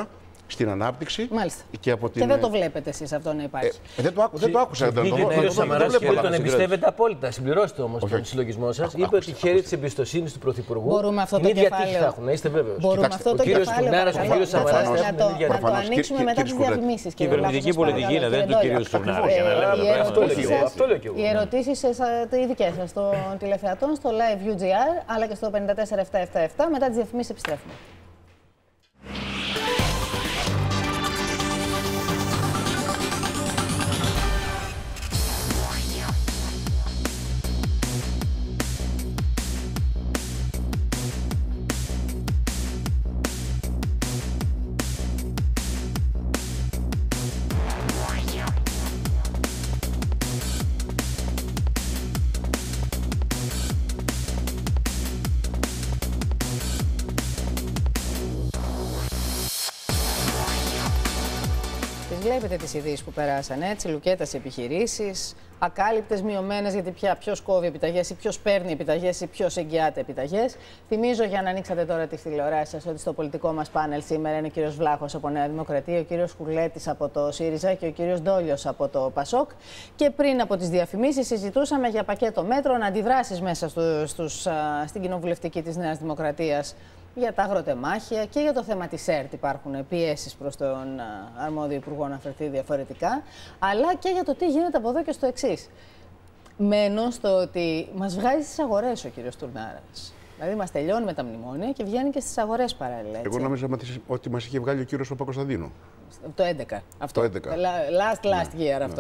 στην ανάπτυξη. Μάλιστα. Και δεν το βλέπετε εσείς αυτό να υπάρχει. Δεν το άκουσα. Ο Σαμαράς και τον εμπιστεύεται απόλυτα. Συμπληρώστε όμως τον συλλογισμό σας. Είπε ότι χαίρει της εμπιστοσύνης του Πρωθυπουργού. Μπορούμε αυτό το κεφάλαιο. Να είστε βέβαιος. Μπορούμε αυτό το κεφάλαιο να το ανοίξουμε μετά τις διαφημίσεις. Κυβερνητική πολιτική είναι, δεν του κυρίου Στουρνάρη. Οι ερωτήσεις οι δικές σας των τηλεθεατών στο Live UGR αλλά και στο 54777. Μετά τις διαφημίσεις επιστρέφουμε. Βλέπετε τις ειδήσεις που περάσαν έτσι, λουκέτας επιχειρήσεις, ακάλυπτες, μειωμένες, γιατί πια ποιος κόβει επιταγές ή ποιος παίρνει επιταγές ή ποιος εγγυάται επιταγές. Θυμίζω, για να ανοίξατε τώρα τις τηλεοράσεις σας, ότι στο πολιτικό μας πάνελ σήμερα είναι ο κύριος Βλάχος από Νέα Δημοκρατία, ο κύριος Κουρλέτης από το ΣΥΡΙΖΑ και ο κύριος Ντόλιος από το ΠΑΣΟΚ. Και πριν από τις διαφημίσεις, συζητούσαμε για πακέτο μέτρων, αντιδράσεις μέσα στην κοινοβουλευτική της Νέας Δημοκρατίας για τα αγροτεμάχια και για το θέμα της ΕΡΤ υπάρχουν πιέσεις προς τον αρμόδιο υπουργό να φερθεί διαφορετικά, αλλά και για το τι γίνεται από εδώ και στο εξής. Μένω στο ότι μας βγάζει στις αγορές ο κύριος Τουρνάρας. Δηλαδή μας τελειώνει με τα μνημόνια και βγαίνει και στις αγορές παράλληλα. Έτσι. Εγώ νόμιζα ότι μας είχε βγάλει ο κύριος Παπακοσταντίνου. Το 11. Αυτό. Το 11. Last year αυτό.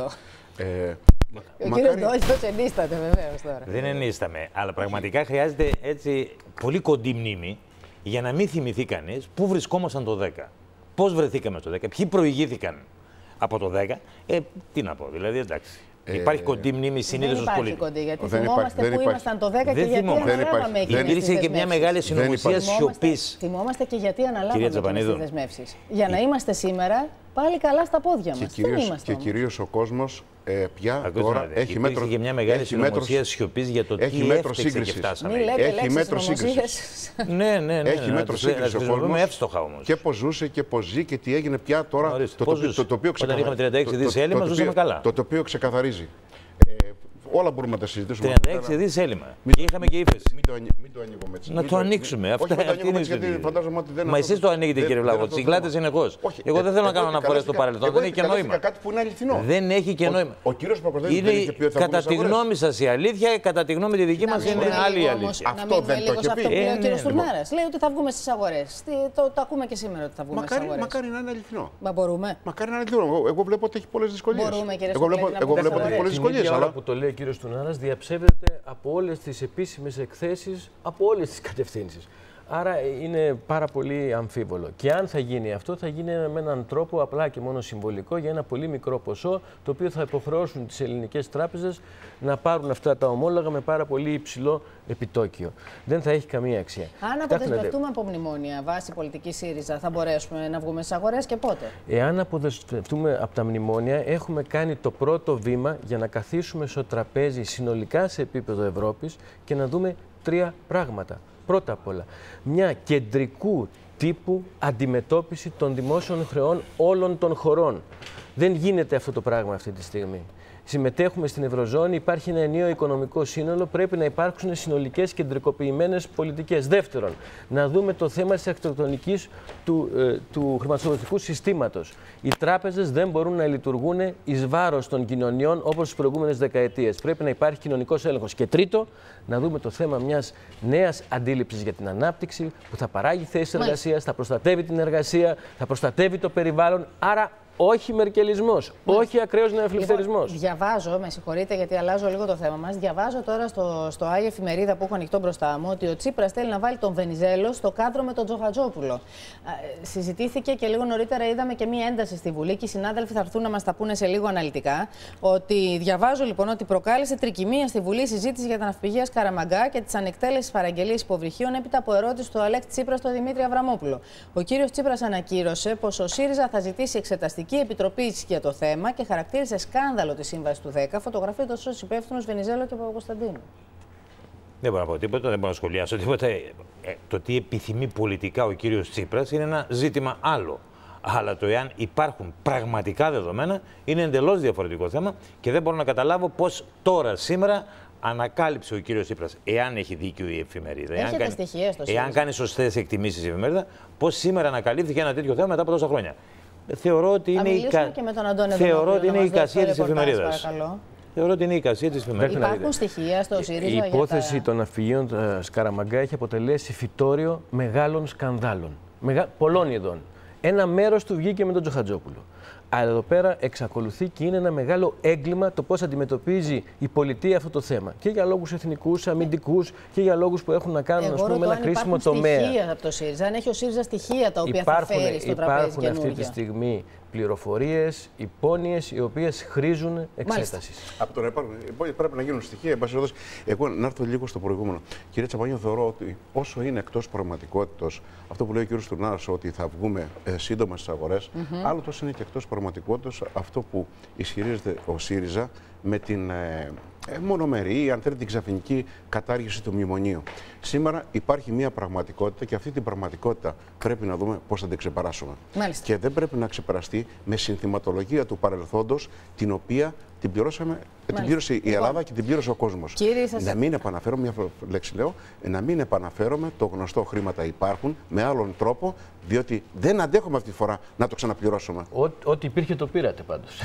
Ο κύριος Ντόλιος ενίσταται βεβαίως τώρα. Δεν ενίσταμε, αλλά πραγματικά χρειάζεται έτσι πολύ κοντή μνήμη για να μην θυμηθεί κανείς πού βρισκόμασταν το 10. Πώς βρεθήκαμε στο 10, ποιοι προηγήθηκαν από το 10. Τι να πω, δηλαδή εντάξει. Υπάρχει κοντή μνήμη συνήθως ως πολιτική. Δεν υπάρχει κοντή, γιατί θυμόμαστε πού ήμασταν το 10 και γιατί αναλάβαμε εκείνες τις δεσμεύσεις. Υπήρξε και μια μεγάλη συνωμοσία σιωπής. Θυμόμαστε και γιατί αναλάβαμε εκείνες τις δεσμεύσεις. Για να είμαστε σήμερα πάλι καλά στα πόδια μας. Και κυρίως ο κόσμος πια τώρα έχει μέτρο. Υπήρχε και μια μεγάλη συνωμοσία σιωπής για το τι έφταξε και φτάσαμε. Έχει μέτρο σύγκρισης. Ναι. Έχει μέτρο σύγκρισης ο κόσμος. Εύστοχα όμως. Και πώς ζούσε και πώς ζει και τι έγινε πια τώρα. Το οποίο όταν είχαμε 36 δις έλλειμμα, ζούσαμε καλά. Το οποίο ξεκαθαρίζει. Όλα μπορούμε να τα συζητήσουμε. 36 δις έλλειμμα. Και είχαμε και ύφεση. Μην το ανοίγουμε έτσι. Να το ανοίξουμε. Αυτή είναι η ιστορία. Μα εσείς το ανοίγετε, κύριε Βλάχο. Τσιγκλάτε συνεχώς. Εγώ δεν θέλω να κάνω αναφορές στο παρελθόν. Δεν έχει και νόημα. Κάτι που είναι αληθινό. Δεν έχει και νόημα. Ο κύριος Παπακοσταντίνου δεν είχε πει ότι θα κατά τη γνώμη σας η αλήθεια, κατά τη γνώμη τη δική μας είναι άλλη η αλήθεια. Αυτό δεν το έχει πει. Ο κύριος Τουρνάρας λέει ότι θα βγούμε στις αγορές. Το ακούμε και σήμερα ότι θα βγούμε στις αγορές. Μακάρι να είναι αληθινό. Μα μπορούμε. Μακάρι να είναι αληθινό. Εγώ βλέπω ότι έχει πολλές δυσκολίες. Εγώ βλέπω ότι έχει πολλές δυσκολίες. Αλλά που το λέει ο κύριος Τουρνάρας διαψεύδεται από όλες τις επίσημες εκθέσεις, από όλες τις κατευθύνσεις. Άρα είναι πάρα πολύ αμφίβολο. Και αν θα γίνει αυτό, θα γίνει με έναν τρόπο απλά και μόνο συμβολικό για ένα πολύ μικρό ποσό, το οποίο θα υποχρεώσουν τις ελληνικές τράπεζες να πάρουν αυτά τα ομόλογα με πάρα πολύ υψηλό επιτόκιο. Δεν θα έχει καμία αξία. Αν αποδεσμευτούμε από μνημόνια βάσει πολιτική ΣΥΡΙΖΑ, θα μπορέσουμε να βγούμε στις αγορές και πότε? Εάν αποδεσμευτούμε από τα μνημόνια, έχουμε κάνει το πρώτο βήμα για να καθίσουμε στο τραπέζι συνολικά σε επίπεδο Ευρώπης και να δούμε τρία πράγματα. Πρώτα απ' όλα, μια κεντρικού τύπου αντιμετώπιση των δημόσιων χρεών όλων των χωρών. Δεν γίνεται αυτό το πράγμα αυτή τη στιγμή. Συμμετέχουμε στην Ευρωζώνη, υπάρχει ένα ενιαίο οικονομικό σύνολο, πρέπει να υπάρξουν συνολικές κεντρικοποιημένες πολιτικές. Δεύτερον, να δούμε το θέμα της αρχιτεκτονικής του χρηματοπιστωτικού συστήματος. Οι τράπεζες δεν μπορούν να λειτουργούν εις βάρος των κοινωνιών όπως τις προηγούμενες δεκαετίες. Πρέπει να υπάρχει κοινωνικός έλεγχος. Και τρίτο, να δούμε το θέμα μιας νέας αντίληψης για την ανάπτυξη που θα παράγει θέσεις εργασίας, θα προστατεύει την εργασία, θα προστατεύει το περιβάλλον. Άρα, όχι μερκελισμός, όχι ακραίος νεοφιλελευθερισμός. Διαβάζω, με συγχωρείτε γιατί αλλάζω λίγο το θέμα μας. Διαβάζω τώρα στο Άγιο Εφημερίδα που έχω ανοιχτό μπροστά μου ότι ο Τσίπρας θέλει να βάλει τον Βενιζέλο στο κάδρο με τον Τζοχατζόπουλο. Συζητήθηκε και λίγο νωρίτερα είδαμε και μία ένταση στη Βουλή και οι συνάδελφοι θα έρθουν να μας τα πούνε σε λίγο αναλυτικά. Ότι διαβάζω λοιπόν ότι προκάλεσε τρικυμία στη Βουλή συζήτηση για τα ναυπηγεία Καραμαγκά και τις ανεκτέλεσες παραγγελίες υποβρυχίων έπειτα από ερώτηση του Αλέξη Τσίπρα στο Δημήτρη Αβραμόπουλο. Ο κύριος Τσίπρας ανακοίνωσε πως ο ΣΥΡΙΖΑ θα ζητήσει εξεταστική επιτροπή για το θέμα και χαρακτήρισε σκάνδαλο τη σύμβαση του 10, φωτογραφίζοντας ως υπεύθυνους Βενιζέλο και Παπακοσταντίνου. Δεν μπορώ να πω τίποτα, δεν μπορώ να σχολιάσω τίποτα. Το τι επιθυμεί πολιτικά ο κύριος Τσίπρας είναι ένα ζήτημα άλλο. Αλλά το εάν υπάρχουν πραγματικά δεδομένα είναι εντελώς διαφορετικό θέμα και δεν μπορώ να καταλάβω πώς τώρα, σήμερα, ανακάλυψε ο κύριος Τσίπρας, εάν έχει δίκιο η εφημερίδα, εάν κάνει σωστές εκτιμήσεις η εφημερίδα, πώς σήμερα ανακαλύφθηκε ένα τέτοιο θέμα μετά από τόσα χρόνια. Θεωρώ ότι είναι η εικασία της εφημερίδας. Θεωρώ ότι είναι η εικασία της εφημερίδας. Υπάρχουν στοιχεία στο ΣΥΡΙΖΑ. Η υπόθεση των ναυπηγείων Σκαραμαγκά έχει αποτελέσει φυτόριο μεγάλων σκανδάλων. Πολλών ειδών. Ένα μέρος του βγήκε με τον Τζοχατζόπουλο. Αλλά εδώ πέρα εξακολουθεί και είναι ένα μεγάλο έγκλημα το πώς αντιμετωπίζει η πολιτεία αυτό το θέμα. Και για λόγους εθνικούς, αμυντικούς και για λόγους που έχουν να κάνουν με ένα κρίσιμο τομέα. Υπάρχουν στοιχεία από το ΣΥΡΙΖΑ, αν έχει ο ΣΥΡΙΖΑ στοιχεία τα οποία θα φέρει στο τραπέζι. Υπάρχουν αυτή τη στιγμή πληροφορίες, υπόνοιες, οι οποίες χρήζουν εξέτασης. Από το να πρέπει να γίνουν στοιχεία. Εγώ να έρθω λίγο στο προηγούμενο. Κύριε Τσαπανιό, θεωρώ ότι όσο είναι εκτός πραγματικότητας αυτό που λέει ο κ. Τουρνάρας, ότι θα βγούμε σύντομα στις αγορές, άλλο τόσο είναι και εκτός πραγματικότητας αυτό που ισχυρίζεται ο ΣΥΡΙΖΑ με την μονομερή, αν θέλετε, την ξαφνική κατάργηση του μνημονίου. Σήμερα υπάρχει μια πραγματικότητα και αυτή την πραγματικότητα πρέπει να δούμε πώς θα την ξεπεράσουμε. Μάλιστα. Και δεν πρέπει να ξεπεραστεί με συνθηματολογία του παρελθόντος, την οποία την πληρώσαμε, την πλήρωσε η Ελλάδα και την πλήρωσε ο κόσμος. Να μην επαναφέρομαι, μια λέξη λέω, να μην επαναφέρομαι το γνωστό χρήματα υπάρχουν με άλλον τρόπο, διότι δεν αντέχουμε αυτή τη φορά να το ξαναπληρώσουμε. Ό,τι υπήρχε το πήρατε πάντως.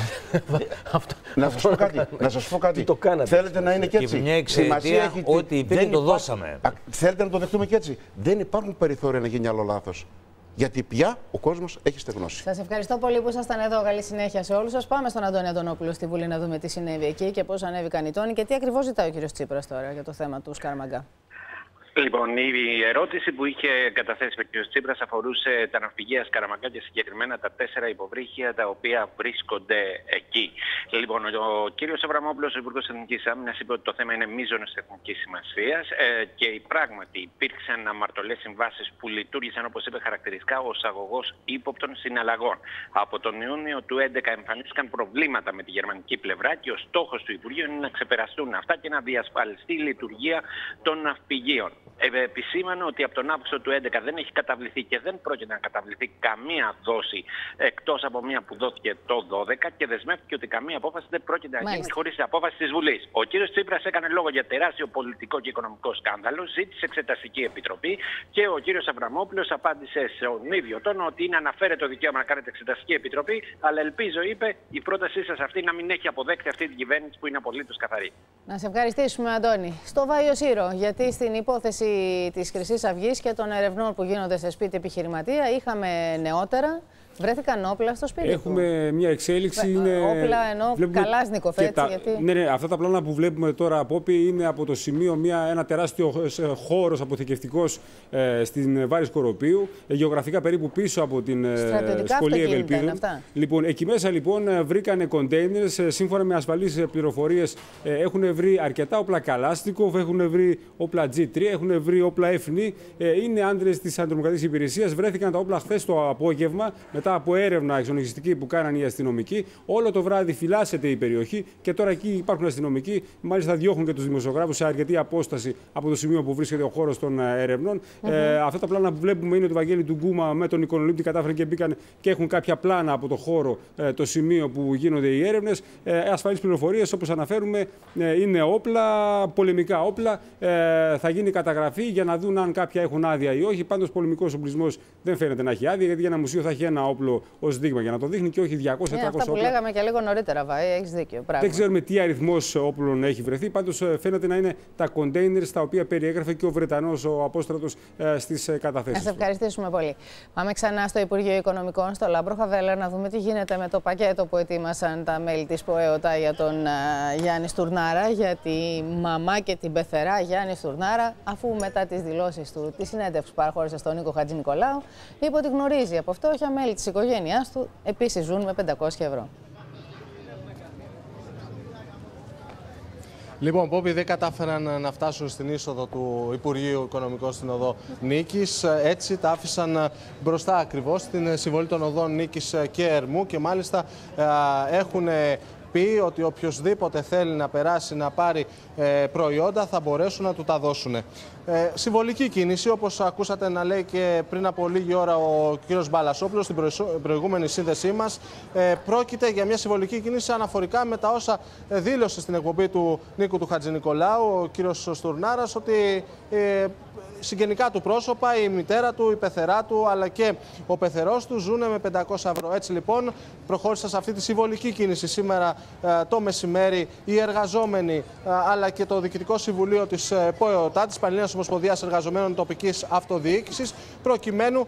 Να σας πω κάτι. Θέλετε να είναι και έτσι. Μια εξαιτία ότι υπήρχε το δώσαμε. Θέλετε να το δεχτούμε και έτσι. Δεν υπάρχουν περιθώρια να γίνει άλλο λάθος. Γιατί πια ο κόσμος έχει στεγνώσει. Σας ευχαριστώ πολύ που ήσασταν εδώ. Καλή συνέχεια σε όλους σας. Πάμε στον Αντώνη Αντωνόπουλο στη Βουλή να δούμε τι συνέβη εκεί και πώς ανέβηκαν οι τόνοι και τι ακριβώς ζητάει ο κ. Τσίπρας τώρα για το θέμα του Σκαραμαγκά. Λοιπόν, η ερώτηση που είχε καταθέσει ο κ. Τσίπρας αφορούσε τα ναυπηγεία Σκαραμαγκά και συγκεκριμένα τα 4 υποβρύχια τα οποία βρίσκονται εκεί. Λοιπόν, ο κ. Αβραμόπουλος, ο Υπουργός Εθνικής Άμυνας, είπε ότι το θέμα είναι μείζωνος εθνικής σημασίας και πράγματι υπήρξαν αμαρτωλές συμβάσεις που λειτουργήσαν, όπως είπε χαρακτηριστικά, ως αγωγός ύποπτων συναλλαγών. Από τον Ιούνιο του 2011 εμφανίστηκαν προβλήματα με τη γερμανική πλευρά και ο στόχος του Υπουργείου είναι να ξεπεραστούν αυτά και να διασφαλιστεί η λειτουργία των ναυπηγείων. Επισήμανε ότι από τον Αύγουστο του 2011 δεν έχει καταβληθεί και δεν πρόκειται να καταβληθεί καμία δόση εκτός από μία που δόθηκε το 2012 και δεσμεύτηκε ότι καμία απόφαση δεν πρόκειται να γίνει χωρίς απόφαση της Βουλής. Ο κ. Τσίπρας έκανε λόγο για τεράστιο πολιτικό και οικονομικό σκάνδαλο, ζήτησε εξεταστική επιτροπή και ο κ. Αβραμόπουλος απάντησε στον ίδιο τόνο ότι είναι αναφέρεται το δικαίωμα να κάνετε εξεταστική επιτροπή, αλλά ελπίζω, είπε, η πρότασή σας αυτή να μην έχει αποδέκτη αυτή την κυβέρνηση που είναι απολύτως καθαρή. Να σε ευχαριστήσουμε, Αντώνη. Στο Βάιο Σύρο, γιατί στην υπόθεση της Χρυσής Αυγής και των ερευνών που γίνονται σε σπίτι επιχειρηματία είχαμε νεότερα. Βρέθηκαν όπλα στο σπίτι. Έχουμε μια εξέλιξη. Όπλα ενώ Καλάσνικοφ, έτσι. Ναι, αυτά τα πλάνα που βλέπουμε τώρα από όπι είναι από το σημείο ένα τεράστιο χώρος αποθηκευτικός στην Βάρη Σκοροπίου, γεωγραφικά περίπου πίσω από την σχολή Ευελπίδων. Λοιπόν, εκεί μέσα λοιπόν βρήκανε κοντέινερς, σύμφωνα με ασφαλείς πληροφορίες έχουν βρει αρκετά όπλα Καλάσνικοφ, έχουν βρει όπλα G3, έχουν βρει όπλα FNI. Είναι άντρες της Αντιτρομοκρατικής Υπηρεσίας. Βρέθηκαν τα όπλα χθες το απόγευμα. Μετά από έρευνα εξονυχιστική που κάνανε οι αστυνομικοί, όλο το βράδυ φυλάσσεται η περιοχή και τώρα εκεί υπάρχουν αστυνομικοί. Μάλιστα, διώχνουν και τους δημοσιογράφους σε αρκετή απόσταση από το σημείο που βρίσκεται ο χώρος των ερευνών. Αυτά τα πλάνα που βλέπουμε είναι ότι ο Βαγγέλη του Γκούμα με τον Οικονολήπτη κατάφεραν και μπήκαν και έχουν κάποια πλάνα από το χώρο, το σημείο που γίνονται οι έρευνες. Ασφαλείς πληροφορίες, όπως αναφέρουμε, είναι όπλα, πολεμικά όπλα. Θα γίνει καταγραφή για να δουν αν κάποια έχουν άδεια ή όχι. Πάντως, πολεμικός οπλισμός δεν φαίνεται να έχει άδεια, γιατί για ένα μουσείο θα έχει ένα όπλο ως δείγμα για να το δείχνει και όχι 200-400 όπλα. Αυτά που λέγαμε και λίγο νωρίτερα, έχεις δίκιο. Δεν ξέρουμε τι αριθμός όπλων έχει βρεθεί. Πάντως φαίνεται να είναι τα κοντέινερς τα οποία περιέγραφε και ο Βρετανός, ο Απόστρατος, στις καταθέσεις. Να σε ευχαριστήσουμε πολύ. Πάμε ξανά στο Υπουργείο Οικονομικών, στο Λάμπρο Χαβέλα, να δούμε τι γίνεται με το πακέτο που ετοίμασαν τα μέλη της ΠΟΕΟΤΑ για τον Γιάννη Στουρνάρα, για τη μαμά και την πεθερά Γιάννη Στουρνάρα, αφού μετά τις δηλώσεις του, τη συνέντευξη που παραχώρησε στον Νίκο Χατζηνικολάου, είπε ότι γνωρίζει από φτώχεια, μέλη της οικογένειάς του επίσης ζουν με 500 ευρώ. Λοιπόν, Πόπη, δεν κατάφεραν να φτάσουν στην είσοδο του Υπουργείου Οικονομικών στην οδό Νίκης. Έτσι τα άφησαν μπροστά ακριβώς στην συμβολή των οδών Νίκης και Ερμού και μάλιστα έχουν πει ότι οποιοδήποτε θέλει να περάσει να πάρει προϊόντα θα μπορέσουν να του τα δώσουν. Συμβολική κίνηση, όπως ακούσατε να λέει και πριν από λίγη ώρα ο κύριος Μπαλασόπουλος στην προηγούμενη σύνδεσή μας. Πρόκειται για μια συμβολική κίνηση αναφορικά με τα όσα δήλωσε στην εκπομπή του Νίκου του Χατζηνικολάου ο κύριος Στουρνάρας, ότι συγγενικά του πρόσωπα, η μητέρα του, η πεθερά του αλλά και ο πεθερός του ζουν με 500 ευρώ. Έτσι λοιπόν προχώρησα σε αυτή τη συμβολική κίνηση σήμερα το μεσημέρι οι εργαζόμενοι αλλά και το Διοικητικό Συμβουλίο της ΠΟΕΟΤΑ, της Πανελλήνιας Ομοσπονδίας Εργαζομένων Τοπικής Αυτοδιοίκησης, προκειμένου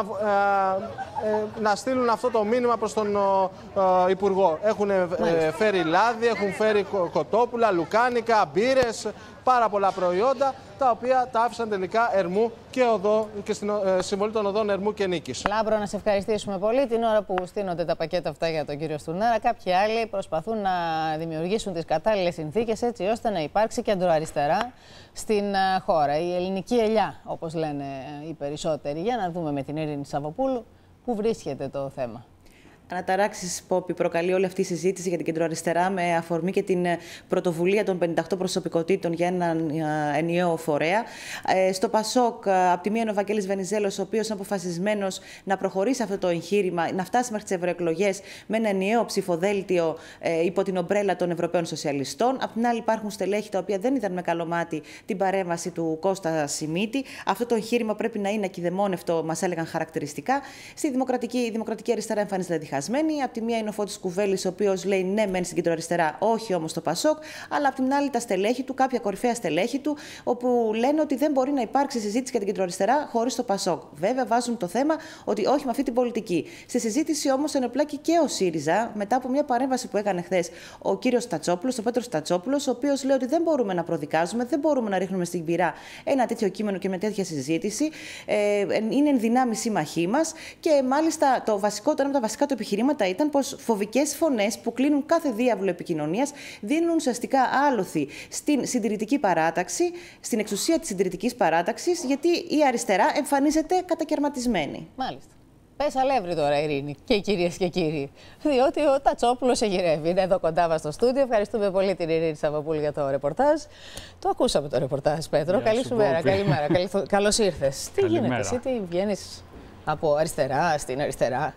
να στείλουν αυτό το μήνυμα προς τον Υπουργό. Έχουν φέρει λάδι, έχουν φέρει κοτόπουλα, λουκάνικα, μπύρες, πάρα πολλά προϊόντα, τα οποία τα άφησαν τελικά Ερμού και στην συμβολή των οδών Ερμού και Νίκης. Λάμπρο, να σε ευχαριστήσουμε πολύ. Την ώρα που στείνονται τα πακέτα αυτά για τον κύριο Στουρνάρα, κάποιοι άλλοι προσπαθούν να δημιουργήσουν τις κατάλληλες συνθήκες έτσι ώστε να υπάρξει κεντροαριστερά στην χώρα. Η ελληνική ελιά, όπως λένε οι περισσότεροι. Για να δούμε με την Ειρήνη Σαββοπούλου πού βρίσκεται το θέμα. Αναταράξεις, Πόπη, προκαλεί όλη αυτή η συζήτηση για την κεντροαριστερά με αφορμή και την πρωτοβουλία των 58 προσωπικότητων για έναν ενιαίο φορέα. Στο ΠΑΣΟΚ, από τη μία είναι ο Βαγγέλης Βενιζέλος, ο οποίος είναι αποφασισμένος να προχωρήσει αυτό το εγχείρημα, να φτάσει μέχρι τις ευρωεκλογές με ένα ενιαίο ψηφοδέλτιο υπό την ομπρέλα των Ευρωπαίων Σοσιαλιστών. Απ' την άλλη, υπάρχουν στελέχη τα οποία δεν είδαν με καλό μάτι την παρέμβαση του Κώστα Σιμίτη. Αυτό το εγχείρημα πρέπει να είναι ακιδεμόνευτο, μας έλεγαν χαρακτηριστικά. Στη δημοκρατική αριστερά εμφανίζεται διχασμένη. Απ' τη μία είναι ο Φώτης Κουβέλης, ο οποίος λέει ναι, μεν στην κεντροαριστερά, όχι όμως στο ΠΑΣΟΚ, αλλά απ' την άλλη τα στελέχη του, κάποια κορυφαία στελέχη του, όπου λένε ότι δεν μπορεί να υπάρξει συζήτηση για την κεντροαριστερά χωρίς το ΠΑΣΟΚ. Βέβαια, βάζουν το θέμα ότι όχι με αυτή την πολιτική. Στη συζήτηση όμως ενεπλάκη και ο ΣΥΡΙΖΑ, μετά από μια παρέμβαση που έκανε χθες ο κύριος Τατσόπουλος, ο Πέτρος Τατσόπουλος, ο οποίος λέει ότι δεν μπορούμε να προδικάζουμε, δεν μπορούμε να ρίχνουμε στην πυρά ένα τέτοιο κείμενο και με τέτοια συζήτηση. Είναι εν δυνάμει σύμμαχοί μας και μάλιστα ένα από τα βασικά του επιχειρήματα ήταν πως φοβικές φωνές που κλείνουν κάθε διάβλο επικοινωνίας δίνουν ουσιαστικά άλοθη στην συντηρητική παράταξη, στην εξουσία της συντηρητικής παράταξης, γιατί η αριστερά εμφανίζεται κατακαιρματισμένη. Μάλιστα. Πες αλεύρι τώρα, Ειρήνη, και οι κυρίες και κύριοι. Διότι ο Τατσόπουλος εγειρεύει. Είναι εδώ κοντά μας στο στούντιο. Ευχαριστούμε πολύ την Ειρήνη Σαββοπούλου για το ρεπορτάζ. Το ακούσαμε το ρεπορτάζ, Πέτρο. Καλή σου μέρα. Καλημέρα. Καλώς ήρθες. Τι γίνεται, εσύ, τι βγαίνεις από αριστερά στην αριστερά?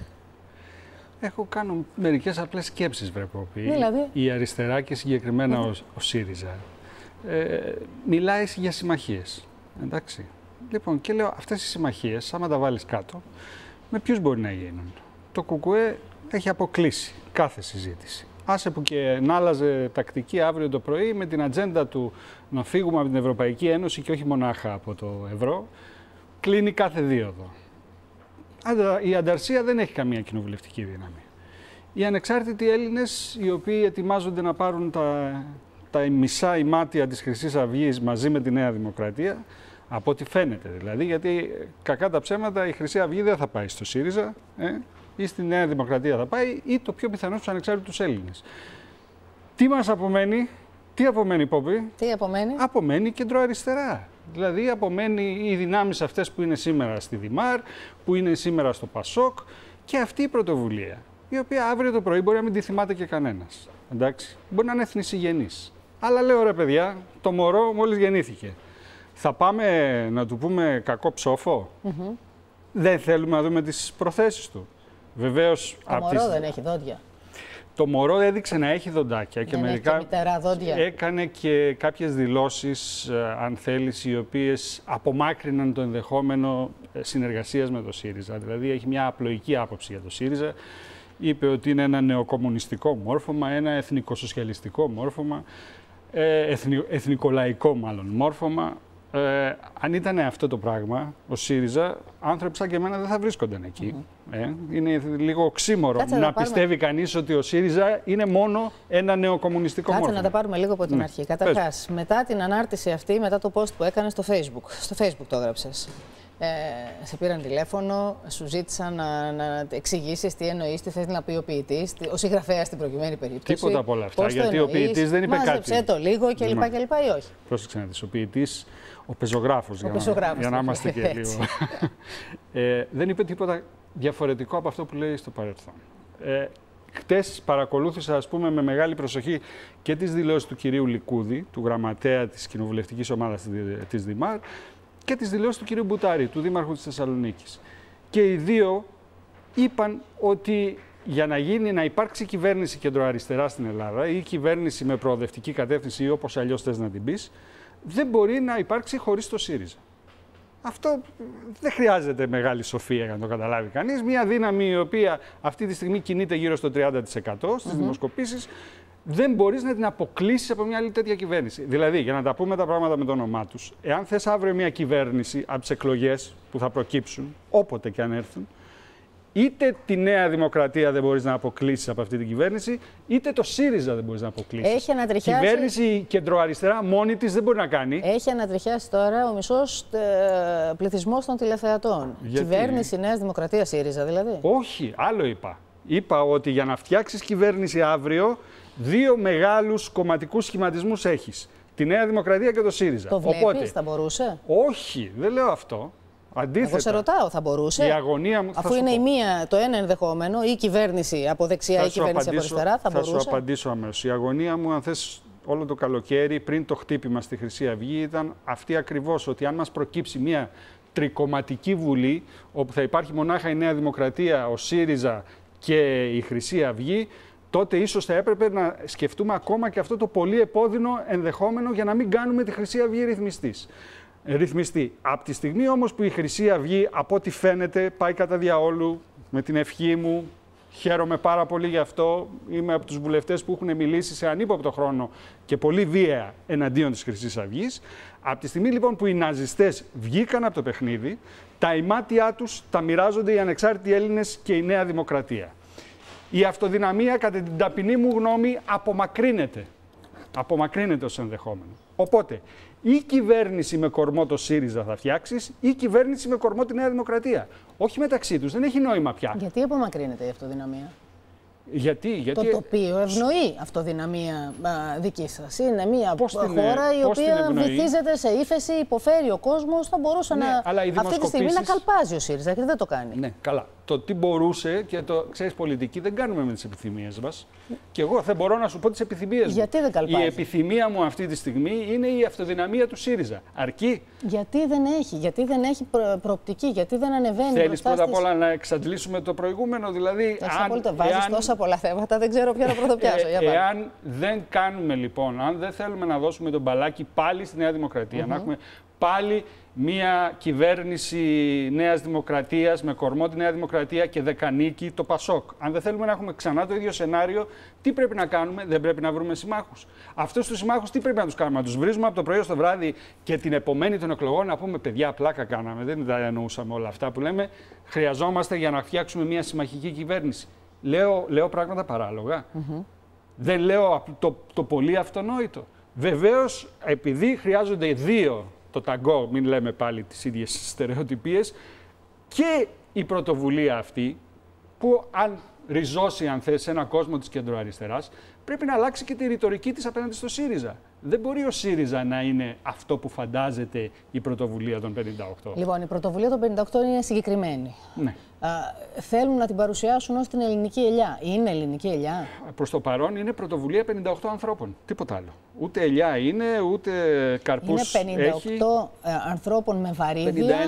Έχω κάνει μερικές απλές σκέψεις, Πόπη. Δηλαδή. Η αριστερά και συγκεκριμένα ο ΣΥΡΙΖΑ μιλάει για συμμαχίες. Εντάξει. Λοιπόν, και λέω αυτές οι συμμαχίες, άμα τα βάλεις κάτω, με ποιους μπορεί να γίνουν? Το ΚΚΕ έχει αποκλείσει κάθε συζήτηση. Άσε που και να άλλαζε τακτική αύριο το πρωί με την ατζέντα του να φύγουμε από την Ευρωπαϊκή Ένωση και όχι μονάχα από το ευρώ, κλείνει κάθε δίωδο. Η ανταρσία δεν έχει καμία κοινοβουλευτική δύναμη. Οι ανεξάρτητοι Έλληνες, οι οποίοι ετοιμάζονται να πάρουν τα μισά ημάτια της Χρυσής Αυγής μαζί με τη Νέα Δημοκρατία, από ό,τι φαίνεται δηλαδή, γιατί κακά τα ψέματα η Χρυσή Αυγή δεν θα πάει στο ΣΥΡΙΖΑ ή στη Νέα Δημοκρατία θα πάει, ή το πιο πιθανό στους ανεξάρτητους Έλληνες. Τι μας απομένει? Τι απομένει, Πόπη? Τι απομένει? Απομένει κεντροαριστερά. Δηλαδή απομένει οι δυνάμεις αυτές που είναι σήμερα στη Δημάρ, που είναι σήμερα στο ΠΑΣΟΚ, και αυτή η πρωτοβουλία, η οποία αύριο το πρωί μπορεί να μην τη θυμάται και κανένας. Εντάξει, μπορεί να είναι εθνισυγενής. Αλλά λέω, ρε παιδιά, το μωρό μόλις γεννήθηκε. Θα πάμε να του πούμε κακό ψόφο? Δεν θέλουμε να δούμε τις προθέσεις του. Βεβαίως, το μωρό δεν έχει δόντια. Το μωρό έδειξε να έχει δοντάκια και μερικά έκανε και κάποιες δηλώσεις, αν θέλεις, οι οποίες απομάκρυναν το ενδεχόμενο συνεργασίας με το ΣΥΡΙΖΑ. Δηλαδή έχει μια απλοϊκή άποψη για το ΣΥΡΙΖΑ. Είπε ότι είναι ένα νεοκομμουνιστικό μόρφωμα, ένα εθνικοσοσιαλιστικό μόρφωμα, εθνικολαϊκό μάλλον μόρφωμα. Αν ήταν αυτό το πράγμα, ο ΣΥΡΙΖΑ, άνθρωποι σαν και εμένα δεν θα βρίσκονταν εκεί. Είναι λίγο οξύμορο να πιστεύει κανείς ότι ο ΣΥΡΙΖΑ είναι μόνο ένα νεοκομμουνιστικό μόρφωμα. Κάτσε να τα πάρουμε λίγο από την αρχή. Καταρχάς, μετά την ανάρτηση αυτή, μετά το post που έκανε στο Facebook το έγραψες. Σε πήραν τηλέφωνο, σου ζήτησαν να εξηγήσεις τι εννοείς, τι θες να πει ο ποιητής, ο συγγραφέας στην προκειμένη περίπτωση. Τίποτα από όλα αυτά, γιατί ο ποιητής δεν είπε κάτι. Μάζεψε το λίγο κλπ. Ή όχι? Πρόσεξε να δεις, ο ποιητής, ο πεζογράφος, για να είμαστε και λίγο. Δεν είπε τίποτα διαφορετικό από αυτό που λέει στο παρελθόν. χτες παρακολούθησα, ας πούμε, με μεγάλη προσοχή και τις δηλώσεις του κυρίου Λικούδη, του γραμματέα της κοινοβουλευτικής ομάδας της ΔΜΑΡ, και τις δηλώσεις του κυρίου Μπουτάρη, του Δήμαρχου της Θεσσαλονίκης. Και οι δύο είπαν ότι για να υπάρξει κυβέρνηση κεντροαριστερά στην Ελλάδα ή κυβέρνηση με προοδευτική κατεύθυνση ή όπως αλλιώς θες να την πεις, δεν μπορεί να υπάρξει χωρίς το ΣΥΡΙΖΑ. Αυτό δεν χρειάζεται μεγάλη σοφία για να το καταλάβει κανείς. Μια δύναμη η οποία αυτή τη στιγμή κινείται γύρω στο 30% στις δημοσκοπήσεις, δεν μπορείς να την αποκλείσεις από μια άλλη τέτοια κυβέρνηση. Δηλαδή, για να τα πούμε τα πράγματα με το όνομά τους, εάν θες αύριο μια κυβέρνηση από τις εκλογές που θα προκύψουν, όποτε και αν έρθουν, είτε τη Νέα Δημοκρατία δεν μπορείς να αποκλείσεις από αυτή την κυβέρνηση, είτε το ΣΥΡΙΖΑ δεν μπορείς να αποκλείσεις. Έχει ανατριχιάσει. Κυβέρνηση κεντροαριστερά μόνη της δεν μπορεί να κάνει. Έχει ανατριχιάσει τώρα ο μισός πληθυσμός των τηλεθεατών. Γιατί? Κυβέρνηση Νέας Δημοκρατίας, ΣΥΡΙΖΑ δηλαδή. Όχι, άλλο είπα. Είπα ότι για να φτιάξεις κυβέρνηση αύριο, δύο μεγάλους κομματικούς σχηματισμούς έχεις. Τη Νέα Δημοκρατία και το ΣΥΡΙΖΑ. Το βλέπεις, θα μπορούσε? Όχι, δεν λέω αυτό. Αντίθετα. Εγώ σε ρωτάω, θα μπορούσε. Η αγωνία μου, αφού είναι το ένα ενδεχόμενο, ή κυβέρνηση από δεξιά ή κυβέρνηση από αριστερά, θα μπορούσε. Θα σου απαντήσω αμέσως. Η αγωνία μου, αν θες, όλο το καλοκαίρι, πριν το χτύπημα στη Χρυσή Αυγή, ήταν αυτή ακριβώς, ότι αν μας προκύψει μια τρικομματική βουλή, όπου θα υπάρχει μονάχα η Νέα Δημοκρατία, ο ΣΥΡΙΖΑ και η Χρυσή Αυγή, τότε ίσως θα έπρεπε να σκεφτούμε ακόμα και αυτό το πολύ επώδυνο ενδεχόμενο για να μην κάνουμε τη Χρυσή Αυγή ρυθμιστή. Από τη στιγμή όμως που η Χρυσή Αυγή, από ό,τι φαίνεται, πάει κατά διαόλου, με την ευχή μου, χαίρομαι πάρα πολύ γι' αυτό, είμαι από τους βουλευτές που έχουν μιλήσει σε ανύποπτο χρόνο και πολύ βία εναντίον της Χρυσής Αυγής. Από τη στιγμή λοιπόν που οι ναζιστές βγήκαν από το παιχνίδι, τα ημάτια τους τα μοιράζονται οι ανεξάρτητοι Έλληνες και η Νέα Δημοκρατία. Η αυτοδυναμία, κατά την ταπεινή μου γνώμη, απομακρύνεται ως ενδεχόμενο. Οπότε, ή κυβέρνηση με κορμό το ΣΥΡΙΖΑ θα φτιάξεις, ή κυβέρνηση με κορμό τη Νέα Δημοκρατία. Όχι μεταξύ τους, δεν έχει νόημα πια. Γιατί απομακρύνεται η αυτοδυναμία? Γιατί... Το τοπίο ευνοεί αυτοδυναμία δική σας. Είναι μια χώρα η οποία βυθίζεται σε ύφεση, υποφέρει ο κόσμος. Θα μπορούσε αυτή τη στιγμή να καλπάζει ο ΣΥΡΙΖΑ και δεν το κάνει. Ναι, καλά. Το τι μπορούσε και το ξέρεις, πολιτική δεν κάνουμε με τις επιθυμίες μας. Και εγώ δεν μπορώ να σου πω τις επιθυμίες μου. Γιατί δεν καλπάζει? Η επιθυμία μου αυτή τη στιγμή είναι η αυτοδυναμία του ΣΥΡΙΖΑ. Αρκεί. Γιατί δεν έχει προοπτική, γιατί δεν ανεβαίνει. Θέλεις πρώτα απ' όλα να εξαντλήσουμε το προηγούμενο, δηλαδή. Βάζεις τόσα πολλά θέματα, δεν ξέρω ποιο να πρωτοπιάσω. Εάν δεν κάνουμε λοιπόν, αν δεν θέλουμε να δώσουμε τον μπαλάκι πάλι στη Νέα Δημοκρατία, να έχουμε πάλι μια κυβέρνηση Νέας Δημοκρατίας με κορμό τη Νέα Δημοκρατία και δεκανίκη το ΠΑΣΟΚ. Αν δεν θέλουμε να έχουμε ξανά το ίδιο σενάριο, τι πρέπει να κάνουμε? Δεν πρέπει να βρούμε συμμάχους. Αυτούς τους συμμάχους τι πρέπει να τους κάνουμε? Να τους βρίζουμε από το πρωί στο βράδυ και την επομένη των εκλογών να πούμε παιδιά, πλάκα κάναμε? Δεν τα εννοούσαμε όλα αυτά που λέμε. Χρειαζόμαστε για να φτιάξουμε μια συμμαχική κυβέρνηση. Λέω πράγματα παράλογα. Δεν λέω το πολύ αυτονόητο. Βεβαίως, επειδή χρειάζονται δύο, το ταγκό, μην λέμε πάλι τις ίδιες στερεοτυπίες, και η πρωτοβουλία αυτή, που αν ριζώσει, αν θες, ένα κόσμο της κεντροαριστεράς, πρέπει να αλλάξει και τη ρητορική της απέναντι στο ΣΥΡΙΖΑ. Δεν μπορεί ο ΣΥΡΙΖΑ να είναι αυτό που φαντάζεται η πρωτοβουλία των 58. Λοιπόν, η πρωτοβουλία των 58 είναι συγκεκριμένη. Ναι. Θέλουν να την παρουσιάσουν ως την ελληνική ελιά. Είναι ελληνική ελιά? Προς το παρόν είναι πρωτοβουλία 58 ανθρώπων. Τίποτα άλλο. Ούτε ελιά είναι, ούτε καρπούς έχει. Είναι 58 ανθρώπων με βαρύδια.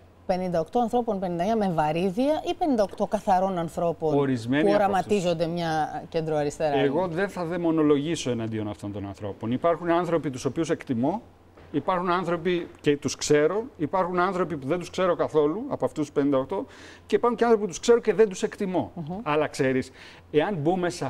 58 ανθρώπων, 59 με βαρύδια ή 58 καθαρών ανθρώπων που οραματίζονται μια κεντροαριστερά? Εγώ δεν θα δαιμονολογήσω εναντίον αυτών των ανθρώπων. Υπάρχουν άνθρωποι τους οποίους εκτιμώ, υπάρχουν άνθρωποι και τους ξέρω, υπάρχουν άνθρωποι που δεν τους ξέρω καθόλου από αυτούς τους 58 και υπάρχουν και άνθρωποι που τους ξέρω και δεν τους εκτιμώ. Αλλά ξέρεις, εάν μπούμε σε,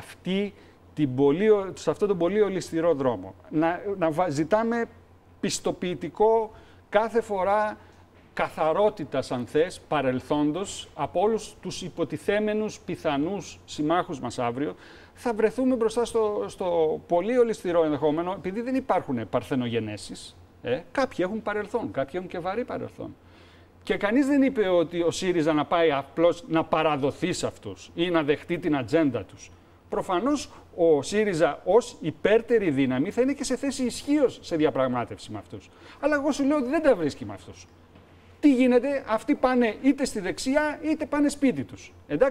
αυτόν τον πολύ ολισθηρό δρόμο, να ζητάμε πιστοποιητικό κάθε φορά καθαρότητας, αν θες, παρελθόντος από όλους τους υποτιθέμενους πιθανούς συμμάχους μας αύριο, θα βρεθούμε μπροστά στο πολύ ολισθηρό ενδεχόμενο, επειδή δεν υπάρχουν παρθενογενέσεις. Κάποιοι έχουν παρελθόν, κάποιοι έχουν και βαρύ παρελθόν. Και κανείς δεν είπε ότι ο ΣΥΡΙΖΑ να πάει απλώς να παραδοθεί σε αυτούς ή να δεχτεί την ατζέντα τους. Προφανώς ο ΣΥΡΙΖΑ ως υπέρτερη δύναμη θα είναι και σε θέση ισχύως σε διαπραγμάτευση με αυτούς. Αλλά εγώ σου λέω ότι δεν τα βρίσκει με αυτούς. Τι γίνεται? Αυτοί πάνε είτε στη δεξιά είτε πάνε σπίτι τους. Εντάξει.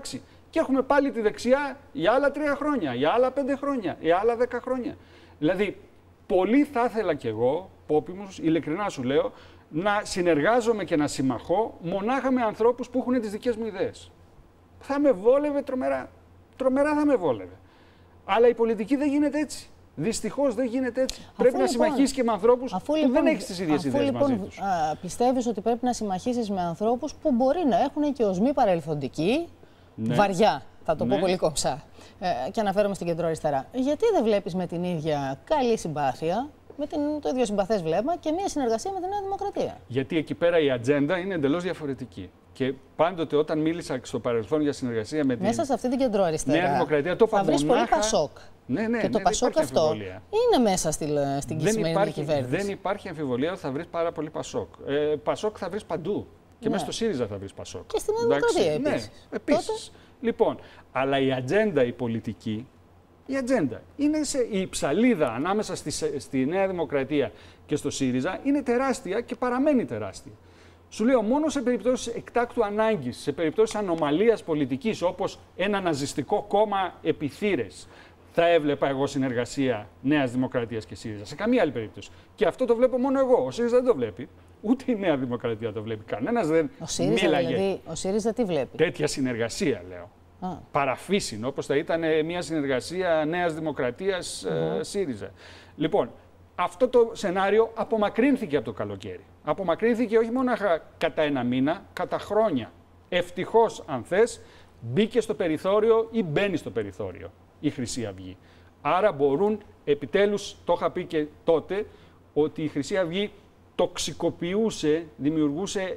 Και έχουμε πάλι τη δεξιά για άλλα 3 χρόνια, για άλλα 5 χρόνια, για άλλα 10 χρόνια. Δηλαδή, πολύ θα ήθελα κι εγώ, Πόπιμους, ειλικρινά σου λέω, να συνεργάζομαι και να συμμαχώ μονάχα με ανθρώπους που έχουν τις δικές μου ιδέες. Θα με βόλευε τρομερά. Τρομερά θα με βόλευε. Αλλά η πολιτική δεν γίνεται έτσι. Δυστυχώς δεν γίνεται έτσι. Πρέπει να συμμαχίσεις και με ανθρώπους που δεν έχεις τις ίδιες ιδέες μαζί τους. Πιστεύεις ότι πρέπει να συμμαχίσεις με ανθρώπους που μπορεί να έχουν και ως μη παρελθοντικοί, βαριά, θα το πω πολύ κομψά, και αναφέρομαι στην κεντροαριστερά. Γιατί δεν βλέπεις με την ίδια καλή συμπάθεια, με το ίδιο συμπαθές βλέμμα και μια συνεργασία με τη Νέα Δημοκρατία? Γιατί εκεί πέρα η ατζέντα είναι εντελώς διαφορετική. Και πάντοτε όταν μίλησα στο παρελθόν για συνεργασία με την μέσα σε αυτή την κεντροαριστερά Νέα Δημοκρατία, το θα βρεις πολύ Πασόκ. Και το Πασόκ αυτό είναι μέσα στην σημερινή κυβέρνηση. Δεν υπάρχει αμφιβολία ότι θα βρεις πάρα πολύ Πασόκ. Πασόκ θα βρεις παντού. Και μέσα στο ΣΥΡΙΖΑ θα βρεις Πασόκ. Και στη Νέα Δημοκρατία επίσης. Ναι, επίσης. Λοιπόν, αλλά η ατζέντα, η πολιτική, η ατζέντα είναι η ψαλίδα ανάμεσα στη Νέα Δημοκρατία και στο ΣΥΡΙΖΑ είναι τεράστια και παραμένει τεράστια. Σου λέω, μόνο σε περιπτώσεις εκτάκτου ανάγκης, σε περιπτώσεις ανομαλίας πολιτικής, όπως ένα ναζιστικό κόμμα επιθύρες, θα έβλεπα εγώ συνεργασία Νέας Δημοκρατίας και ΣΥΡΙΖΑ. Σε καμία άλλη περίπτωση. Και αυτό το βλέπω μόνο εγώ. Ο ΣΥΡΙΖΑ δεν το βλέπει. Ούτε η Νέα Δημοκρατία το βλέπει. Κανένας δεν μίλαγε. Δηλαδή, ο ΣΥΡΙΖΑ τι βλέπει? Τέτοια συνεργασία, λέω. Παραφύσιν, όπως θα ήταν μια συνεργασία Νέας Δημοκρατίας ΣΥΡΙΖΑ. Λοιπόν, αυτό το σενάριο απομακρύνθηκε από το καλοκαίρι. Απομακρύνθηκε όχι μόνο κατά 1 μήνα, κατά χρόνια. Ευτυχώς, αν θες, μπήκε στο περιθώριο ή μπαίνει στο περιθώριο η Χρυσή Αυγή. Άρα μπορούν, επιτέλους, το είχα πει και τότε, ότι η Χρυσή Αυγή τοξικοποιούσε, δημιουργούσε,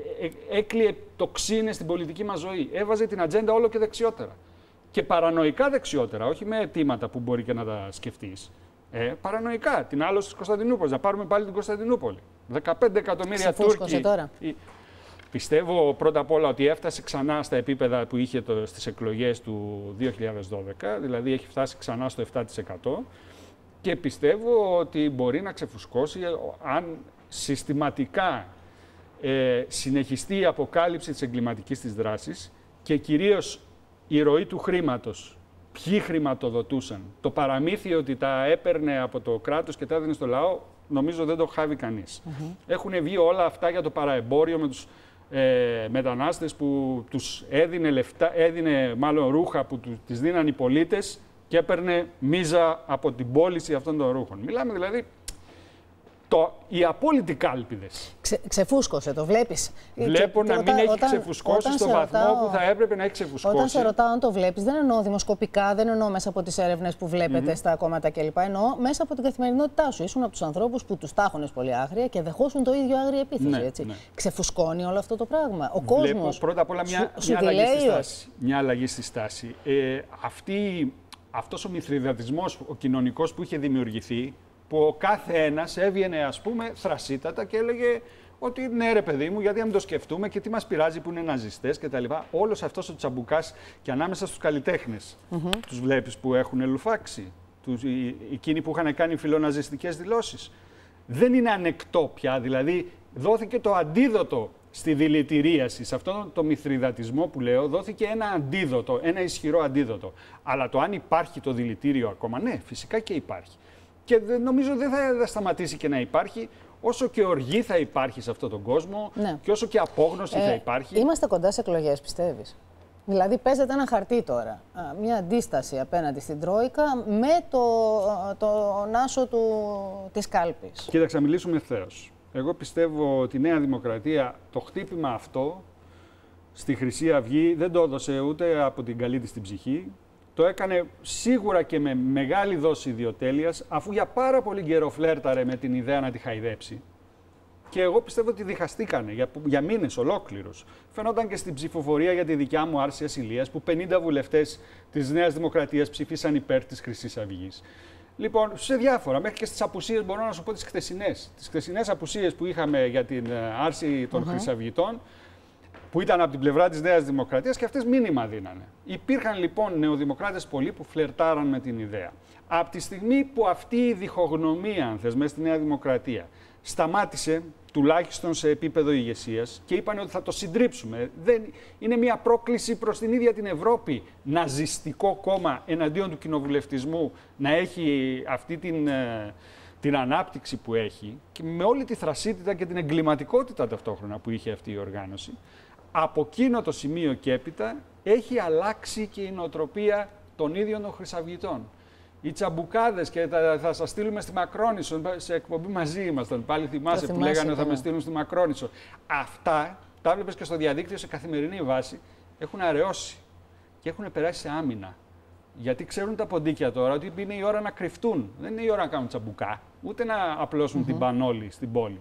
έκλειε τοξίνες στην πολιτική μας ζωή. Έβαζε την ατζέντα όλο και δεξιότερα. Και παρανοϊκά δεξιότερα, όχι με αιτήματα που μπορεί και να τα σκεφτείς. Παρανοϊκά, την άλωση της Κωνσταντινούπολης. Να πάρουμε πάλι την Κωνσταντινούπολη. 15 εκατομμύρια Τούρκοι. Τώρα. Πιστεύω πρώτα απ' όλα ότι έφτασε ξανά στα επίπεδα που είχε στις εκλογές του 2012, δηλαδή έχει φτάσει ξανά στο 7%. Και πιστεύω ότι μπορεί να ξεφουσκώσει αν συστηματικά συνεχιστεί η αποκάλυψη της εγκληματικής της δράσης και κυρίως η ροή του χρήματος. Ποιοι χρηματοδοτούσαν. Το παραμύθι ότι τα έπαιρνε από το κράτος και τα έδινε στο λαό, νομίζω δεν το χάβει κανείς. Έχουν βγει όλα αυτά για το παραεμπόριο με τους μετανάστες που τους έδινε μάλλον ρούχα που τις δίναν οι πολίτες και έπαιρνε μίζα από την πώληση αυτών των ρούχων. Μιλάμε δηλαδή οι απόλυτοι κάλπιδες. Ξεφούσκωσε, το βλέπεις? Βλέπω να μην έχει ξεφουσκώσει στον βαθμό που θα έπρεπε να έχει ξεφουσκώσει. Όταν σε ρωτάω αν το βλέπεις, δεν εννοώ δημοσκοπικά, δεν εννοώ μέσα από τις έρευνες που βλέπετε στα κόμματα κλπ. Εννοώ μέσα από την καθημερινότητά σου. Ήσουν από τους ανθρώπους που τους τάχωνες πολύ άγρια και δεχόσουν το ίδιο άγρια επίθεση. Έτσι. Ξεφουσκώνει όλο αυτό το πράγμα. Ο κόσμος. Πρώτα απ' όλα μια αλλαγή στη στάση. Αυτός ο μυθριδατισμός, ο κοινωνικός που είχε δημιουργηθεί, που ο κάθε ένας έβγαινε, ας πούμε, θρασίτατα και έλεγε ότι ναι, ρε παιδί μου, γιατί να μην το σκεφτούμε και τι μας πειράζει που είναι ναζιστές κτλ. Όλος αυτός ο τσαμπουκάς και ανάμεσα στους καλλιτέχνες τους βλέπεις που έχουν λουφάξει, εκείνοι που είχαν κάνει φιλοναζιστικές δηλώσεις. Δεν είναι ανεκτό πια, δηλαδή δόθηκε το αντίδοτο στη δηλητηρίαση, σε αυτόν τον μυθριδατισμό που λέω, δόθηκε ένα αντίδοτο, ένα ισχυρό αντίδοτο. Αλλά το αν υπάρχει το δηλητήριο ακόμα, ναι, φυσικά και υπάρχει. Και νομίζω δεν θα σταματήσει και να υπάρχει όσο και οργή θα υπάρχει σε αυτόν τον κόσμο και όσο και απόγνωση θα υπάρχει. Είμαστε κοντά σε εκλογές, πιστεύεις? Δηλαδή παίζεται ένα χαρτί τώρα, μια αντίσταση απέναντι στην Τρόικα με τον άσο της κάλπης. Κοίταξε, να μιλήσουμε ευθέως. Εγώ πιστεύω ότι η Νέα Δημοκρατία το χτύπημα αυτό στη Χρυσή Αυγή δεν το έδωσε ούτε από την καλή της την ψυχή. Το έκανε σίγουρα και με μεγάλη δόση ιδιοτέλειας, αφού για πάρα πολύ καιρό φλέρταρε με την ιδέα να τη χαϊδέψει. Και εγώ πιστεύω ότι διχαστήκανε για μήνες ολόκληρους. Φαινόταν και στην ψηφοφορία για τη δικιά μου άρση ασυλίας, που 50 βουλευτές της Νέας Δημοκρατίας ψήφισαν υπέρ της Χρυσής Αυγής. Λοιπόν, σε διάφορα, μέχρι και στις απουσίες, μπορώ να σου πω τις χθεσινές. Τις χθεσινές απουσίες που είχαμε για την άρση των Χρυσαυγητών, που ήταν από την πλευρά της Νέας Δημοκρατίας και αυτές μήνυμα δίνανε. Υπήρχαν λοιπόν νεοδημοκράτες πολλοί που φλερτάραν με την ιδέα. Από τη στιγμή που αυτή η διχογνωμία, αν θες, μέσα στη Νέα Δημοκρατία σταμάτησε τουλάχιστον σε επίπεδο ηγεσίας, και είπαν ότι θα το συντρίψουμε. Είναι μια πρόκληση προς την ίδια την Ευρώπη, ναζιστικό κόμμα εναντίον του κοινοβουλευτισμού να έχει αυτή την ανάπτυξη που έχει, και με όλη τη θρασίτητα και την εγκληματικότητα ταυτόχρονα που είχε αυτή η οργάνωση. Από εκείνο το σημείο και έπειτα έχει αλλάξει και η νοοτροπία των ίδιων των χρυσαυγητών. Οι τσαμπουκάδες, και θα σας στείλουμε στη Μακρόνισσο, σε εκπομπή μαζί ήμασταν, πάλι θυμάσαι που λέγανε ότι θα με στείλουν στη Μακρόνισσο. Αυτά, τα βλέπεις και στο διαδίκτυο σε καθημερινή βάση, έχουν αραιώσει και έχουν περάσει σε άμυνα. Γιατί ξέρουν τα ποντίκια τώρα ότι είναι η ώρα να κρυφτούν. Δεν είναι η ώρα να κάνουν τσαμπουκά, ούτε να απλώσουν την πανόλη στην πόλη.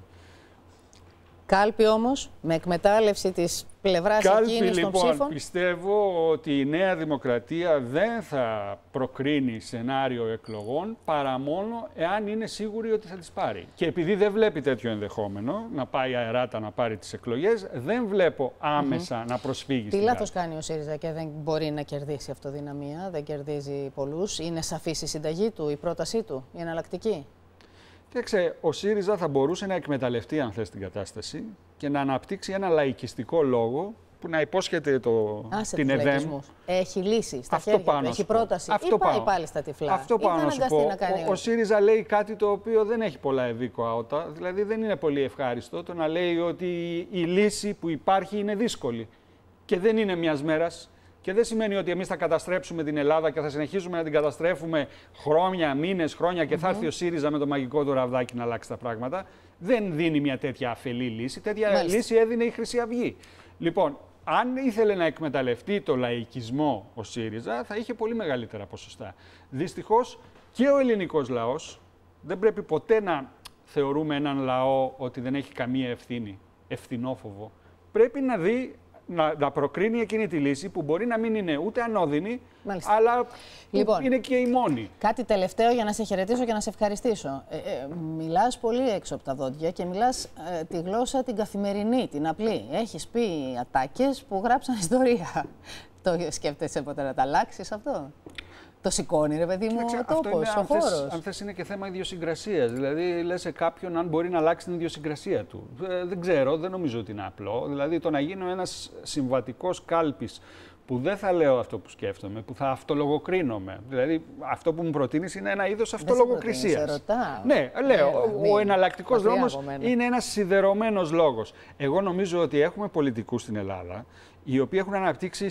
Κάλπη όμως, με εκμετάλλευση της πλευράς εκείνης των ψήφων. Λοιπόν, πιστεύω ότι η Νέα Δημοκρατία δεν θα προκρίνει σενάριο εκλογών παρά μόνο εάν είναι σίγουρη ότι θα τις πάρει. Και επειδή δεν βλέπει τέτοιο ενδεχόμενο να πάει αεράτα να πάρει τις εκλογές, δεν βλέπω άμεσα να προσφύγει. Τι λάθος κάνει ο ΣΥΡΙΖΑ και δεν μπορεί να κερδίσει αυτοδυναμία, δεν κερδίζει πολλούς? Είναι σαφής η συνταγή του, η πρότασή του, η εναλλακτική? Κοίταξε, ο ΣΥΡΙΖΑ θα μπορούσε να εκμεταλλευτεί, αν θες, την κατάσταση και να αναπτύξει ένα λαϊκιστικό λόγο που να υπόσχεται την ΕΔΕΜ. Έχει λύση στα χέρια του, έχει πρόταση, ή πάει πάλι στα τυφλά? Αυτό πάνω να σου πω. Ο ΣΥΡΙΖΑ λέει κάτι το οποίο δεν έχει πολλά ευήκοα ότα, δηλαδή δεν είναι πολύ ευχάριστο το να λέει ότι η λύση που υπάρχει είναι δύσκολη και δεν είναι μιας μέρας. Και δεν σημαίνει ότι εμείς θα καταστρέψουμε την Ελλάδα και θα συνεχίσουμε να την καταστρέφουμε χρόνια, μήνες, χρόνια και θα έρθει ο ΣΥΡΙΖΑ με το μαγικό του ραβδάκι να αλλάξει τα πράγματα. Δεν δίνει μια τέτοια αφελή λύση. Τέτοια λύση έδινε η Χρυσή Αυγή. Λοιπόν, αν ήθελε να εκμεταλλευτεί το λαϊκισμό ο ΣΥΡΙΖΑ, θα είχε πολύ μεγαλύτερα ποσοστά. Δυστυχώς και ο ελληνικός λαός δεν πρέπει ποτέ να θεωρούμε έναν λαό ότι δεν έχει καμία ευθύνη, ευθυνόφοβο. Πρέπει να δει, να προκρίνει εκείνη τη λύση που μπορεί να μην είναι ούτε ανώδυνη, αλλά λοιπόν, είναι και η μόνη. Κάτι τελευταίο για να σε χαιρετήσω και να σε ευχαριστήσω. Μιλάς πολύ έξω από τα δόντια και μιλάς τη γλώσσα την καθημερινή, την απλή. Έχεις πει ατάκες που γράψαν ιστορία. Το σκέφτεσαι ποτέ να τα αλλάξεις αυτό? Το σηκώνει, ρε παιδί μου, ο τόπος, ο χώρος. Αν θες, είναι και θέμα ιδιοσυγκρασίας. Δηλαδή, λες σε κάποιον αν μπορεί να αλλάξει την ιδιοσυγκρασία του. Δεν ξέρω, δεν νομίζω ότι είναι απλό. Δηλαδή, το να γίνω ένας συμβατικός κάλπης που δεν θα λέω αυτό που σκέφτομαι, που θα αυτολογοκρίνομαι. Δηλαδή, αυτό που μου προτείνεις είναι ένα είδος αυτολογοκρισίας. Ναι, λέω, ο εναλλακτικός δρόμος είναι ένας σιδερωμένος λόγος. Εγώ νομίζω ότι έχουμε πολιτικούς στην Ελλάδα οι οποίοι έχουν αναπτύξει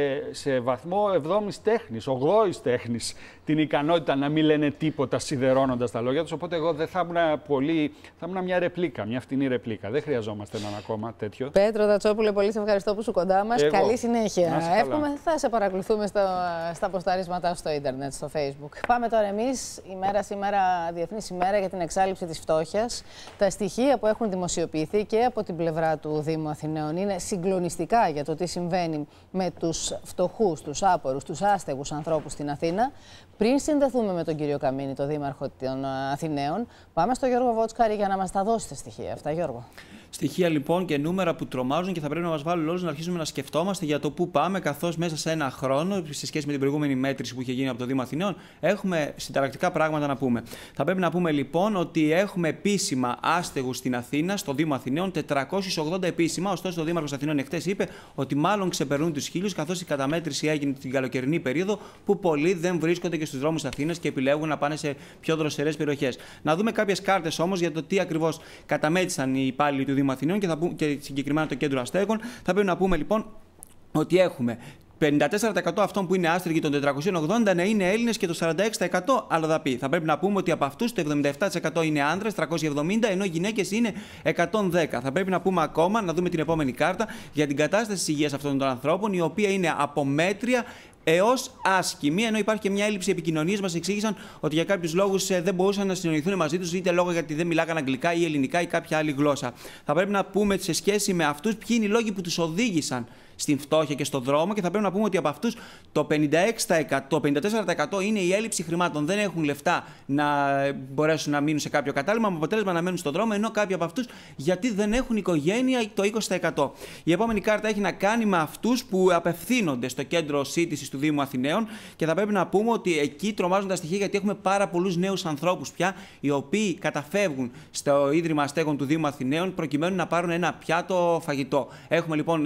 σε βαθμό 7ης τέχνης, 8ης τέχνης την ικανότητα να μην λένε τίποτα σιδερώνοντας τα λόγια τους. Οπότε εγώ δεν θα ήμουν πολύ. Θα ήμουν μια ρεπλίκα, μια φτηνή ρεπλίκα. Δεν χρειαζόμαστε έναν ακόμα τέτοιο. Πέτρο Τατσόπουλε, πολύ σε ευχαριστώ που είσαι κοντά μας. Καλή συνέχεια. Εύχομαι θα σε παρακολουθούμε στα ποσταρίσματά στο ίντερνετ, στο Facebook. Πάμε τώρα εμείς. Η μέρα σήμερα, Διεθνής ημέρα για την εξάλληψη της φτώχειας. Τα στοιχεία που έχουν δημοσιοποιηθεί και από την πλευρά του Δήμου Αθηναίων είναι συγκλονιστικά για το τι συμβαίνει με τους φτωχούς, τους άπορους, τους άστεγους ανθρώπους στην Αθήνα. Πριν συνδεθούμε με τον κύριο Καμίνη, τον Δήμαρχο των Αθηναίων, πάμε στο Γιώργο Βότσκαρη για να μας τα δώσει τα στοιχεία αυτά. Γιώργο. Στοιχεία λοιπόν και νούμερα που τρομάζουν και θα πρέπει να μας βάλουν όλους να αρχίσουμε να σκεφτόμαστε για το πού πάμε, καθώς μέσα σε ένα χρόνο, σε σχέση με την προηγούμενη μέτρηση που είχε γίνει από το Δήμο Αθηναίων, έχουμε συνταρακτικά πράγματα να πούμε. Θα πρέπει να πούμε λοιπόν ότι έχουμε επίσημα άστεγους στην Αθήνα, στο Δήμο Αθηναίων, 480 επίσημα. Ωστόσο, ο Δήμαρχος Αθηνών εχθές είπε ότι μάλλον ξεπερνούν τους 1000, καθώς η καταμέτρηση έγινε την καλοκαιρινή περίοδο που πολλοί δεν βρίσκονται και στους δρόμους Αθήνας και επιλέγουν να πάνε σε πιο δροσερές περιοχές. Να δούμε κάποιες κάρτες όμως για το τι ακριβώς καταμέτρησαν οι υπάλληλοι του Δήμου Αθηναίων και συγκεκριμένα το κέντρο αστέγων. Θα πρέπει να πούμε λοιπόν ότι έχουμε 54% αυτών που είναι άστεγοι των 480 να είναι Έλληνες και το 46% αλλοδαποί. Θα πρέπει να πούμε ότι από αυτούς το 77% είναι άνδρες, 370, ενώ γυναίκες είναι 110. Θα πρέπει να πούμε ακόμα, να δούμε την επόμενη κάρτα, για την κατάσταση της υγείας αυτών των ανθρώπων, η οποία είναι από μέτρια έως άσχημη, ενώ υπάρχει και μια έλλειψη επικοινωνίας. Μας εξήγησαν ότι για κάποιους λόγους δεν μπορούσαν να συνεννοηθούν μαζί τους, είτε λόγω γιατί δεν μιλάγαν αγγλικά ή ελληνικά ή κάποια άλλη γλώσσα. Θα πρέπει να πούμε σε σχέση με αυτούς ποιοι είναι οι λόγοι που τους οδήγησαν στην φτώχεια και στον δρόμο, και θα πρέπει να πούμε ότι από αυτούς το 54% είναι η έλλειψη χρημάτων. Δεν έχουν λεφτά να μπορέσουν να μείνουν σε κάποιο κατάλημα, με αποτέλεσμα να μένουν στον δρόμο, ενώ κάποιοι από αυτούς γιατί δεν έχουν οικογένεια, το 20%. Η επόμενη κάρτα έχει να κάνει με αυτούς που απευθύνονται στο κέντρο σύντησης του Δήμου Αθηναίων, και θα πρέπει να πούμε ότι εκεί τρομάζουν τα στοιχεία, γιατί έχουμε πάρα πολλούς νέους ανθρώπους πια, οι οποίοι καταφεύγουν στο Ίδρυμα Αστέγων του Δήμου Αθηναίων προκειμένου να πάρουν ένα πιάτο φαγητό. Έχουμε λοιπόν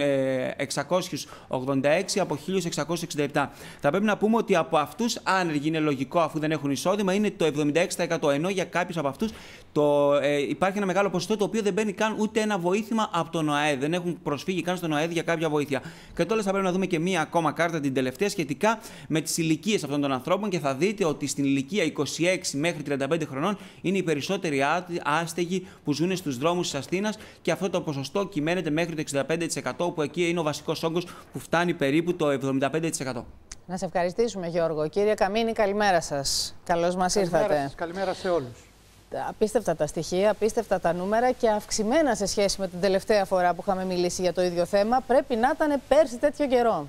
686 από 1667. Θα πρέπει να πούμε ότι από αυτούς άνεργοι, είναι λογικό αφού δεν έχουν εισόδημα, είναι το 76%. Ενώ για κάποιους από αυτούς υπάρχει ένα μεγάλο ποσοστό το οποίο δεν παίρνει καν ούτε ένα βοήθημα από τον ΟΑΕΔ. Δεν έχουν προσφύγει καν στον ΟΑΕΔ για κάποια βοήθεια. Και τώρα θα πρέπει να δούμε και μία ακόμα κάρτα, την τελευταία, σχετικά με τις ηλικίες αυτών των ανθρώπων, και θα δείτε ότι στην ηλικία 26 μέχρι 35 χρονών είναι οι περισσότεροι άστεγοι που ζουν στους δρόμους της Αθήνας, και αυτό το ποσοστό κυμαίνεται μέχρι το 65%, που εκεί είναι ο βασικός όγκος που φτάνει περίπου το 75%. Να σε ευχαριστήσουμε, Γιώργο. Κύριε Καμίνη, καλημέρα σας. Καλώς μας ήρθατε. Καλημέρα σε όλους. Απίστευτα τα στοιχεία, απίστευτα τα νούμερα, και αυξημένα σε σχέση με την τελευταία φορά που είχαμε μιλήσει για το ίδιο θέμα. Πρέπει να ήταν πέρσι τέτοιο καιρό.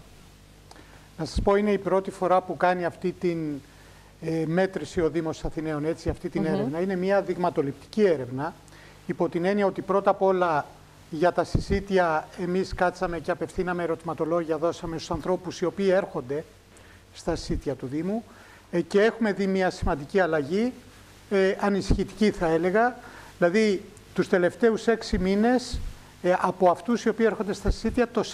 Να σας πω, είναι η πρώτη φορά που κάνει αυτή την μέτρηση ο Δήμος Αθηναίων, έτσι, αυτή την έρευνα. Είναι μια δειγματοληπτική έρευνα, υπό την έννοια ότι πρώτα απ' όλα για τα συσίτια εμείς κάτσαμε και απευθύναμε ερωτηματολόγια, δώσαμε στους ανθρώπους οι οποίοι έρχονται στα συσίτια του Δήμου, και έχουμε δει μια σημαντική αλλαγή, ανησυχητική θα έλεγα. Δηλαδή τους τελευταίους 6 μήνες από αυτούς οι οποίοι έρχονται στα συσίτια, το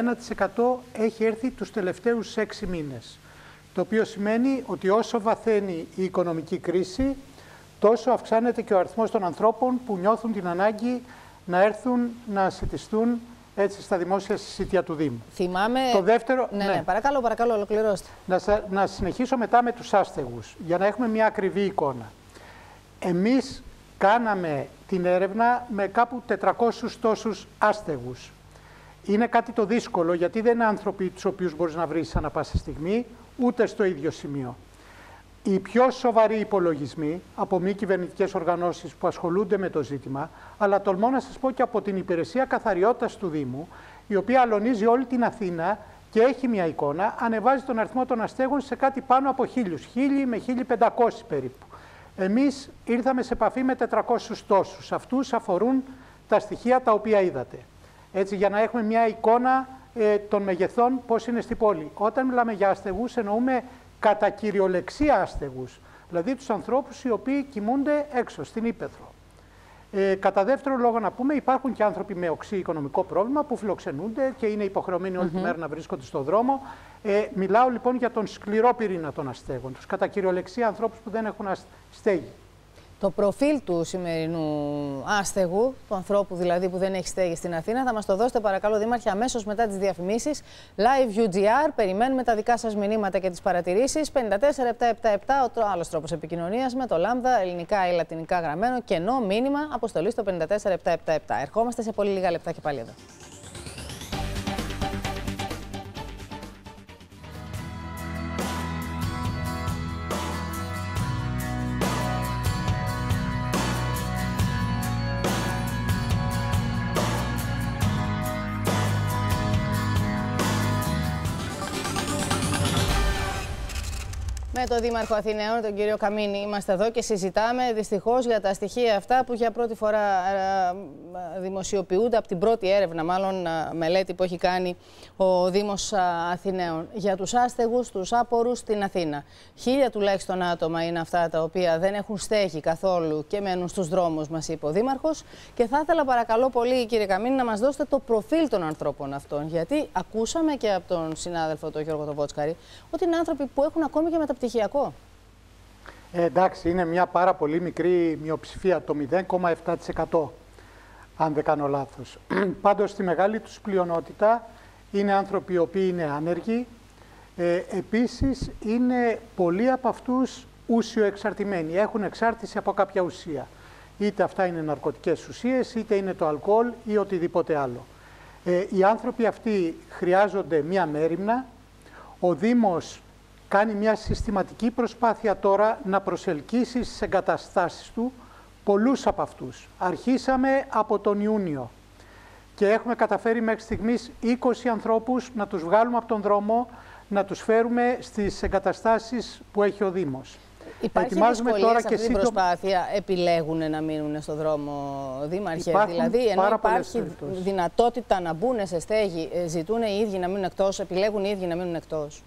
41% έχει έρθει τους τελευταίους 6 μήνες. Το οποίο σημαίνει ότι όσο βαθαίνει η οικονομική κρίση, τόσο αυξάνεται και ο αριθμός των ανθρώπων που νιώθουν την ανάγκη να έρθουν να σιτιστούν έτσι στα δημόσια συσίτια του Δήμου. Θυμάμαι... Το δεύτερο... Ναι, παρακαλώ, ολοκληρώστε. Να συνεχίσω μετά με τους άστεγους, για να έχουμε μια ακριβή εικόνα. Εμείς κάναμε την έρευνα με κάπου 400 τόσους άστεγους. Είναι κάτι το δύσκολο, γιατί δεν είναι άνθρωποι τους οποίους μπορείς να βρεις ανά πάσα στιγμή, ούτε στο ίδιο σημείο. Οι πιο σοβαροί υπολογισμοί από μη κυβερνητικές οργανώσεις που ασχολούνται με το ζήτημα, αλλά τολμώ να σας πω και από την Υπηρεσία Καθαριότητας του Δήμου, η οποία αλωνίζει όλη την Αθήνα και έχει μια εικόνα, ανεβάζει τον αριθμό των αστέγων σε κάτι πάνω από 1.000 με 1.500 περίπου. Εμείς ήρθαμε σε επαφή με 400 τόσους. Αυτούς αφορούν τα στοιχεία τα οποία είδατε. Έτσι, για να έχουμε μια εικόνα των μεγεθών πώς είναι στην πόλη. Όταν μιλάμε για αστεγούς, εννοούμε κατά κυριολεξία άστεγους. Δηλαδή τους ανθρώπους οι οποίοι κοιμούνται έξω, στην ύπαιθρο. Κατά δεύτερο λόγο να πούμε, υπάρχουν και άνθρωποι με οξύ οικονομικό πρόβλημα που φιλοξενούνται και είναι υποχρεωμένοι όλη τη μέρα να βρίσκονται στον δρόμο. Μιλάω λοιπόν για τον σκληρό πυρήνα των αστέγων, τους κατά κυριολεξία ανθρώπους που δεν έχουν στέγη. Το προφίλ του σημερινού άστεγου, του ανθρώπου δηλαδή που δεν έχει στέγη στην Αθήνα, θα μας το δώσετε παρακαλώ, Δήμαρχε, αμέσως μετά τις διαφημίσεις. Live UGR, περιμένουμε τα δικά σας μηνύματα και τις παρατηρήσεις. 54777, ο άλλος τρόπος επικοινωνίας με το λάμδα, ελληνικά ή λατινικά γραμμένο, κενό μήνυμα, αποστολή στο 54777. Ερχόμαστε σε πολύ λίγα λεπτά και πάλι εδώ. Με τον Δήμαρχο Αθηναίων, τον κύριο Καμίνη, είμαστε εδώ και συζητάμε δυστυχώς για τα στοιχεία αυτά που για πρώτη φορά δημοσιοποιούνται από την πρώτη έρευνα, μάλλον μελέτη που έχει κάνει ο Δήμος Αθηναίων για τους άστεγους, τους άπορους στην Αθήνα. 1000 τουλάχιστον άτομα είναι αυτά τα οποία δεν έχουν στέγη καθόλου και μένουν στους δρόμους, μας είπε ο Δήμαρχος. Και θα ήθελα παρακαλώ πολύ, κύριε Καμίνη, να μας δώσετε το προφίλ των ανθρώπων αυτών. Γιατί ακούσαμε και από τον συνάδελφο, τον Γιώργο Βότσκαρη, ότι είναι άνθρωποι που έχουν ακόμη και μεταπτυχιακό. Εντάξει, είναι μια πάρα πολύ μικρή μειοψηφία, το 0,7%, αν δεν κάνω λάθος. Πάντως, στη μεγάλη τους πλειονότητα είναι άνθρωποι οι οποίοι είναι άνεργοι. Επίσης, είναι πολλοί από αυτούς ουσιοεξαρτημένοι, έχουν εξάρτηση από κάποια ουσία. Είτε αυτά είναι ναρκωτικές ουσίες, είτε είναι το αλκοόλ ή οτιδήποτε άλλο. Οι άνθρωποι αυτοί χρειάζονται μια μέριμνα. Ο Δήμος κάνει μια συστηματική προσπάθεια τώρα να προσελκύσει στις εγκαταστάσεις του πολλούς από αυτούς. Αρχίσαμε από τον Ιούνιο και έχουμε καταφέρει μέχρι στιγμής 20 ανθρώπους να τους βγάλουμε από τον δρόμο, να τους φέρουμε στις εγκαταστάσεις που έχει ο Δήμος. Υπάρχει δυσκολία σε αυτή την προσπάθεια, επιλέγουν να μείνουν στον δρόμο, Δήμαρχε? Δηλαδή, ενώ υπάρχει δυνατότητα να μπουν σε στέγη, ζητούν οι ίδιοι να μείνουν εκτός, επιλέγουν οι ίδιοι να μείνουν εκτός.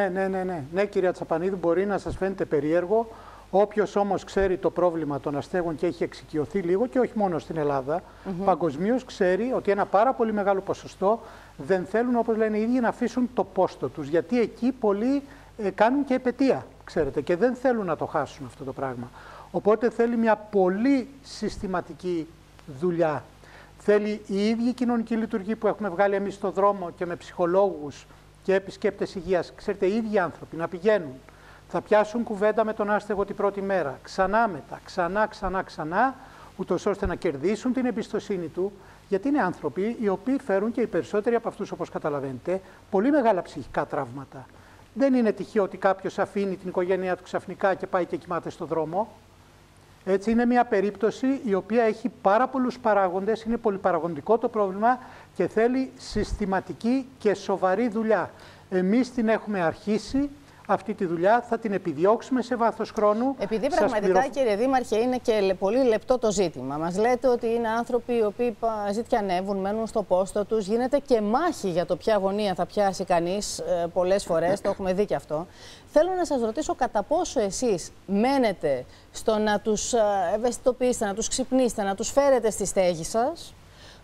Ναι, κυρία Τσαπανίδου, μπορεί να σας φαίνεται περίεργο. Όποιος όμως ξέρει το πρόβλημα των αστέγων και έχει εξοικειωθεί λίγο, και όχι μόνο στην Ελλάδα, παγκοσμίως ξέρει ότι ένα πάρα πολύ μεγάλο ποσοστό δεν θέλουν, όπως λένε οι ίδιοι, να αφήσουν το πόστο τους. Γιατί εκεί πολλοί κάνουν και επετεία, ξέρετε, και δεν θέλουν να το χάσουν αυτό το πράγμα. Οπότε θέλει μια πολύ συστηματική δουλειά. Θέλει οι ίδιοι κοινωνικοί λειτουργοί που έχουμε βγάλει εμείς στον δρόμο και με ψυχολόγους και επισκέπτες υγείας, ξέρετε, οι ίδιοι άνθρωποι να πηγαίνουν. Θα πιάσουν κουβέντα με τον άστεγο την πρώτη μέρα, ξανά μετά, ξανά, ούτως ώστε να κερδίσουν την εμπιστοσύνη του, γιατί είναι άνθρωποι οι οποίοι φέρουν, και οι περισσότεροι από αυτούς, όπως καταλαβαίνετε, πολύ μεγάλα ψυχικά τραύματα. Δεν είναι τυχαίο ότι κάποιος αφήνει την οικογένειά του ξαφνικά και πάει και κοιμάται στον δρόμο. Έτσι, είναι μια περίπτωση η οποία έχει πάρα πολλούς παράγοντες, είναι πολυπαραγοντικό το πρόβλημα και θέλει συστηματική και σοβαρή δουλειά. Εμείς την έχουμε αρχίσει. Αυτή τη δουλειά θα την επιδιώξουμε σε βάθος χρόνου. Επειδή πραγματικά, κύριε Δήμαρχε, είναι και πολύ λεπτό το ζήτημα. Μας λέτε ότι είναι άνθρωποι οι οποίοι ζητιανεύουν, μένουν στο πόστο τους. Γίνεται και μάχη για το ποια γωνία θα πιάσει κανείς πολλές φορές. Το έχουμε δει και αυτό. Θέλω να σας ρωτήσω κατά πόσο εσείς μένετε στο να τους ευαισθητοποιήσετε, να τους ξυπνήσετε, να τους φέρετε στη στέγη σας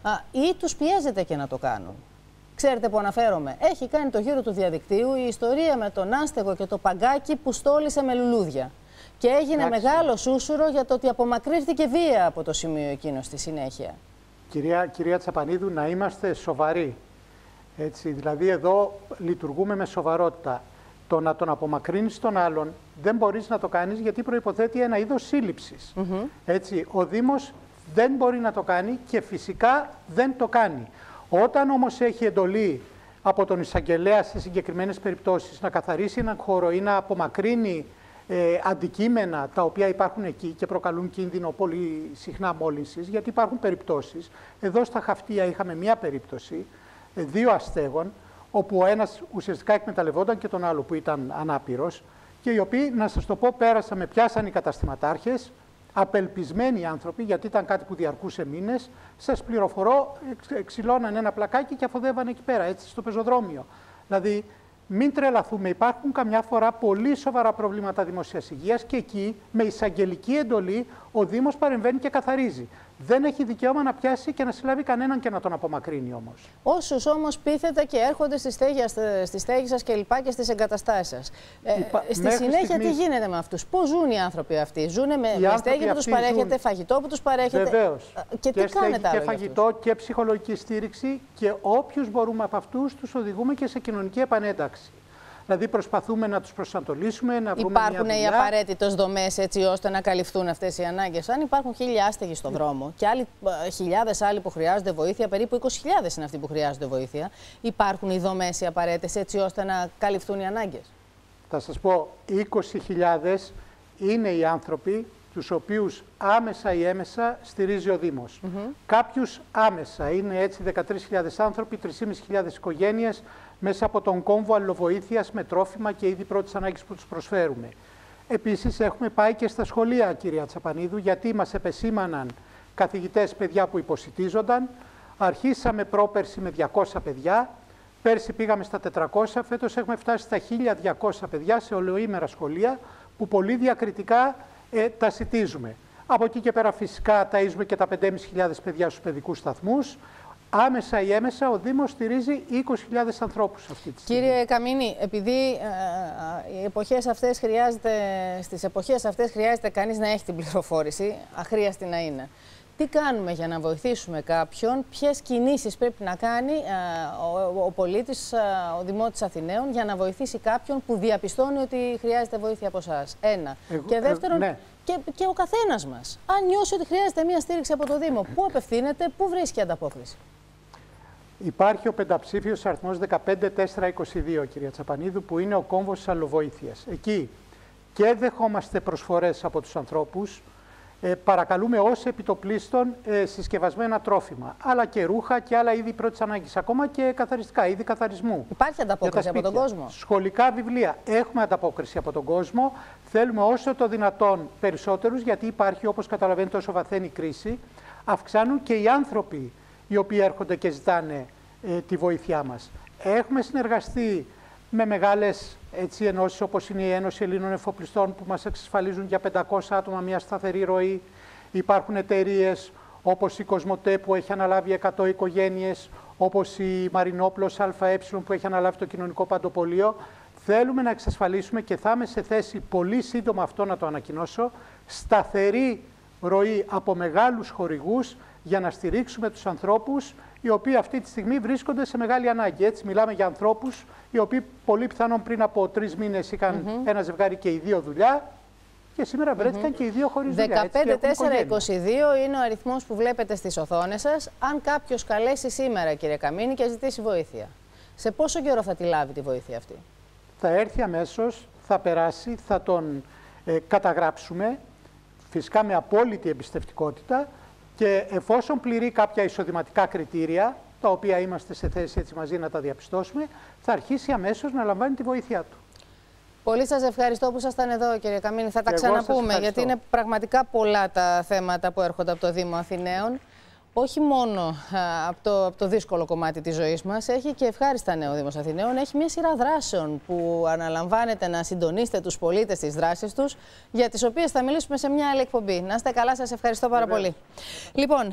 ή τους πιέζετε και να το κάνουν. Ξέρετε που αναφέρομαι. Έχει κάνει το γύρο του διαδικτύου η ιστορία με τον άστεγο και το παγκάκι που στόλισε με λουλούδια. Και έγινε μεγάλο σούσουρο για το ότι απομακρύνθηκε βία από το σημείο εκείνο στη συνέχεια. Κυρία Τσαπανίδου, να είμαστε σοβαροί. Έτσι, δηλαδή εδώ λειτουργούμε με σοβαρότητα. Το να τον απομακρύνεις τον άλλον δεν μπορείς να το κάνεις, γιατί προϋποθέτει ένα είδος σύλληψης. Έτσι, ο Δήμος δεν μπορεί να το κάνει και φυσικά δεν το κάνει. Όταν όμως έχει εντολή από τον εισαγγελέα σε συγκεκριμένες περιπτώσεις να καθαρίσει έναν χώρο ή να απομακρύνει αντικείμενα τα οποία υπάρχουν εκεί και προκαλούν κίνδυνο πολύ συχνά μόλυνσης, γιατί υπάρχουν περιπτώσεις. Εδώ στα Χαυτία είχαμε μία περίπτωση 2 αστέγων, όπου ο ένας ουσιαστικά εκμεταλλευόταν και τον άλλο που ήταν ανάπηρος, και οι οποίοι, να σας το πω, με πιάσαν οι καταστηματάρχες, απελπισμένοι άνθρωποι, γιατί ήταν κάτι που διαρκούσε μήνες. Σας πληροφορώ, ξυλώναν ένα πλακάκι και αφοδεύαν εκεί πέρα, έτσι, στο πεζοδρόμιο. Δηλαδή, μην τρελαθούμε, υπάρχουν καμιά φορά πολύ σοβαρά προβλήματα δημόσιας υγείας και εκεί, με εισαγγελική εντολή, ο Δήμος παρεμβαίνει και καθαρίζει. Δεν έχει δικαίωμα να πιάσει και να συλλάβει κανέναν και να τον απομακρύνει όμως. Όσους όμως πείθετε και έρχονται στη στέγη σας και λοιπά και στις εγκαταστάσεις σας. Στη συνέχεια τι γίνεται με αυτούς? Πώς ζουν οι άνθρωποι αυτοί? Ζουν με στέγη που τους παρέχετε, φαγητό που τους παρέχετε? Βεβαίως. Και τι κάνετε άλλο? Και φαγητό και ψυχολογική στήριξη, και όποιους μπορούμε από αυτούς τους οδηγούμε και σε κοινωνική επανένταξη. Δηλαδή προσπαθούμε να τους προσανατολίσουμε, να βρούμε μια δουλειά. Υπάρχουν οι απαραίτητες δομές έτσι ώστε να καλυφθούν αυτές οι ανάγκες? Αν υπάρχουν 1.000 άστεγοι στον δρόμο και χιλιάδες άλλοι που χρειάζονται βοήθεια, περίπου 20.000 είναι αυτοί που χρειάζονται βοήθεια, υπάρχουν οι δομές οι απαραίτητες έτσι ώστε να καλυφθούν οι ανάγκες? Θα σας πω, 20.000 είναι οι άνθρωποι τους οποίους άμεσα ή έμεσα στηρίζει ο Δήμος. Κάποιους άμεσα, είναι έτσι 13.000 άνθρωποι, 3.500 οικογένειες, μέσα από τον κόμβο αλληλοβοήθειας με τρόφιμα και είδη πρώτης ανάγκης που τους προσφέρουμε. Επίσης, έχουμε πάει και στα σχολεία, κυρία Τσαπανίδου, γιατί μας επεσήμαναν καθηγητές παιδιά που υποσιτίζονταν. Αρχίσαμε πρόπερση με 200 παιδιά, πέρσι πήγαμε στα 400, φέτος έχουμε φτάσει στα 1.200 παιδιά σε ολοήμερα σχολεία, που πολύ διακριτικά τα σιτίζουμε. Από εκεί και πέρα φυσικά ταΐζουμε και τα 5.500 παιδιά στους παιδικούς σταθμούς. Άμεσα ή έμεσα ο Δήμος στηρίζει 20.000 ανθρώπους αυτή τη στιγμή. Κύριε Καμίνη, επειδή στις εποχές αυτές χρειάζεται κανείς να έχει την πληροφόρηση, αχρίαστη να είναι. Τι κάνουμε για να βοηθήσουμε κάποιον, ποιες κινήσεις πρέπει να κάνει ο πολίτης, ο Δημότης Αθηναίων, για να βοηθήσει κάποιον που διαπιστώνει ότι χρειάζεται βοήθεια από εσάς? Ένα. Και δεύτερον, ναι. και ο καθένας μας, αν νιώσει ότι χρειάζεται μια στήριξη από το Δήμο, πού απευθύνεται, πού βρίσκει ανταπόκριση? Υπάρχει ο πενταψήφιος αριθμός 15422, κυρία Τσαπανίδου, που είναι ο κόμβος της αλληλοβοήθειας. Εκεί και δεχόμαστε προσφορές από τους ανθρώπους, παρακαλούμε ως επιτοπλίστων συσκευασμένα τρόφιμα, αλλά και ρούχα και άλλα είδη πρώτης ανάγκης, ακόμα και καθαριστικά, είδη καθαρισμού. Υπάρχει ανταπόκριση από τον κόσμο? Σχολικά βιβλία. Έχουμε ανταπόκριση από τον κόσμο. Θέλουμε όσο το δυνατόν περισσότερους, γιατί υπάρχει, όπως καταλαβαίνετε, όσο βαθαίνει η κρίση, αυξάνουν και οι άνθρωποι οι οποίοι έρχονται και ζητάνε τη βοήθειά μας. Έχουμε συνεργαστεί με μεγάλες ενώσεις όπως είναι η Ένωση Ελλήνων Εφοπλιστών που μας εξασφαλίζουν για 500 άτομα μια σταθερή ροή. Υπάρχουν εταιρείες όπως η Κοσμοτέ που έχει αναλάβει 100 οικογένειες, όπως η Μαρινόπλος ΑΕ που έχει αναλάβει το κοινωνικό παντοπολείο. Θέλουμε να εξασφαλίσουμε, και θα είμαι σε θέση πολύ σύντομα αυτό να το ανακοινώσω, σταθερή ροή από μεγάλους χορηγούς για να στηρίξουμε τους ανθρώπους οι οποίοι αυτή τη στιγμή βρίσκονται σε μεγάλη ανάγκη. Έτσι μιλάμε για ανθρώπους οι οποίοι πολύ πιθανόν πριν από 3 μήνες είχαν ένα ζευγάρι και οι δύο δουλειά και σήμερα βρέθηκαν και οι δύο χωρίς δουλειά. 15422 είναι ο αριθμός που βλέπετε στις οθόνες σας. Αν κάποιος καλέσει σήμερα, κύριε Καμίνη, και ζητήσει βοήθεια, σε πόσο καιρό θα τη λάβει τη βοήθεια αυτή? Θα έρθει αμέσως, θα περάσει, θα τον καταγράψουμε, φυσικά με απόλυτη εμπιστευτικότητα, και εφόσον πληρεί κάποια εισοδηματικά κριτήρια, τα οποία είμαστε σε θέση έτσι μαζί να τα διαπιστώσουμε, θα αρχίσει αμέσως να λαμβάνει τη βοήθειά του. Πολύ σας ευχαριστώ που ήσασταν εδώ, κύριε Καμίνη. Θα τα ξαναπούμε, γιατί είναι πραγματικά πολλά τα θέματα που έρχονται από το Δήμο Αθηναίων. Όχι μόνο από το δύσκολο κομμάτι της ζωής μας, έχει και ευχάριστα νέα ο Δήμος Αθηναίων. Έχει μια σειρά δράσεων που αναλαμβάνετε να συντονίσετε τους πολίτες στις δράσεις τους, για τις οποίες θα μιλήσουμε σε μια άλλη εκπομπή. Να είστε καλά, σας ευχαριστώ πάρα πολύ. Λοιπόν,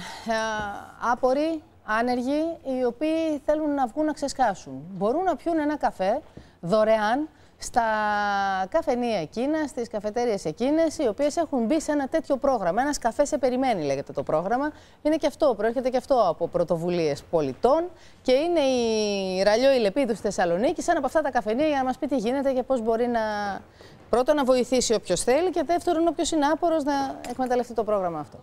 άποροι, άνεργοι, οι οποίοι θέλουν να βγουν να ξεσκάσουν. Μπορούν να πιούν ένα καφέ δωρεάν στα καφενεία εκείνα, στις καφετέριες εκείνες, οι οποίες έχουν μπει σε ένα τέτοιο πρόγραμμα. Ένας καφέ σε περιμένει, λέγεται το πρόγραμμα. Είναι και αυτό, προέρχεται και αυτό από πρωτοβουλίες πολιτών και είναι η Ραλιό Ηλεπίδου στη Θεσσαλονίκη, σαν από αυτά τα καφενεία, για να μας πει τι γίνεται και πώς μπορεί πρώτον να βοηθήσει όποιος θέλει και δεύτερον όποιος είναι άπορος να εκμεταλλευτεί το πρόγραμμα αυτό.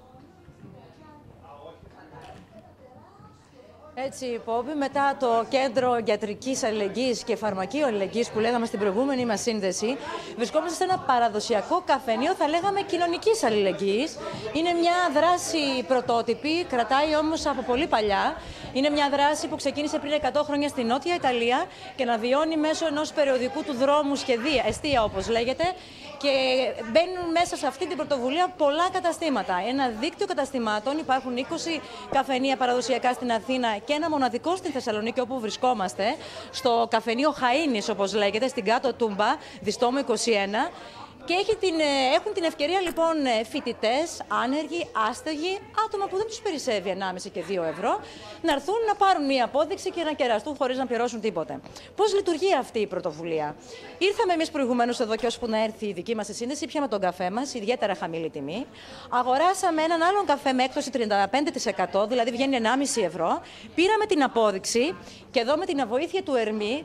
Έτσι, Πόπη, μετά το Κέντρο Γιατρικής Αλληλεγγύης και Φαρμακείου Αλληλεγγύης που λέγαμε στην προηγούμενη μας σύνδεση, βρισκόμαστε σε ένα παραδοσιακό καφενείο, θα λέγαμε κοινωνικής αλληλεγγύης. Είναι μια δράση πρωτότυπη, κρατάει όμως από πολύ παλιά. Είναι μια δράση που ξεκίνησε πριν 100 χρόνια στη Νότια Ιταλία και να βιώνει μέσω ενός περιοδικού του δρόμου σχεδία, εστία όπως λέγεται, και μπαίνουν μέσα σε αυτή την πρωτοβουλία πολλά καταστήματα. Ένα δίκτυο καταστημάτων, υπάρχουν 20 καφενεία παραδοσιακά στην Αθήνα και ένα μοναδικό στην Θεσσαλονίκη όπου βρισκόμαστε, στο καφενείο Χαΐνης όπως λέγεται, στην Κάτω Τούμπα, Διστόμο 21. Και έχουν την ευκαιρία λοιπόν φοιτητές, άνεργοι, άστεγοι, άτομα που δεν τους περισσεύει 1,5 και 2 ευρώ, να έρθουν να πάρουν μία απόδειξη και να κεραστούν χωρίς να πληρώσουν τίποτε. Πώς λειτουργεί αυτή η πρωτοβουλία? Ήρθαμε εμείς προηγουμένως εδώ και ώσπου να έρθει η δική μας σύνδεση, πιάμε τον καφέ μας, ιδιαίτερα χαμηλή τιμή. Αγοράσαμε έναν άλλον καφέ με έκπτωση 35%, δηλαδή βγαίνει 1,5 ευρώ. Πήραμε την απόδειξη και εδώ με την βοήθεια του Ερμή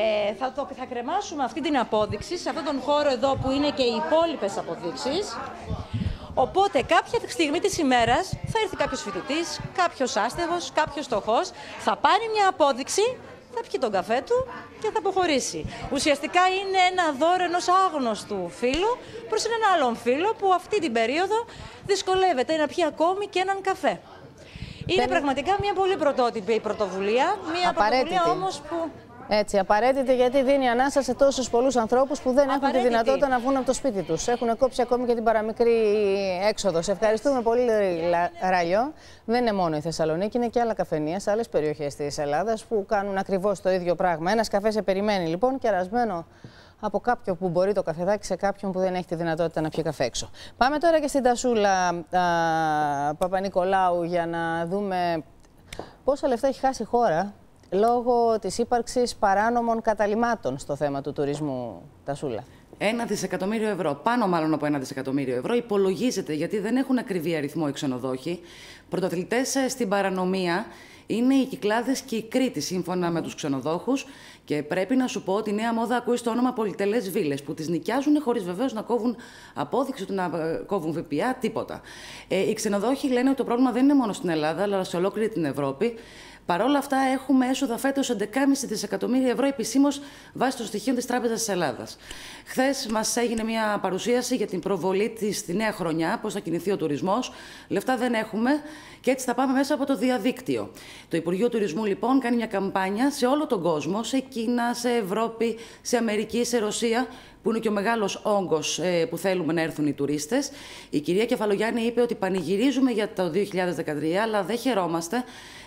θα κρεμάσουμε αυτή την απόδειξη σε αυτόν τον χώρο εδώ που είναι και οι υπόλοιπες αποδείξεις. Οπότε κάποια στιγμή της ημέρας θα έρθει κάποιος φοιτητής, κάποιος άστεγος, κάποιος φτωχός, θα πάρει μια απόδειξη, θα πιει τον καφέ του και θα αποχωρήσει. Ουσιαστικά είναι ένα δώρο ενός άγνωστου φίλου προς έναν άλλον φίλο που αυτή την περίοδο δυσκολεύεται να πιει ακόμη και έναν καφέ. Είναι πραγματικά μια πολύ πρωτότυπη πρωτοβουλία, μια πρωτοβουλία όμως που... Έτσι, απαραίτητη, γιατί δίνει ανάσα σε τόσους πολλούς ανθρώπους που δεν έχουν τη δυνατότητα να βγουν από το σπίτι τους. Έχουν κόψει ακόμη και την παραμικρή έξοδο. Σε ευχαριστούμε πολύ, Ραλιό. Δεν είναι μόνο η Θεσσαλονίκη, είναι και άλλα καφενεία σε άλλες περιοχές της Ελλάδας που κάνουν ακριβώς το ίδιο πράγμα. Ένας καφέ σε περιμένει λοιπόν, κερασμένο από κάποιον που μπορεί το καφεδάκι σε κάποιον που δεν έχει τη δυνατότητα να πιει καφέ έξω. Πάμε τώρα και στην Τασούλα Παπα-Νικολάου για να δούμε πόσα λεφτά έχει χάσει η χώρα λόγω της ύπαρξης παράνομων καταλυμάτων στο θέμα του τουρισμού, Τασούλα. 1 δισεκατομμύριο ευρώ, πάνω μάλλον από 1 δισεκατομμύριο ευρώ, υπολογίζεται, γιατί δεν έχουν ακριβή αριθμό οι ξενοδόχοι. Πρωταθλητές στην παρανομία είναι οι Κυκλάδες και η Κρήτη, σύμφωνα με τους ξενοδόχους. Και πρέπει να σου πω ότι η νέα μόδα ακούει στο όνομα πολυτελές βίλες, που τις νοικιάζουν χωρίς βεβαίως να κόβουν απόδειξη του, να κόβουν ΦΠΑ, τίποτα. Οι ξενοδόχοι λένε ότι το πρόβλημα δεν είναι μόνο στην Ελλάδα, αλλά σε ολόκληρη την Ευρώπη. Παρ' όλα αυτά, έχουμε έσοδα φέτος 11,5 δισεκατομμύρια ευρώ επισήμως βάσει των στοιχείων της Τράπεζας της Ελλάδας. Χθες μας έγινε μια παρουσίαση για την προβολή της στη νέα χρονιά, πώς θα κινηθεί ο τουρισμός. Λεφτά δεν έχουμε και έτσι θα πάμε μέσα από το διαδίκτυο. Το Υπουργείο Τουρισμού, λοιπόν, κάνει μια καμπάνια σε όλο τον κόσμο, σε Κίνα, σε Ευρώπη, σε Αμερική, σε Ρωσία, που είναι και ο μεγάλος όγκος που θέλουμε να έρθουν οι τουρίστες. Η κυρία Κεφαλογιάννη είπε ότι πανηγυρίζουμε για το 2013, αλλά δεν χαιρόμαστε.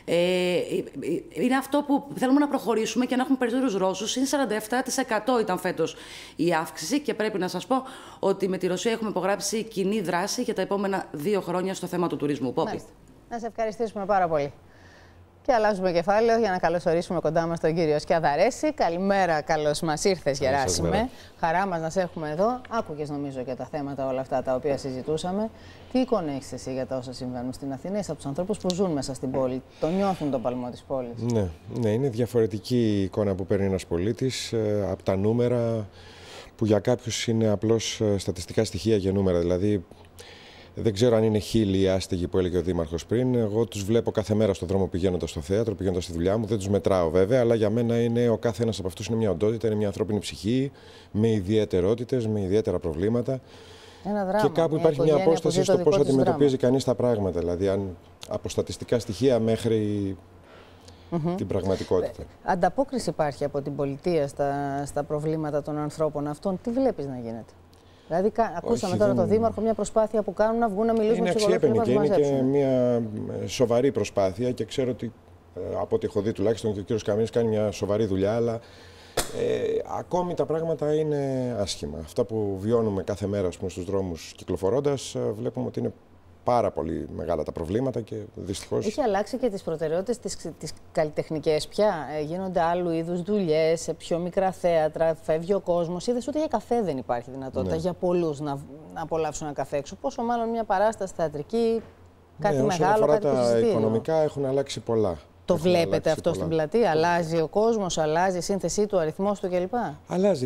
Είναι αυτό που θέλουμε να προχωρήσουμε και να έχουμε περισσότερους Ρώσους. Είναι 47% ήταν φέτος η αύξηση και πρέπει να σας πω ότι με τη Ρωσία έχουμε υπογράψει κοινή δράση για τα επόμενα 2 χρόνια στο θέμα του τουρισμού. Πόπη. Να σε ευχαριστήσουμε πάρα πολύ. Και αλλάζουμε κεφάλαιο για να καλωσορίσουμε κοντά μας τον κύριο Σκιαδαρέση. Καλημέρα, καλώς μας ήρθες, Γεράσιμε. Χαρά μας να σε έχουμε εδώ. Άκουγες, νομίζω, για τα θέματα όλα αυτά τα οποία συζητούσαμε. Τι εικόνα έχεις εσύ για τα όσα συμβαίνουν στην Αθήνα, από τους ανθρώπους που ζουν μέσα στην πόλη, το νιώθουν τον παλμό της πόλης? Ναι, είναι διαφορετική η εικόνα που παίρνει ένας πολίτης από τα νούμερα που για κάποιους είναι απλώς στατιστικά στοιχεία για νούμερα. Δηλαδή, δεν ξέρω αν είναι χίλιοι οι άστεγοι που έλεγε ο Δήμαρχος πριν. Εγώ τους βλέπω κάθε μέρα στον δρόμο πηγαίνοντας στο θέατρο, πηγαίνοντας στη δουλειά μου. Δεν τους μετράω βέβαια, αλλά για μένα είναι ο κάθε ένας από αυτούς είναι μια οντότητα, είναι μια ανθρώπινη ψυχή με ιδιαιτερότητες, με ιδιαίτερα προβλήματα. Ένα δράμα, και κάπου υπάρχει μια απόσταση στο πώς αντιμετωπίζει κανείς τα πράγματα. Δηλαδή, από στατιστικά στοιχεία μέχρι την πραγματικότητα. Ανταπόκριση υπάρχει από την πολιτεία στα προβλήματα των ανθρώπων αυτών. Τι βλέπεις να γίνεται? Δηλαδή, ακούσαμε τώρα τον Δήμαρχο, μια προσπάθεια που κάνουν να βγουν να μιλήσουν με τους αξιέπαινη και είναι και μια σοβαρή προσπάθεια και ξέρω ότι από ό,τι έχω δει τουλάχιστον και ο κύριος Καμίνης κάνει μια σοβαρή δουλειά, αλλά ακόμη τα πράγματα είναι άσχημα. Αυτά που βιώνουμε κάθε μέρα στους δρόμους κυκλοφορώντας, βλέπουμε ότι είναι πάρα πολύ μεγάλα τα προβλήματα και δυστυχώς... Έχει αλλάξει και τις προτεραιότητες τις καλλιτεχνικές πια. Γίνονται άλλου είδους δουλειές, σε πιο μικρά θέατρα, φεύγει ο κόσμος. Είδες ούτε για καφέ δεν υπάρχει δυνατότητα για πολλούς να απολαύσουν ένα καφέ έξω. Πόσο μάλλον μια παράσταση θεατρική, κάτι μεγάλο, κάτι που συζητεί. Τα οικονομικά έχουν αλλάξει πολλά. Το βλέπετε αυτό στην πλατεία? Αλλάζει ο κόσμος, αλλάζει η σύνθεσή του, ο αριθμός του κλπ. Αλλάζει.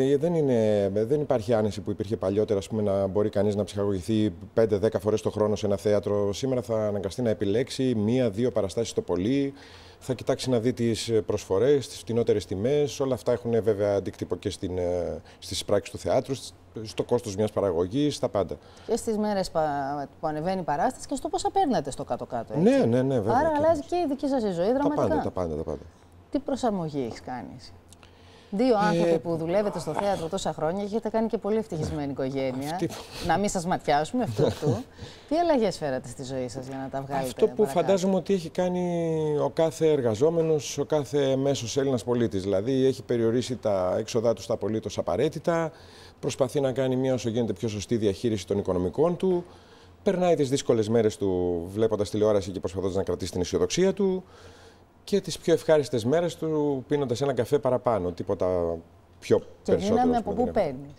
Δεν υπάρχει άνεση που υπήρχε παλιότερα, να μπορεί κανείς να ψυχαγωγηθεί 5-10 φορές το χρόνο σε ένα θέατρο. Σήμερα θα αναγκαστεί να επιλέξει 1-2 παραστάσεις το πολύ. Θα κοιτάξει να δει τις προσφορές, τις φτηνότερες τιμές. Όλα αυτά έχουν βέβαια αντίκτυπο και στις πράξεις του θεάτρου, στο κόστος μιας παραγωγής, στα πάντα. Και στις μέρες που ανεβαίνει η παράσταση και στο πόσα παίρνετε στο κάτω-κάτω. Ναι, βέβαια. Άρα αλλάζει και η δική σας η ζωή δραματικά. Τα πάντα. Τι προσαρμογή έχεις κάνει εσύ? 2 άνθρωποι που δουλεύετε στο θέατρο τόσα χρόνια και έχετε κάνει και πολύ ευτυχισμένη οικογένεια. Να μην σας ματιάσουμε αυτού. Τι αλλαγές φέρατε στη ζωή σας για να τα βγάλετε? Αυτό που φαντάζομαι ότι έχει κάνει ο κάθε εργαζόμενος, ο κάθε μέσος Έλληνας πολίτης. Δηλαδή έχει περιορίσει τα έξοδά του στα απολύτως απαραίτητα, προσπαθεί να κάνει μια όσο γίνεται πιο σωστή διαχείριση των οικονομικών του, περνάει τις δύσκολες μέρες του βλέποντας τηλεόραση και προσπαθώντας να κρατήσει την αισιοδοξία του. Και τις πιο ευχάριστες μέρες του πίνοντας ένα καφέ παραπάνω, τίποτα πιο περισσότερο. Και δύναμη από πού παίρνεις?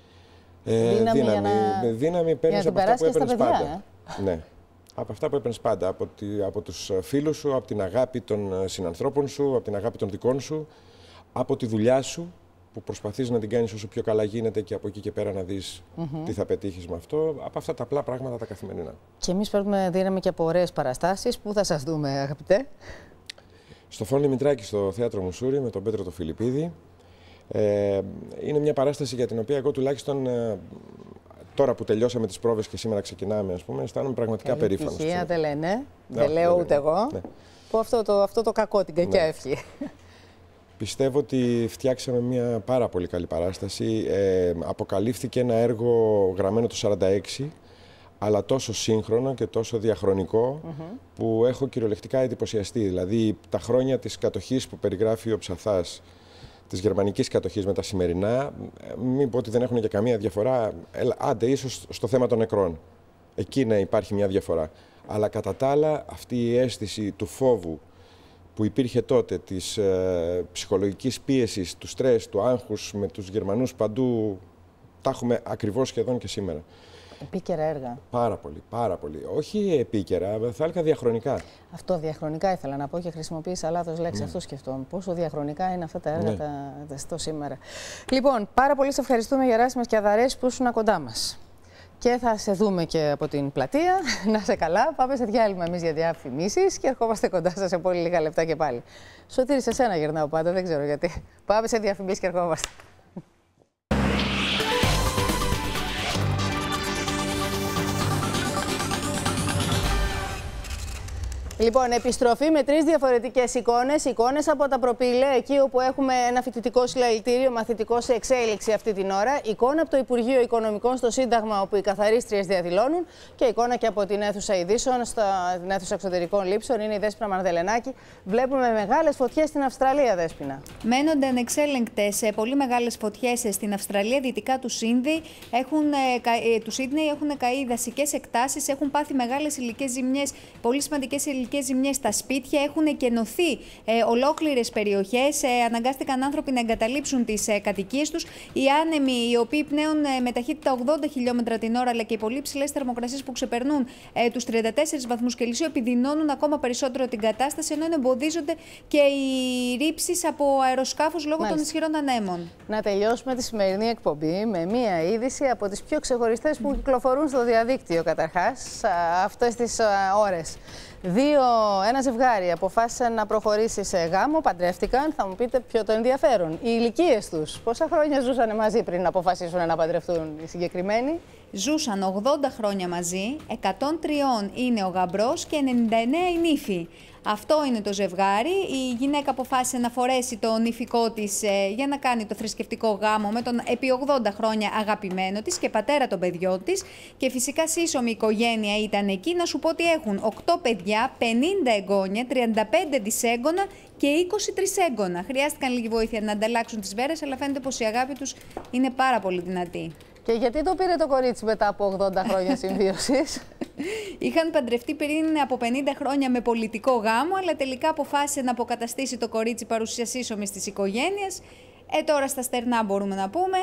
Δύναμη παίρνεις από αυτά που έπαιρνες πάντα. Ναι, από αυτά που έπαιρνες πάντα, από τους φίλους σου, από την αγάπη των συνανθρώπων σου, από την αγάπη των δικών σου, από τη δουλειά σου, που προσπαθείς να την κάνεις όσο πιο καλά γίνεται και από εκεί και πέρα να δεις τι θα πετύχεις με αυτό, από αυτά τα απλά πράγματα τα καθημερινά. Και εμείς παίρνουμε δύναμη και από ωραίες παραστάσεις. Πού θα σας δούμε, αγαπητέ? Στο Φων Λιμητράκη, στο Θέατρο Μουσούρη, με τον Πέτρο το Φιλιππίδη. Είναι μια παράσταση για την οποία εγώ τουλάχιστον τώρα που τελειώσαμε τις πρόβες και σήμερα ξεκινάμε, αισθάνομαι πραγματικά περήφανος. Ευτυχία δεν λένε, δεν λέω ούτε εγώ. Που αυτό το κακό, την κακιά ευχή. Πιστεύω ότι φτιάξαμε μια πάρα πολύ καλή παράσταση. Αποκαλύφθηκε ένα έργο γραμμένο το 1946, αλλά τόσο σύγχρονο και τόσο διαχρονικό, που έχω κυριολεκτικά εντυπωσιαστεί. Δηλαδή, τα χρόνια της κατοχής που περιγράφει ο Ψαθάς, της γερμανικής κατοχής με τα σημερινά, μην πω ότι δεν έχουν και καμία διαφορά, άντε ίσως στο θέμα των νεκρών. Εκεί ναι, υπάρχει μια διαφορά. Αλλά κατά τα άλλα, αυτή η αίσθηση του φόβου που υπήρχε τότε, της ψυχολογικής πίεσης, του στρες, του άγχους με τους Γερμανούς παντού, τα έχουμε ακριβώς σχεδόν και σήμερα. Επίκαιρα έργα. Πάρα πολύ. Όχι επίκαιρα, θα έλεγα διαχρονικά. Αυτό διαχρονικά ήθελα να πω και χρησιμοποίησα λάθος λέξη. Αυτό σκεφτόμουν. Πόσο διαχρονικά είναι αυτά τα έργα το σήμερα. Λοιπόν, πάρα πολύ σε ευχαριστούμε, Γεράσιμε Σκιαδαρέση, που ήσουν κοντά μας. Και θα σε δούμε και από την πλατεία. Να σε καλά. Πάμε σε διάλειμμα εμείς για διαφημίσεις και ερχόμαστε κοντά σας σε πολύ λίγα λεπτά και πάλι. Σωτήρη, σε σένα γυρνάω πάντα, δεν ξέρω γιατί. Πάμε σε διαφημίσεις και ερχόμαστε. Λοιπόν, επιστροφή με 3 διαφορετικές εικόνες. Εικόνες από τα προπήλαια, εκεί όπου έχουμε ένα φοιτητικό συλλαλητήριο, μαθητικό σε εξέλιξη αυτή την ώρα. Εικόνα από το Υπουργείο Οικονομικών στο Σύνταγμα, όπου οι καθαρίστριες διαδηλώνουν. Και εικόνα και από την αίθουσα ειδήσεων, την αίθουσα εξωτερικών λήψεων. Είναι η Δέσποινα Μαρδελενάκη. Βλέπουμε μεγάλες φωτιές στην Αυστραλία, Δέσποινα. Μένονται ανεξέλεγκτες πολύ μεγάλες φωτιές στην Αυστραλία, δυτικά του Σίδνεϊ. Έχουν καεί δασικές εκτάσεις, έχουν πάθει μεγάλες υλικές ζημιές, πολύ σημαντικές υλικές ζημιές στα σπίτια, έχουν κενωθεί ολόκληρες περιοχές, αναγκάστηκαν άνθρωποι να εγκαταλείψουν τις κατοικίες τους. Οι άνεμοι, οι οποίοι πνέουν με ταχύτητα 80 χιλιόμετρα την ώρα, αλλά και οι πολύ ψηλές θερμοκρασίες που ξεπερνούν τους 34 βαθμούς Κελσίου, επιδεινώνουν ακόμα περισσότερο την κατάσταση, ενώ εμποδίζονται και οι ρήψεις από αεροσκάφους λόγω των ισχυρών ανέμων. Να τελειώσουμε τη σημερινή εκπομπή με μία είδηση από τις πιο ξεχωριστές που κυκλοφορούν στο διαδίκτυο, καταρχάς, αυτές τις ώρες. Ένα ζευγάρι αποφάσισαν να προχωρήσει σε γάμο, παντρεύτηκαν. Θα μου πείτε ποιο το ενδιαφέρον. Οι ηλικίες τους. Πόσα χρόνια ζούσαν μαζί πριν να αποφασίσουν να παντρευτούν οι συγκεκριμένοι? Ζούσαν 80 χρόνια μαζί, 103 είναι ο γαμπρός και 99 η νύφη. Αυτό είναι το ζευγάρι. Η γυναίκα αποφάσισε να φορέσει το νηφικό της για να κάνει το θρησκευτικό γάμο με τον επί 80 χρόνια αγαπημένο της και πατέρα των παιδιών της. Και φυσικά σύσσωμη οικογένεια ήταν εκεί. Να σου πω ότι έχουν 8 παιδιά, 50 εγγόνια, 35 δισέγγωνα και 20 τρισέγγωνα. Χρειάστηκαν λίγη βοήθεια να ανταλλάξουν τις βέρες, αλλά φαίνεται πως η αγάπη τους είναι πάρα πολύ δυνατή. Και γιατί το πήρε το κορίτσι μετά από 80 χρόνια συμβίωσης? Είχαν παντρευτεί πριν από 50 χρόνια με πολιτικό γάμο, αλλά τελικά αποφάσισε να αποκαταστήσει το κορίτσι παρουσία σύσσωμης της οικογένειας. Τώρα στα στερνά μπορούμε να πούμε,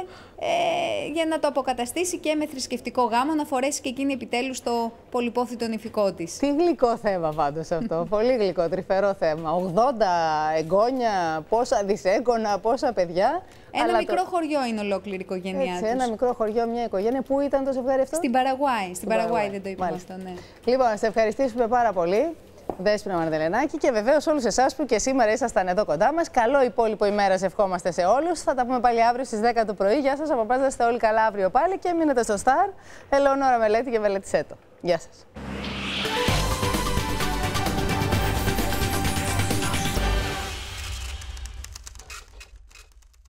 για να το αποκαταστήσει και με θρησκευτικό γάμο, να φορέσει και εκείνη επιτέλους το πολυπόθητο νηφικό της. Τι γλυκό θέμα πάντως αυτό, πολύ γλυκό, τρυφερό θέμα. 80 εγγόνια, πόσα δισέγγωνα, πόσα παιδιά. Ένα μικρό χωριό είναι ολόκληρη η οικογένειά τους. Ένα μικρό χωριό, μια οικογένεια. Πού ήταν το ζευγάρι αυτό? Στην Παραγουάη. Στην Παραγουάη δεν το είπαμε αυτό, ναι. Λοιπόν, να σε ευχαριστήσουμε πάρα πολύ, Δέσποινα Μαρδελενάκη, και βεβαίως όλους εσάς που και σήμερα ήσασταν εδώ κοντά μας. Καλό υπόλοιπο ημέρας ευχόμαστε σε όλους. Θα τα πούμε πάλι αύριο στις 10 το πρωί. Γεια σας, από πάντα είστε όλοι καλά αύριο πάλι και μείνετε στο Star. Ελεονόρα Μελέτη και μελετησέ το. Γεια σας.